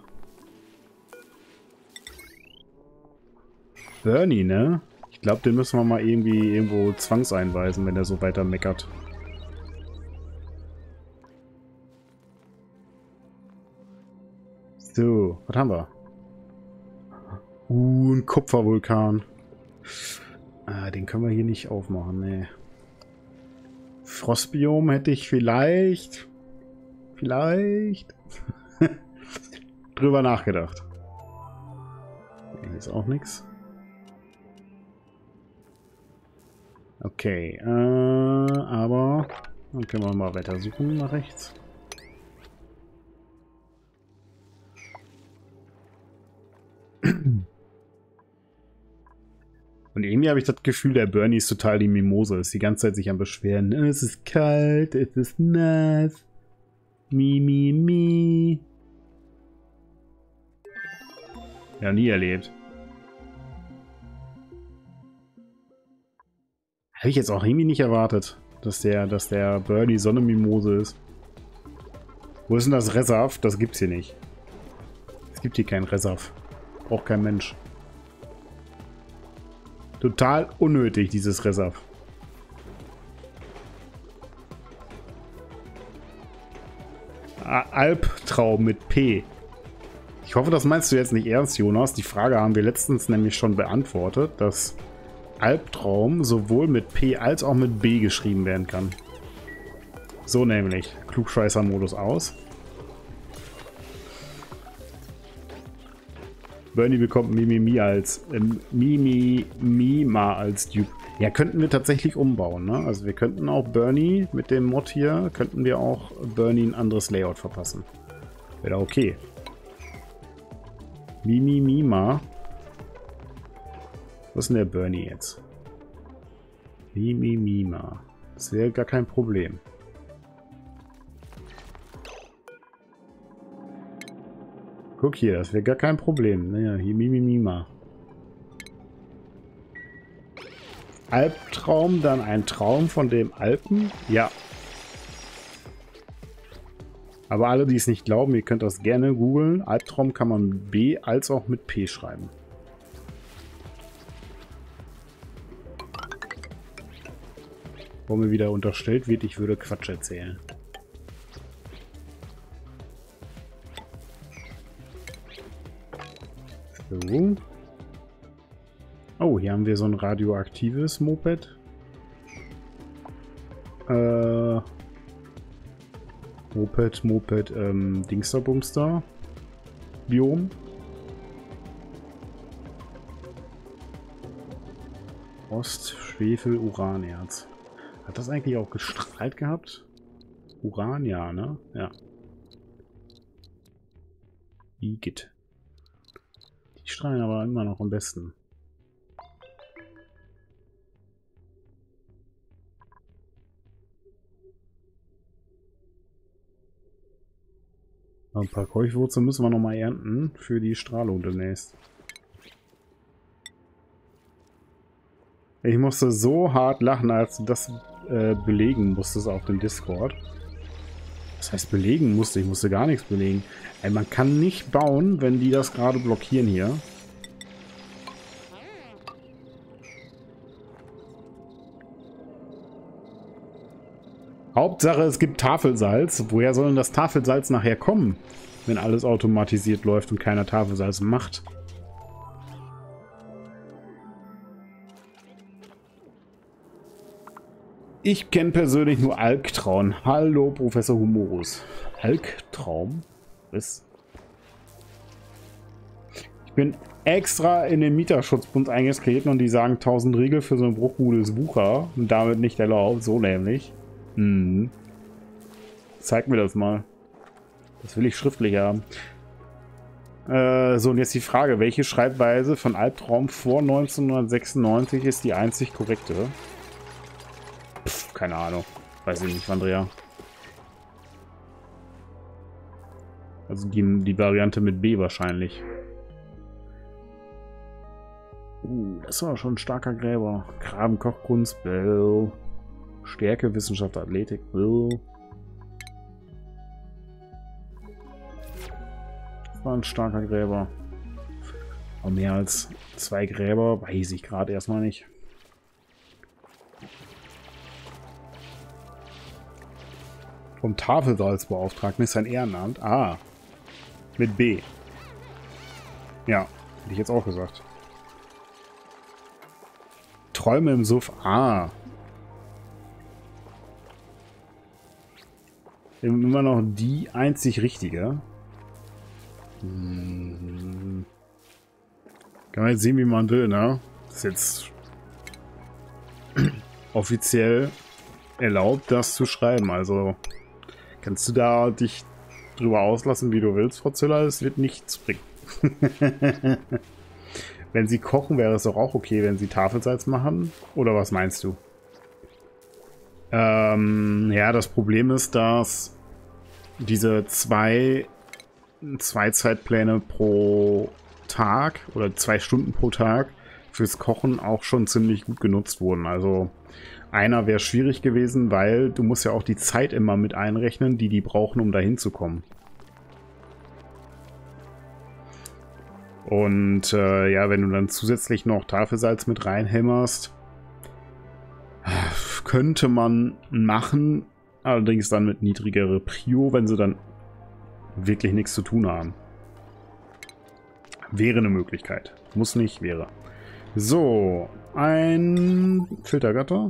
Bernie, ne? Ich glaube, den müssen wir mal irgendwie irgendwo zwangseinweisen, wenn er so weiter meckert. So, was haben wir? Uh, ein Kupfervulkan. Ah, den können wir hier nicht aufmachen, ne. Frostbiom hätte ich vielleicht... Vielleicht... drüber nachgedacht. Hier ist auch nichts. Okay, äh, aber dann können wir mal weiter suchen nach rechts. Und irgendwie habe ich das Gefühl, der Bernie ist total die Mimose. Ist die ganze Zeit sich am Beschweren. Es ist kalt, es ist nass. Mi, mi, mi. Ja, nie erlebt. Habe ich jetzt auch irgendwie nicht erwartet, dass der, dass der Bernie so eine Mimose ist. Wo ist denn das Reserv? Das gibt's hier nicht. Es gibt hier kein Reserv. Braucht kein Mensch. Total unnötig, dieses Reserv. Albtraum mit P. Ich hoffe, das meinst du jetzt nicht ernst, Jonas. Die Frage haben wir letztens nämlich schon beantwortet, dass Albtraum sowohl mit P als auch mit B geschrieben werden kann. So nämlich. Klugscheißer-Modus aus. Bernie bekommt Mimimi als äh, Mimi Mima als Dupe. Ja, könnten wir tatsächlich umbauen, ne? Also wir könnten auch Bernie mit dem Mod hier, könnten wir auch Bernie ein anderes Layout verpassen. Wäre okay. Mimi Mima. Was ist denn der Bernie jetzt? Mimi Mima. Das wäre gar kein Problem. Guck hier, das wäre gar kein Problem. Naja, hier Mimi Mima. Albtraum, dann ein Traum von dem Alpen? Ja. Aber alle, die es nicht glauben, ihr könnt das gerne googeln. Albtraum kann man mit B als auch mit P schreiben. Wo mir wieder unterstellt wird, ich würde Quatsch erzählen. So. Oh, hier haben wir so ein radioaktives Moped. Äh, Moped, Moped, ähm, Dingsterbumster. Biom. Ost, Schwefel, Uranerz. Hat das eigentlich auch gestrahlt gehabt? Uran, ja, ne? Ja. Igitt. Die strahlen aber immer noch am besten. Ein paar Keuchwurzeln müssen wir noch mal ernten für die Strahlung demnächst. Ich musste so hart lachen, als du das äh, belegen musstest auf dem Discord. Das heißt belegen musste, ich musste gar nichts belegen. Ey, man kann nicht bauen, wenn die das gerade blockieren hier. Hauptsache, es gibt Tafelsalz. Woher soll denn das Tafelsalz nachher kommen, wenn alles automatisiert läuft und keiner Tafelsalz macht? Ich kenne persönlich nur Albtraum. Hallo, Professor Humorus. Albtraum? Was? Ich bin extra in den Mieterschutzbund eingetreten und die sagen, tausend Riegel für so ein Bruchbude ist Wucher und damit nicht erlaubt. So nämlich. Hm. Zeig mir das mal. Das will ich schriftlich haben. Äh, so, und jetzt die Frage, welche Schreibweise von Albtraum vor neunzehnhundertsechsundneunzig ist die einzig korrekte? Pff, keine Ahnung. Weiß ich nicht, Andrea. Also die, die Variante mit B wahrscheinlich. Uh, das war schon ein starker Gräber. Graben, Kochkunst, Bell. Stärke, Wissenschaft, Athletik, Bell. Das war ein starker Gräber. Aber mehr als zwei Gräber weiß ich gerade erstmal nicht. Vom Tafelsalzbeauftragten ist ein Ehrenamt. Ah. Mit B. Ja, hätte ich jetzt auch gesagt. Träume im Suff. Ah. Immer noch die einzig richtige. Hm. Kann man jetzt sehen, wie man will, ne? Das ist jetzt offiziell erlaubt, das zu schreiben. Also kannst du da dich drüber auslassen, wie du willst, Frau Züller. Es wird nichts bringen. Wenn sie kochen, wäre es doch auch okay, wenn sie Tafelsalz machen. Oder was meinst du? Ähm, ja, das Problem ist, dass diese zwei, zwei Zeitpläne pro Tag oder zwei Stunden pro Tag fürs Kochen auch schon ziemlich gut genutzt wurden. Also einer wäre schwierig gewesen, weil du musst ja auch die Zeit immer mit einrechnen, die die brauchen, um dahin zu kommen. Und äh, ja, wenn du dann zusätzlich noch Tafelsalz mit reinhämmerst, könnte man machen, allerdings dann mit niedrigerer Prio, wenn sie dann wirklich nichts zu tun haben. Wäre eine Möglichkeit. Muss nicht, wäre. So, ein Filtergatter.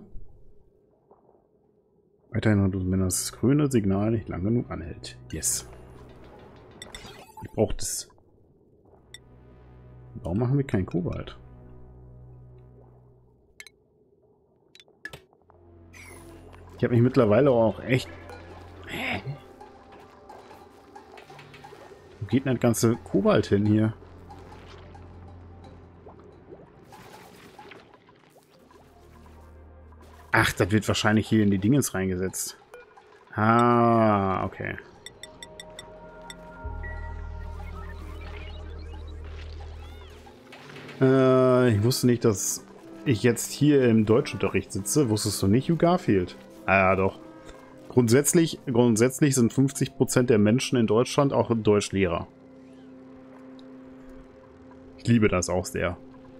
Weiterhin, wenn das grüne Signal nicht lang genug anhält. Yes. Ich brauche das. Warum machen wir keinen Kobalt? Ich habe mich mittlerweile auch echt... Hä? Wo geht denn das ganze Kobalt hin hier? Ach, das wird wahrscheinlich hier in die Dingens reingesetzt. Ah, okay. Äh, ich wusste nicht, dass ich jetzt hier im Deutschunterricht sitze. Wusstest du nicht, Hugh Garfield? Ah, ja, doch. Grundsätzlich, grundsätzlich sind fünfzig Prozent der Menschen in Deutschland auch Deutschlehrer. Ich liebe das auch sehr.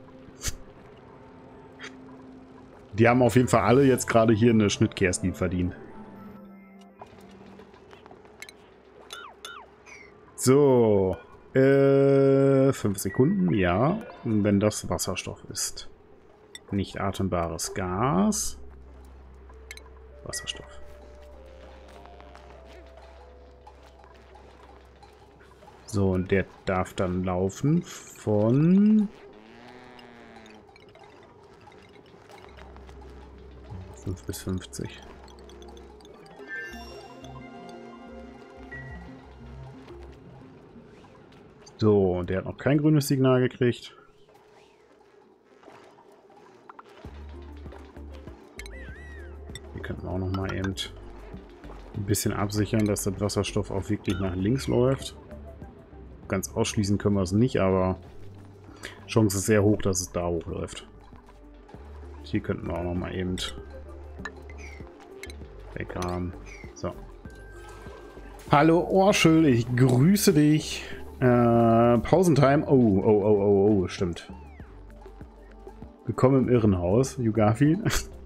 Die haben auf jeden Fall alle jetzt gerade hier eine Schnittkerstin verdient. So. Äh, fünf Sekunden, ja. Wenn das Wasserstoff ist. Nicht atembares Gas. Wasserstoff. So, und der darf dann laufen von... fünf bis fünfzig. So, der hat noch kein grünes Signal gekriegt. Hier könnten wir auch noch mal eben ein bisschen absichern, dass der Wasserstoff auch wirklich nach links läuft. Ganz ausschließen können wir es nicht, aber Chance ist sehr hoch, dass es da hochläuft. Hier könnten wir auch noch mal eben weggraben. So. Hallo Orschel, ich grüße dich. Äh, Pausentime. Oh, oh, oh, oh, oh, stimmt. Willkommen im Irrenhaus, Hugh Garfield.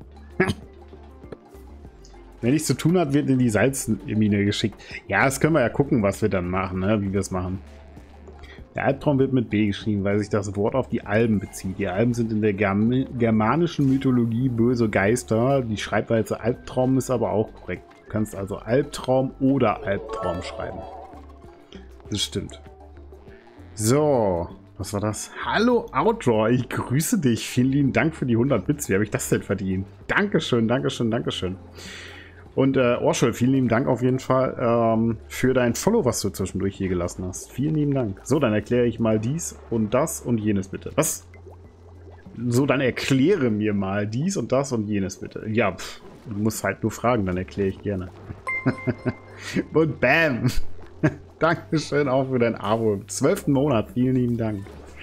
Wenn nichts zu tun hat, wird in die Salzmine geschickt. Ja, das können wir ja gucken, was wir dann machen, ne? Wie wir es machen. Der Albtraum wird mit B geschrieben, weil sich das Wort auf die Alben bezieht. Die Alben sind in der Germ germanischen Mythologie böse Geister. Die Schreibweise Albtraum ist aber auch korrekt. Du kannst also Albtraum oder Albtraum schreiben. Das stimmt. So, was war das? Hallo Outdoor, ich grüße dich. Vielen lieben Dank für die hundert Bits. Wie habe ich das denn verdient? Dankeschön, Dankeschön, Dankeschön. Und äh, Orschel, vielen lieben Dank auf jeden Fall ähm, für dein Follow, was du zwischendurch hier gelassen hast. Vielen lieben Dank. So, dann erkläre ich mal dies und das und jenes bitte. Was? So, dann erkläre mir mal dies und das und jenes bitte. Ja, pff, du musst halt nur fragen, dann erkläre ich gerne. Und bam! Dankeschön auch für dein Abo im zwölften Monat. Vielen lieben Dank.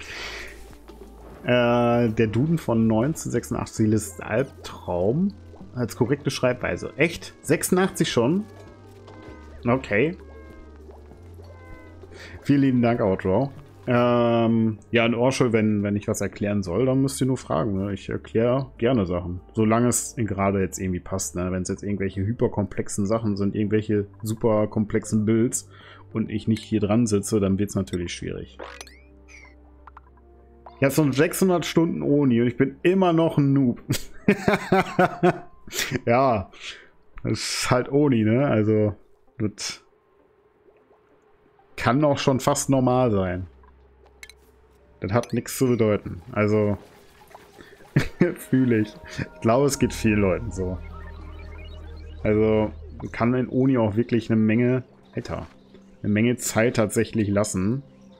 Äh, der Duden von neunzehnhundertsechsundachtzig ist Albtraum. Als korrekte Schreibweise. Echt? sechsundachtzig schon? Okay. Vielen lieben Dank, Outdraw. Ähm, ja, und Orschel, wenn, wenn ich was erklären soll, dann müsst ihr nur fragen. Ne? Ich erkläre gerne Sachen. Solange es gerade jetzt irgendwie passt. Ne? Wenn es jetzt irgendwelche hyperkomplexen Sachen sind, irgendwelche super komplexen Builds und ich nicht hier dran sitze, dann wird es natürlich schwierig. Ich habe schon sechshundert Stunden Oni und ich bin immer noch ein Noob. Ja, das ist halt Oni, ne? Also, das kann auch schon fast normal sein. Das hat nichts zu bedeuten. Also, fühle ich. Ich glaube, es geht vielen Leuten so. Also, man kann in Oni auch wirklich eine Menge, Alter, eine Menge Zeit tatsächlich lassen.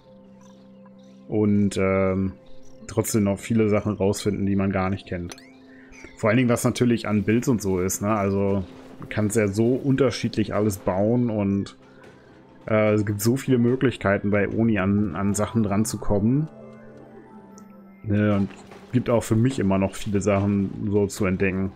Und ähm, trotzdem noch viele Sachen rausfinden, die man gar nicht kennt. Vor allen Dingen, was natürlich an Builds und so ist, ne? Also, man kann es ja so unterschiedlich alles bauen und äh, es gibt so viele Möglichkeiten bei Oni an, an Sachen dran zu kommen. Ne? Und es gibt auch für mich immer noch viele Sachen so zu entdecken.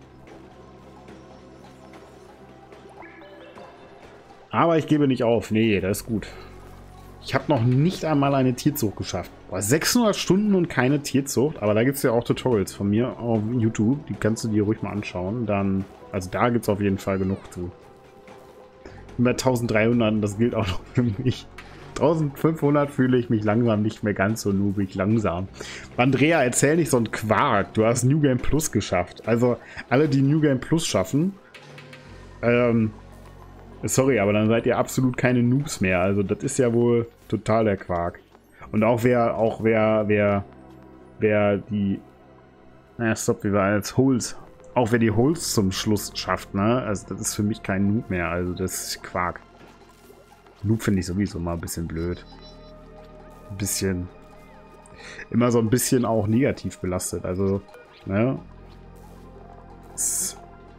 Aber ich gebe nicht auf. Nee, das ist gut. Ich habe noch nicht einmal eine Tierzucht geschafft. Boah, sechshundert Stunden und keine Tierzucht. Aber da gibt es ja auch Tutorials von mir auf YouTube. Die kannst du dir ruhig mal anschauen. Dann, also da gibt es auf jeden Fall genug zu. Ich bin bei eintausenddreihundert und das gilt auch noch für mich. eintausendfünfhundert fühle ich mich langsam nicht mehr ganz so noobig langsam. Andrea, erzähl nicht so einen Quark. Du hast New Game Plus geschafft. Also alle, die New Game Plus schaffen, ähm... sorry, aber dann seid ihr absolut keine Noobs mehr. Also das ist ja wohl total der Quark. Und auch wer, auch wer, wer, wer die, naja, stopp, wie wir als Holes, auch wer die Holes zum Schluss schafft, ne? Also das ist für mich kein Noob mehr, also das ist Quark. Noob finde ich sowieso mal ein bisschen blöd. Ein bisschen, immer so ein bisschen auch negativ belastet, also, ne? Ist,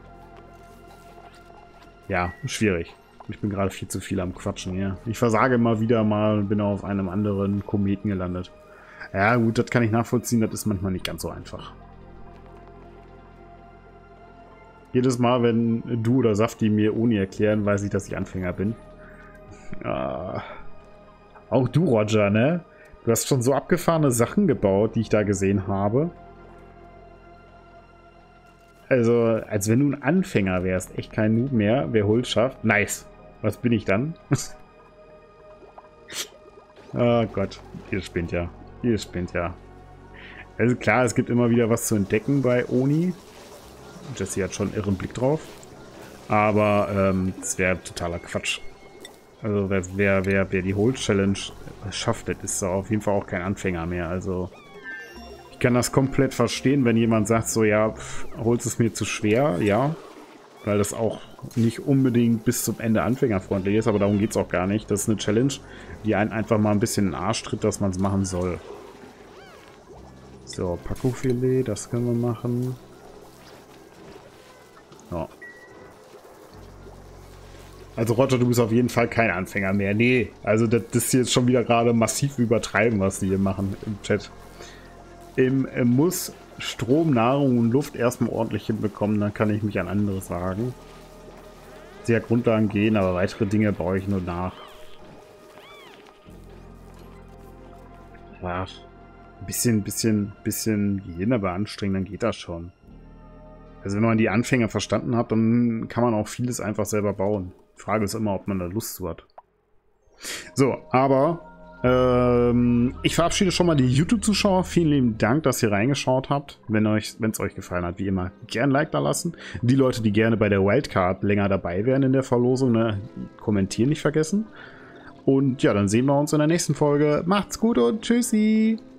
ja, schwierig. Ich bin gerade viel zu viel am Quatschen hier. Ich versage immer wieder mal und bin auf einem anderen Kometen gelandet. Ja gut, das kann ich nachvollziehen, das ist manchmal nicht ganz so einfach. Jedes Mal, wenn du oder Safti mir Oni erklären, weiß ich, dass ich Anfänger bin. Ah. Auch du, Roger, ne? Du hast schon so abgefahrene Sachen gebaut, die ich da gesehen habe. Also, als wenn du ein Anfänger wärst. Echt kein Noob mehr. Wer Holz schafft. Nice. Was bin ich dann? Oh Gott. Ihr spinnt ja. Ihr spinnt ja. Also klar, es gibt immer wieder was zu entdecken bei Oni. Jesse hat schon einen irren Blick drauf. Aber ähm, das wäre totaler Quatsch. Also wer, wer, wer, wer die Holz-Challenge schafft, das ist auf jeden Fall auch kein Anfänger mehr. Also ich kann das komplett verstehen, wenn jemand sagt so, ja, pff, Holz ist mir zu schwer, ja. Weil das auch nicht unbedingt bis zum Ende anfängerfreundlich ist, aber darum geht es auch gar nicht. Das ist eine Challenge, die einen einfach mal ein bisschen in den Arsch tritt, dass man es machen soll. So, Paco-Filet, das können wir machen. Ja. Also Roger, du bist auf jeden Fall kein Anfänger mehr. Nee, also das, das ist jetzt schon wieder gerade massiv übertreiben, was die hier machen im Chat. Im, im muss Strom, Nahrung und Luft erstmal ordentlich hinbekommen, dann kann ich mich an anderes sagen. Sehr Grundlagen gehen, aber weitere Dinge baue ich nur nach. Ja, ein bisschen, bisschen, bisschen Gehirn aber anstrengen, dann geht das schon. Also wenn man die Anfänger verstanden hat, dann kann man auch vieles einfach selber bauen. Die Frage ist immer, ob man da Lust zu hat. So, aber ähm, ich verabschiede schon mal die YouTube-Zuschauer. Vielen lieben Dank, dass ihr reingeschaut habt. Wenn euch, wenn es euch gefallen hat, wie immer, gerne ein Like da lassen. Die Leute, die gerne bei der Wildcard länger dabei wären in der Verlosung, ne, kommentieren nicht vergessen. Und ja, dann sehen wir uns in der nächsten Folge. Macht's gut und tschüssi!